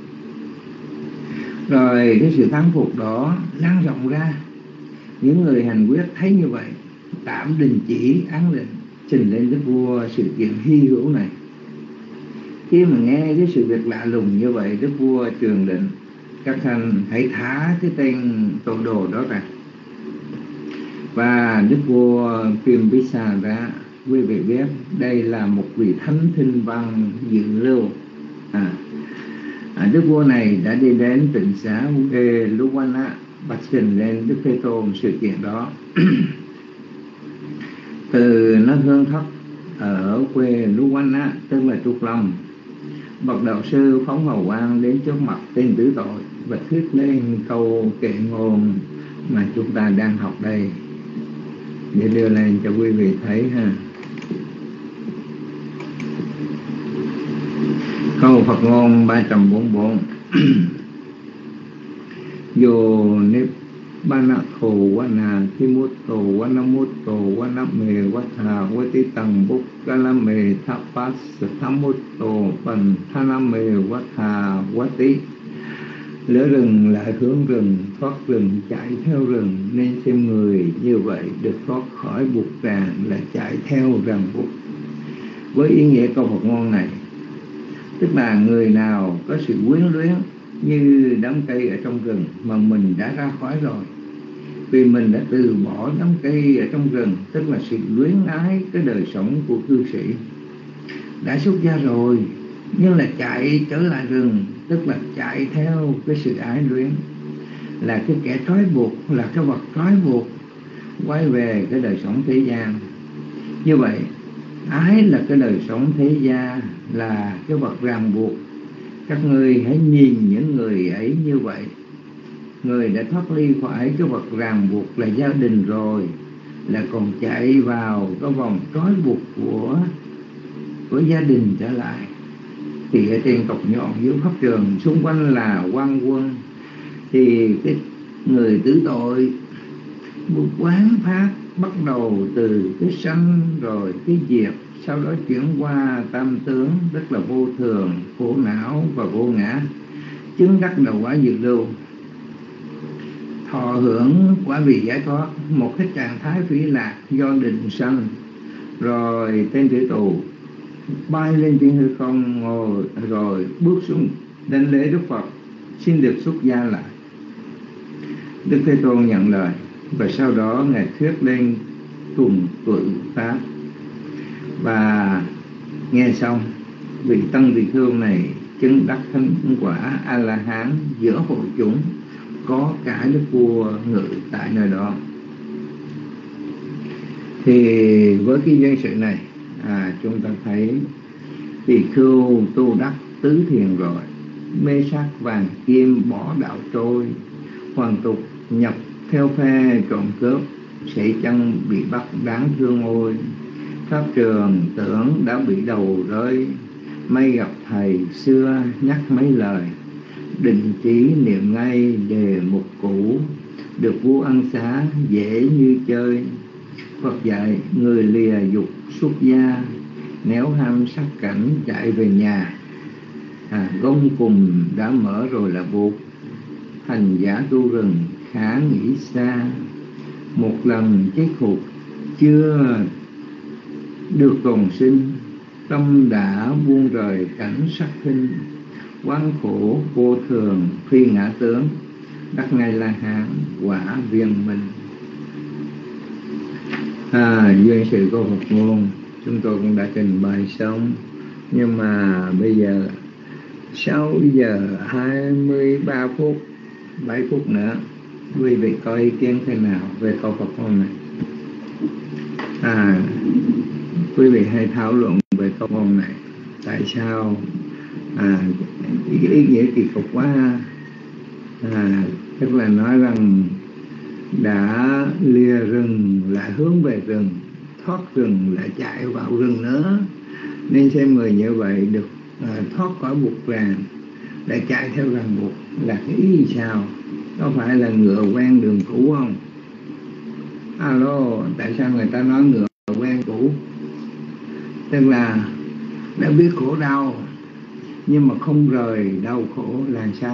Rồi cái sự thán phục đó lan rộng ra. Những người hành quyết thấy như vậy, tạm đình chỉ án lệnh, trình lên đức vua sự kiện hy hữu này. Khi mà nghe cái sự việc lạ lùng như vậy, đức vua truyền lệnh các thanh hãy thả cái tên tội đồ đó ra. Và đức vua Bimbisara, quý vị biết đây là một vị thánh thinh văn dự lưu. Đức vua này đã đi đến tỉnh xã Udeluwana bạch trình lên Đức Thế Tôn sự kiện đó. Từ nó hương thấp ở quê Lú Quanh á, tức là Trúc Long, bậc đạo sư phóng hào quang đến trước mặt tên tử tội và thuyết lên câu kệ ngôn mà chúng ta đang học đây, để đưa lên cho quý vị thấy ha. Câu Phật ngôn 344. Yo Nibbana-tho Vana Thimutto Vanamutto Vaname Vatha Vatitang Bukkalame Thappas Thamutto Panthaname Vatha Vati. Lỡ rừng lại hướng rừng, thoát rừng chạy theo rừng, nên xem người như vậy được thoát khỏi buộc ràng là chạy theo ràng buộc. Với ý nghĩa câu Phật ngôn này, tức là người nào có sự quyến luyến như đám cây ở trong rừng mà mình đã ra khỏi rồi, vì mình đã từ bỏ đám cây ở trong rừng, tức là sự luyến ái cái đời sống của cư sĩ, đã xuất gia rồi nhưng là chạy trở lại rừng, tức là chạy theo cái sự ái luyến, là cái kẻ trói buộc, là cái vật trói buộc, quay về cái đời sống thế gian. Như vậy ái là cái đời sống thế gian, là cái vật ràng buộc. Các ngươi hãy nhìn những người ấy như vậy. Người đã thoát ly khỏi cái vật ràng buộc là gia đình rồi, là còn chạy vào cái vòng trói buộc của gia đình trở lại. Thì ở trên cọc nhọn dưới pháp trường, xung quanh là quan quân, thì cái người tử tội quán pháp bắt đầu từ cái sanh rồi cái diệt, sau đó chuyển qua tam tướng, tức là vô thường, khổ não và vô ngã, chứng đắc đầu quả diệt lưu, thọ hưởng quả vị giải thoát, một cái trạng thái phi lạc do định sanh. Rồi tên tử tù bay lên trên hư không, ngồi rồi bước xuống đảnh lễ Đức Phật, xin được xuất gia lại. Đức Thế Tôn nhận lời, và sau đó ngài thuyết lên tuần tự pháp. Và nghe xong, vị tăng vị thương này chứng đắc thánh quả A La Hán giữa hội chúng, có cả Đức Vua ngự tại nơi đó. Thì với cái duyên sự này, chúng ta thấy tỳ khưu tu đắc tứ thiền rồi, mê sắc vàng kim bỏ đạo trôi, hoàn tục nhập theo phe trộm cướp, sẽ chăng bị bắt đáng thương ôi. Pháp trường tưởng đã bị đầu rơi, may gặp thầy xưa nhắc mấy lời, định trí niệm ngay đề mục cũ, được vua ăn xá dễ như chơi. Phật dạy người lìa dục xuất gia, nếu ham sắc cảnh chạy về nhà, gông cùng đã mở rồi là buộc. Hành giả tu rừng khá nghĩ xa, một lần chết hụt chưa được còn sinh, tâm đã buông rời cảnh sắc hình, quán khổ vô thường phi ngã tướng, đắc ngay La Hán quả viên minh. Duyên sự câu Phật ngôn chúng tôi cũng đã trình bày xong, nhưng mà bây giờ 6 giờ 23 phút, 7 phút nữa, quý vị có ý kiến thế nào về câu Phật ngôn này? Quý vị hãy thảo luận về câu ngôn này. Tại sao ý nghĩa kỳ cục quá? Tức là nói rằng đã lìa rừng lại hướng về rừng, thoát rừng lại chạy vào rừng nữa, nên xem người như vậy được thoát khỏi buộc ràng, lại chạy theo ràng buộc, là cái ý sao? Có phải là ngựa quen đường cũ không? Alo, tại sao người ta nói ngựa quen cũ? Tức là đã biết khổ đau nhưng mà không rời đau khổ là sao?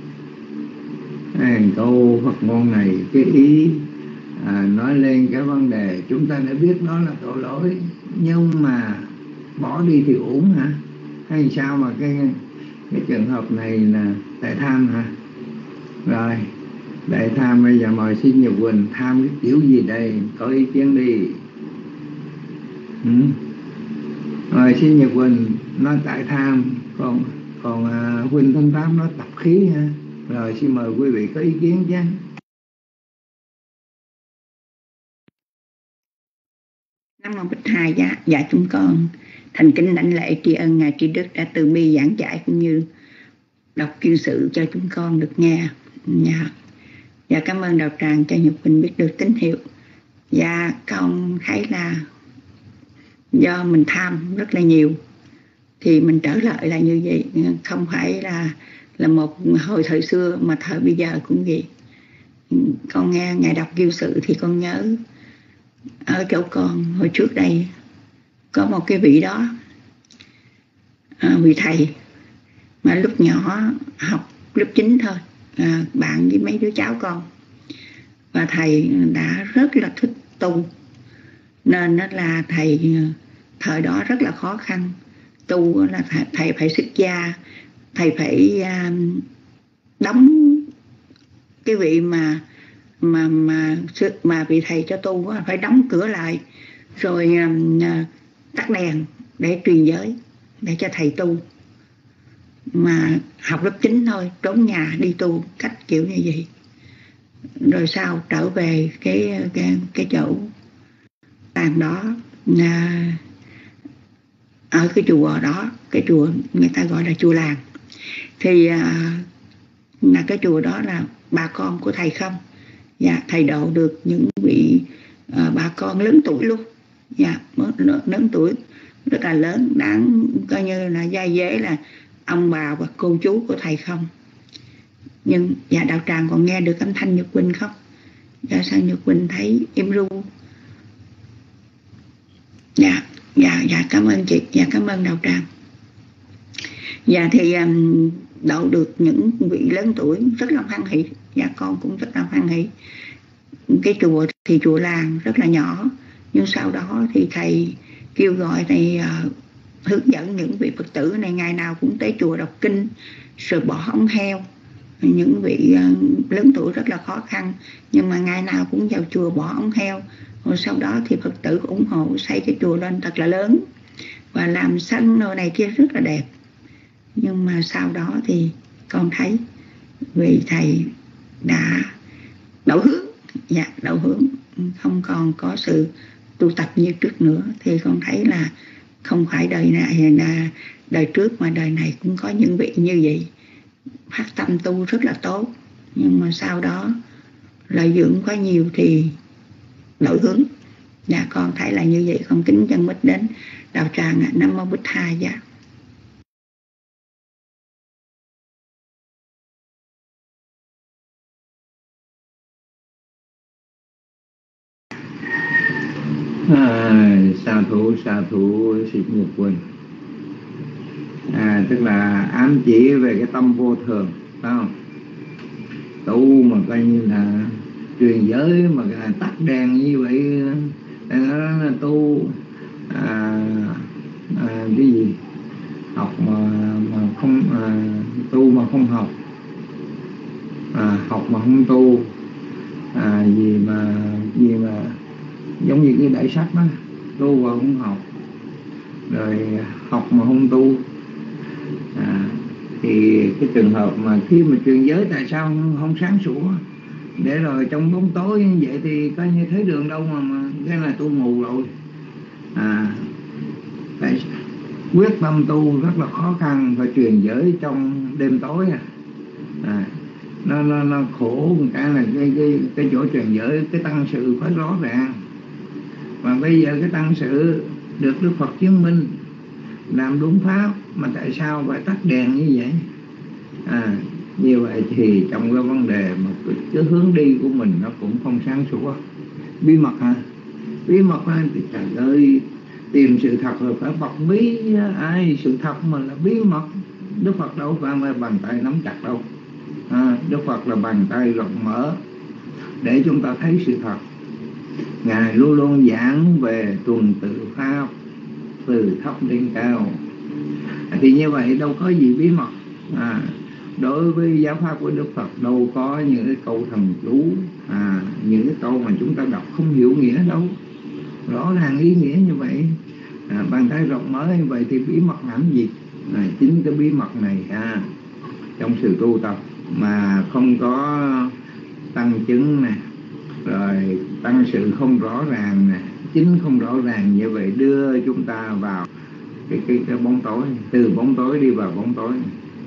Câu Phật ngôn này cái ý nói lên cái vấn đề chúng ta đã biết nó là tội lỗi, nhưng mà bỏ đi thì uổng hả? Hay sao mà cái trường hợp này là tại tham hả? Rồi, đại tham bây giờ mời xin Nhật Quỳnh, tham cái kiểu gì đây? Có ý kiến đi. Rồi xin Nhật Quỳnh nói tại tham, còn Huynh Thanh Pháp nói tập khí ha. Rồi xin mời quý vị có ý kiến chứ. Nam mô Bích Tha. Dạ chúng con thành kính đảnh lễ tri ân ngài Trí Đức đã từ bi giảng giải cũng như đọc kinh sự cho chúng con được nghe. Dạ cảm ơn đạo tràng cho Nhật Quỳnh biết được tín hiệu. Dạ con thấy là do mình tham rất là nhiều thì mình trở lại là như vậy, không phải là một hồi thời xưa mà thời bây giờ cũng vậy. Con nghe ngài đọc kinh sự thì con nhớ ở chỗ con hồi trước đây có một cái vị đó, vị thầy mà lúc nhỏ học lớp 9 thôi, bạn với mấy đứa cháu con, và thầy đã rất là thích tu, nên đó là thầy thời đó rất là khó khăn. Tu là thầy phải xuất gia, thầy phải đóng cái vị mà vị thầy cho tu phải đóng cửa lại, rồi tắt đèn để truyền giới, để cho thầy tu. Mà học lớp 9 thôi, trốn nhà đi tu cách kiểu như vậy. Rồi sau trở về cái chỗ làng đó, ở cái chùa đó, cái chùa người ta gọi là chùa làng, thì là cái chùa đó là bà con của thầy không. Dạ, thầy độ được những vị bà con lớn tuổi luôn. Dạ, lớn tuổi rất là lớn, đáng coi như là gia dế là ông bà và cô chú của thầy không. Nhưng dạ đạo tràng còn nghe được âm thanh Nhật Quỳnh không? Dạ sao Nhật Quỳnh thấy im ru? Dạ cảm ơn chị, dạ cảm ơn đạo tràng. Dạ thì độ được những vị lớn tuổi rất là hoan hỷ. Dạ con cũng rất là hoan hỷ. Cái chùa thì chùa làng rất là nhỏ, nhưng sau đó thì thầy kêu gọi thầy hướng dẫn những vị Phật tử này ngày nào cũng tới chùa đọc kinh, rồi bỏ ống heo. Những vị lớn tuổi rất là khó khăn, nhưng mà ngày nào cũng vào chùa bỏ ống heo. Rồi sau đó thì Phật tử ủng hộ xây cái chùa lên thật là lớn, và làm sân nơi này kia rất là đẹp. Nhưng mà sau đó thì con thấy vị thầy đã đổi hướng. Dạ, đổi hướng, không còn có sự tu tập như trước nữa. Thì con thấy là không phải đời này là đời trước, mà đời này cũng có những vị như vậy, phát tâm tu rất là tốt, nhưng mà sau đó lợi dưỡng quá nhiều thì đổi hướng. Dạ con thấy là như vậy. Con kính chân mít đến đạo tràng. Nam mô Bích Tha. Dạ. Sa thủ sĩ Nhật Quỳnh. Tức là ám chỉ về cái tâm vô thường, phải không? Tu mà coi như là truyền giới mà tắt đèn như vậy, đó là tu cái gì? Học mà không tu mà không học, học mà không tu, gì mà giống như cái đại sách đó, tu mà không học, rồi học mà không tu. Thì cái trường hợp mà khi mà truyền giới tại sao không sáng sủa, để rồi trong bóng tối như vậy thì coi như thấy đường đâu mà cái là tu mù rồi. Phải quyết tâm tu rất là khó khăn, phải truyền giới trong đêm tối. Nó khổ một cái là cái chỗ truyền giới, cái tăng sự phải rõ ràng. Và bây giờ cái tăng sự được Đức Phật chứng minh làm đúng pháp, mà tại sao phải tắt đèn như vậy? Như vậy thì trong cái vấn đề mà cái hướng đi của mình nó cũng không sáng sủa. Bí mật hả? Bí mật thì trời ơi, tìm sự thật rồi phải bật bí. Sự thật mà là bí mật. Đức Phật đâu phải bàn tay nắm chặt đâu. Đức Phật là bàn tay rộng mở để chúng ta thấy sự thật. Ngài luôn luôn giảng về tuần tự pháp, từ thấp lên cao. Thì như vậy đâu có gì bí mật. Đối với giáo pháp của Đức Phật đâu có những cái câu thần chú, những cái câu mà chúng ta đọc không hiểu nghĩa đâu. Rõ ràng ý nghĩa như vậy. Bàn tay rộng mở như vậy thì bí mật làm gì? Chính cái bí mật này trong sự tu tập mà không có tăng chứng nè, rồi tăng sự không rõ ràng nè, chính không rõ ràng như vậy đưa chúng ta vào cái bóng tối, từ bóng tối đi vào bóng tối.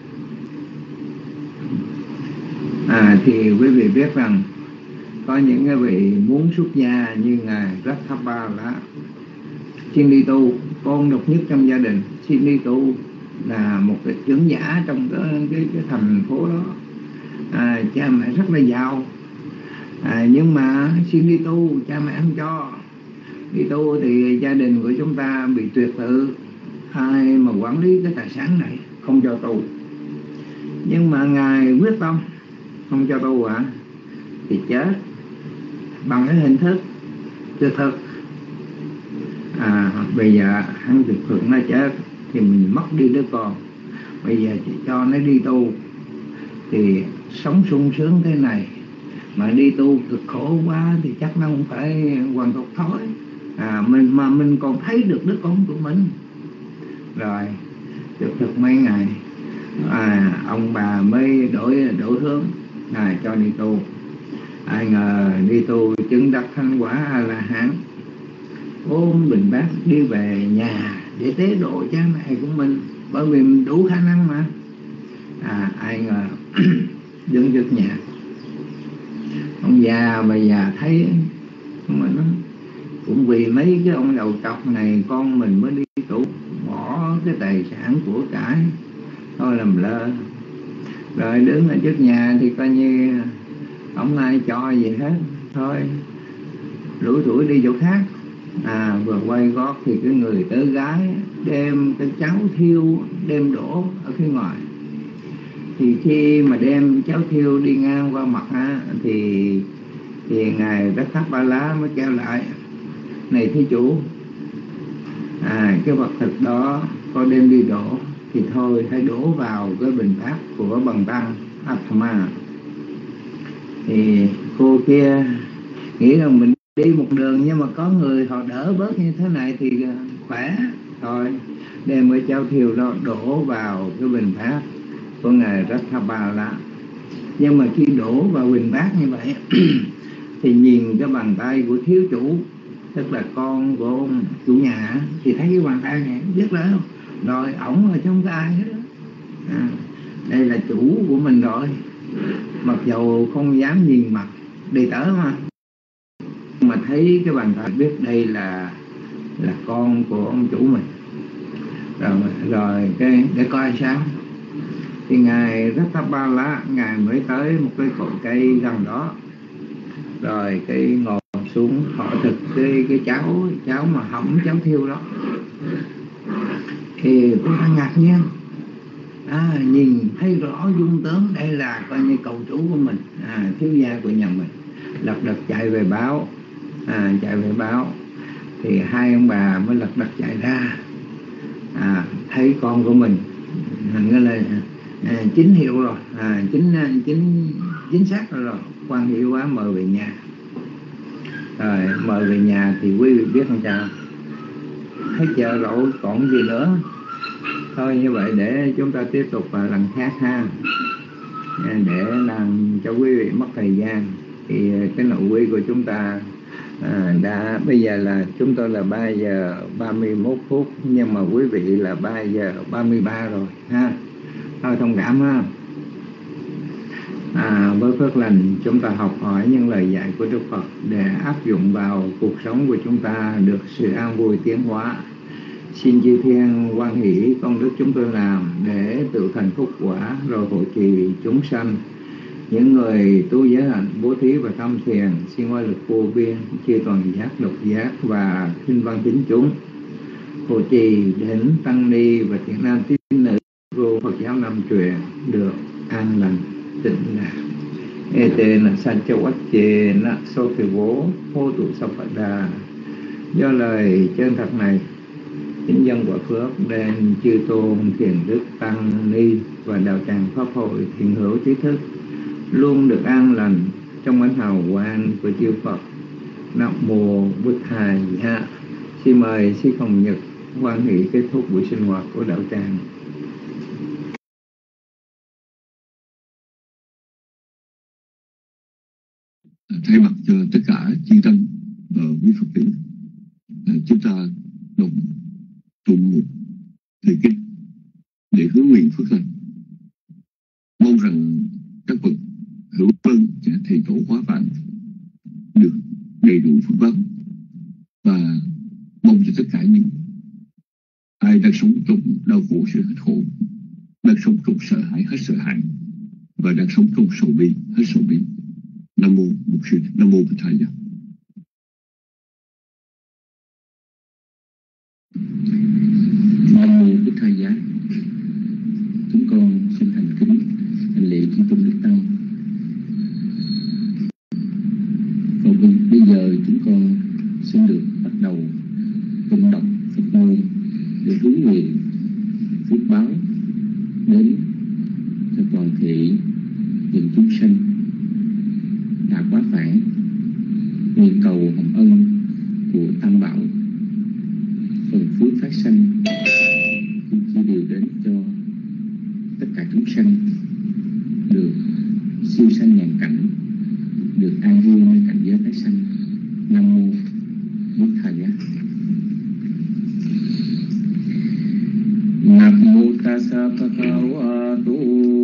Thì quý vị biết rằng có những cái vị muốn xuất gia như ngài Rathabala xin đi tu, con độc nhất trong gia đình xin đi tu, là một cái trưởng giả trong cái thành phố đó. Cha mẹ rất là giàu, nhưng mà xin đi tu cha mẹ không cho. Đi tu thì gia đình của chúng ta bị tuyệt tự, ai mà quản lý cái tài sản này, không cho tu. Nhưng mà ngài quyết tâm không cho tu thì chết bằng cái hình thức tuyệt thực. Bây giờ hắn tuyệt thực nó chết thì mình mất đi đứa con, bây giờ chỉ cho nó đi tu thì sống sung sướng thế này, mà đi tu cực khổ quá thì chắc nó không phải hoàn tục thôi. Mình còn thấy được đứa con của mình. Rồi tuyệt thực mấy ngày ông bà mới đổi hướng cho đi tu. Ai ngờ đi tu chứng đắc thanh quả A-la-hán, ôm bình bát đi về nhà để tế độ cha mẹ của mình, bởi vì mình đủ khả năng mà. Ai ngờ đứng trước nhà ông già bà già thấy mình cũng vì mấy cái ông đầu trọc này con mình mới đi tu, bỏ cái tài sản của cải thôi làm lơ. Rồi đứng ở trước nhà thì coi như ông ai cho gì hết, thôi lủi thủi đi chỗ khác. Vừa quay gót thì cái người tớ gái đem cái cháo thiêu đem đổ ở phía ngoài. Thì khi mà đem cháo thiêu đi ngang qua mặt thì ngài Rathabala mới kêu lại: này thí chủ, cái vật thực đó con đem đi đổ thì thôi hãy đổ vào cái bình bát của bần tăng Atma. Thì cô kia nghĩ rằng mình đi một đường nhưng mà có người họ đỡ bớt như thế này thì khỏe, thôi đem cái cháo thiêu đó đổ vào cái bình bát của ngài Rathabala. Nhưng mà khi đổ vào bình bát như vậy thì nhìn cái bàn tay của thiếu chủ, tức là con của ông chủ nhà, thì thấy cái bàn tay này biết rồi không? Rồi ổng ở trong cái ai hết đó. Đây là chủ của mình rồi, mặc dầu không dám nhìn mặt đi tới mà thấy cái bàn tay biết đây là con của ông chủ mình. Rồi cái để coi sao. Thì ngài Rathabala ngài mới tới một cái cội cây gần đó, rồi cái ngồi xuống họ thực cái cháo mà hỏng cháo thiêu đó. Thì cô ta ngạc nhiên, nhìn thấy rõ dung tướng, đây là coi như cậu chủ của mình, thiếu gia của nhà mình. Lật đật chạy về báo, thì hai ông bà mới lật đật chạy ra, thấy con của mình nghĩa là chính hiệu rồi, chính xác rồi, quan hiệu quá, mời về nhà. Rồi mời về nhà thì quý vị biết làm sao, thấy chợ rộ còn gì nữa. Thôi như vậy để chúng ta tiếp tục vào lần khác ha, để làm cho quý vị mất thời gian. Thì cái nội quy của chúng ta bây giờ là chúng tôi là 3 giờ 31 phút, nhưng mà quý vị là 3 giờ 33 rồi ha. Thôi thông cảm ha. Với phước lành chúng ta học hỏi những lời dạy của Đức Phật để áp dụng vào cuộc sống của chúng ta được sự an vui tiến hóa. Xin chư thiên hoan hỷ công đức chúng tôi làm để tự thành phúc quả, rồi hộ trì chúng sanh. Những người tu giới hạnh, bố thí và tham thiền, xin oai lực vô biên, chia toàn giác, độc giác và kinh văn tín chúng. Hộ trì đến tăng ni và thiện nam tín nữ vô Phật giáo Nam truyền được an lành tịnh lạc. Ete na sanchawache na sotivo hô tụ sapada. Do lời chân thật này, chính dân quả phước đến chư tôn thiền đức tăng ni và đạo tràng pháp hội thiền hữu trí thức luôn được an lành trong ánh hào quang của chư Phật. Nam mô Bụt Thầy ha. Xin mời Sư Hồng Nhật hoan hỷ kết thúc buổi sinh hoạt của đạo tràng. Thay mặt cho tất cả chư tăng và quý Phật tử, chúng ta đồng tụng một thời kinh để hướng nguyện phước lành, mong rằng các bậc hữu ơn và thầy tổ hóa vãng được đầy đủ phước báo, và mong cho tất cả những ai đang sống trong đau khổ sự hết khổ, đang sống trong sợ hãi hết sợ hãi, và đang sống trong sầu bi hết sầu bi. Nam mô Bụt Sư, Nam mô Bụt Thầy. Nam mô Bụt Thầy Giá. Chúng con xin thành kính hành lễ chư tôn đức tăng. Và bây giờ chúng con xin được bắt đầu tụng đọc Phật ngôn để hướng nguyện phước báo đến cho toàn thể những chúng sanh đã quá phản, nguyện cầu hồng ân của Tam Bảo, phần phước phát sanh chia đều đến cho tất cả chúng sanh được siêu sanh nhàn cảnh, được an vui nơi cảnh giới tái sanh. Nam mô Bụt Thầy. Nam mô Tassa Bhagavato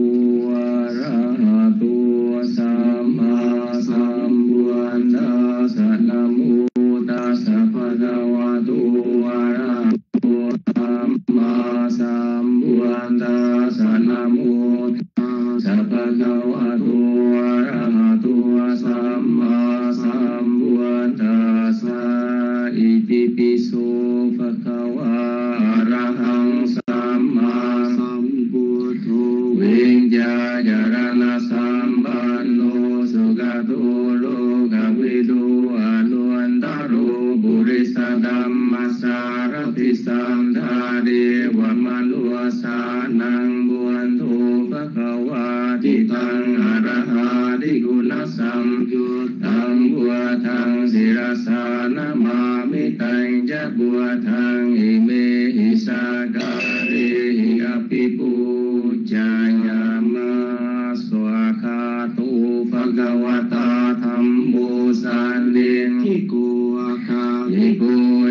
Arahato Samma Sambuddhassa. Nam mô Tassa Bhagavato Arahato Samma Sambuddhassa. Nam mô Tassa Bhagavato Arahato Samma Sambuddhassa. Itipiso Bhagava Arahang Samma Sambuddho Vinjayarana Sambano Sugato Lokavido Anuantaro Burisa Dhammasarati Sandhari Vamanuasanang Buanto Bhagavati Tang Arahadi Gunasam Tang Buatang Sirasana Mami Tang Jabuatang Ime Isagari Apipu Jayama Swakato Bhagavata Thammo Sandin Hiku Aka Hiku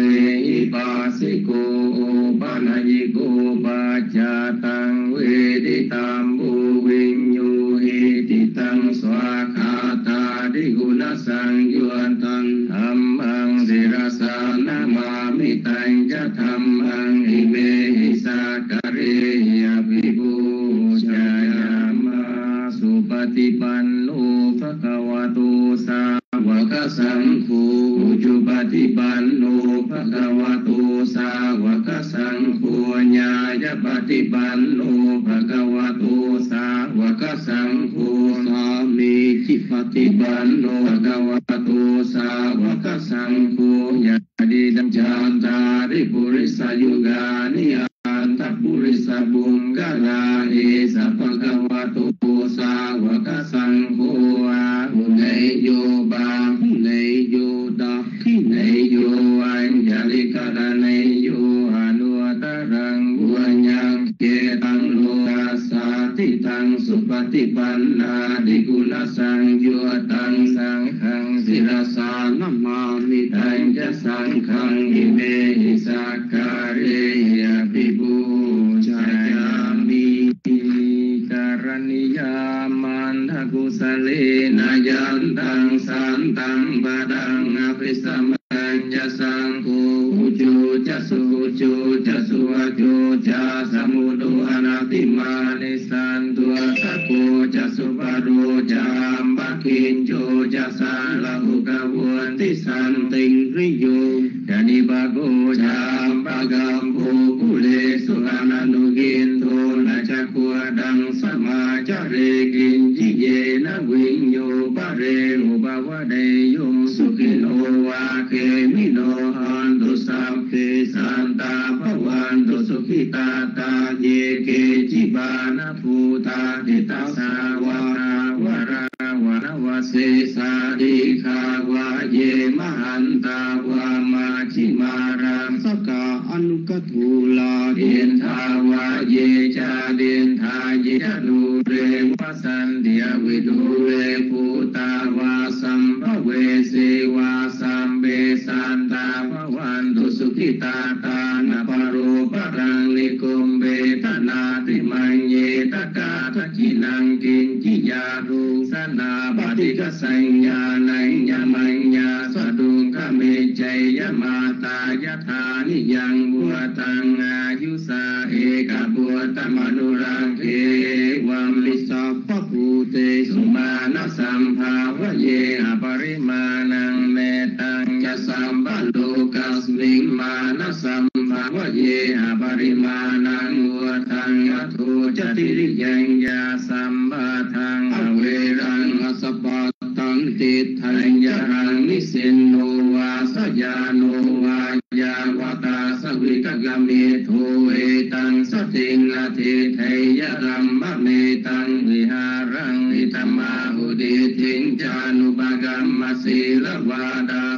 Ipasiko Panayiko Bajatang Veditambu Vinyu Hititang Swakata Diguna Sangyuantang Dhammang Sirasana Mami Tang Jatamang Ime Hisakari Apipu Jayama Supatipanno Bhagavato Sāvaka Saṅgho Ujupatipanno Bhagavato Sāvaka Saṅgho Nyājapatipanno Bhagavato Sāvaka Saṅgho Sami Cipatipanno Bhagavato Sāvaka Saṅgho Nyadidam Jantari Purisa Yugani Anta Purisa Bunggala Esa Bhagavato Sāvaka Saṅgho Ahunei Yo Ba Hunei Yo Da Hinei Yo Anjalikarane Yo Anuatarang Buanyang Ketang Loka Satitang Supatipanna Diguna Sangyo Tang Sanghang Sirasana Mami Tang Jasanghang Ime Hisakare Apipu Jayami Karaniya Mandha Kusalena Yantang Santang Badang Apisamang Jasangku Uju Jasu Ajo Jasamudu Anatimani Santua Tako Jasu Baru Jambakinjo Jasalahu Kawanti Santing Riyo Dani Bago Jambagambo Kule Suhananugin Nacakuadang Sama Jare Kinji Yena Winyo Bare Ubawade Yung Sukino Wake Mino Handu Sampe Santa Pawandu Sukitata Yeke Jibana Puta Ditasa Wara Wara Wara Wase Sadika Waye Mahanta Wama Cimaram Saka Anukatula Dinta Waye Jadinta Yadure Wasandia Widure Puta Wasam Pawese Wasam Be Santa Pawandu ปฏิกสัญญาไนยมัญญาสดุกเมจัยยมาตายธานิยังบัวตังอายุสาเอกบัวตมนุรังเขวัมลิสัพพภูเตสุมาณสัมภาวะเยอปริมาณังเมตังยสัมปัโลกัสมิงมานะสัมภาวะเยอปริมาณังวัวทังยโทจติริยังยาสัมปะทังอเวรังอสปะตังติทังยรังนิสินโนวาสยาโนวายาวตาสวิกกเมโทเอตังสติงนาทิเทยรัมมะเมตังวิหารังอิตมาหุดิทิงจานุปกรรมศีลวาดา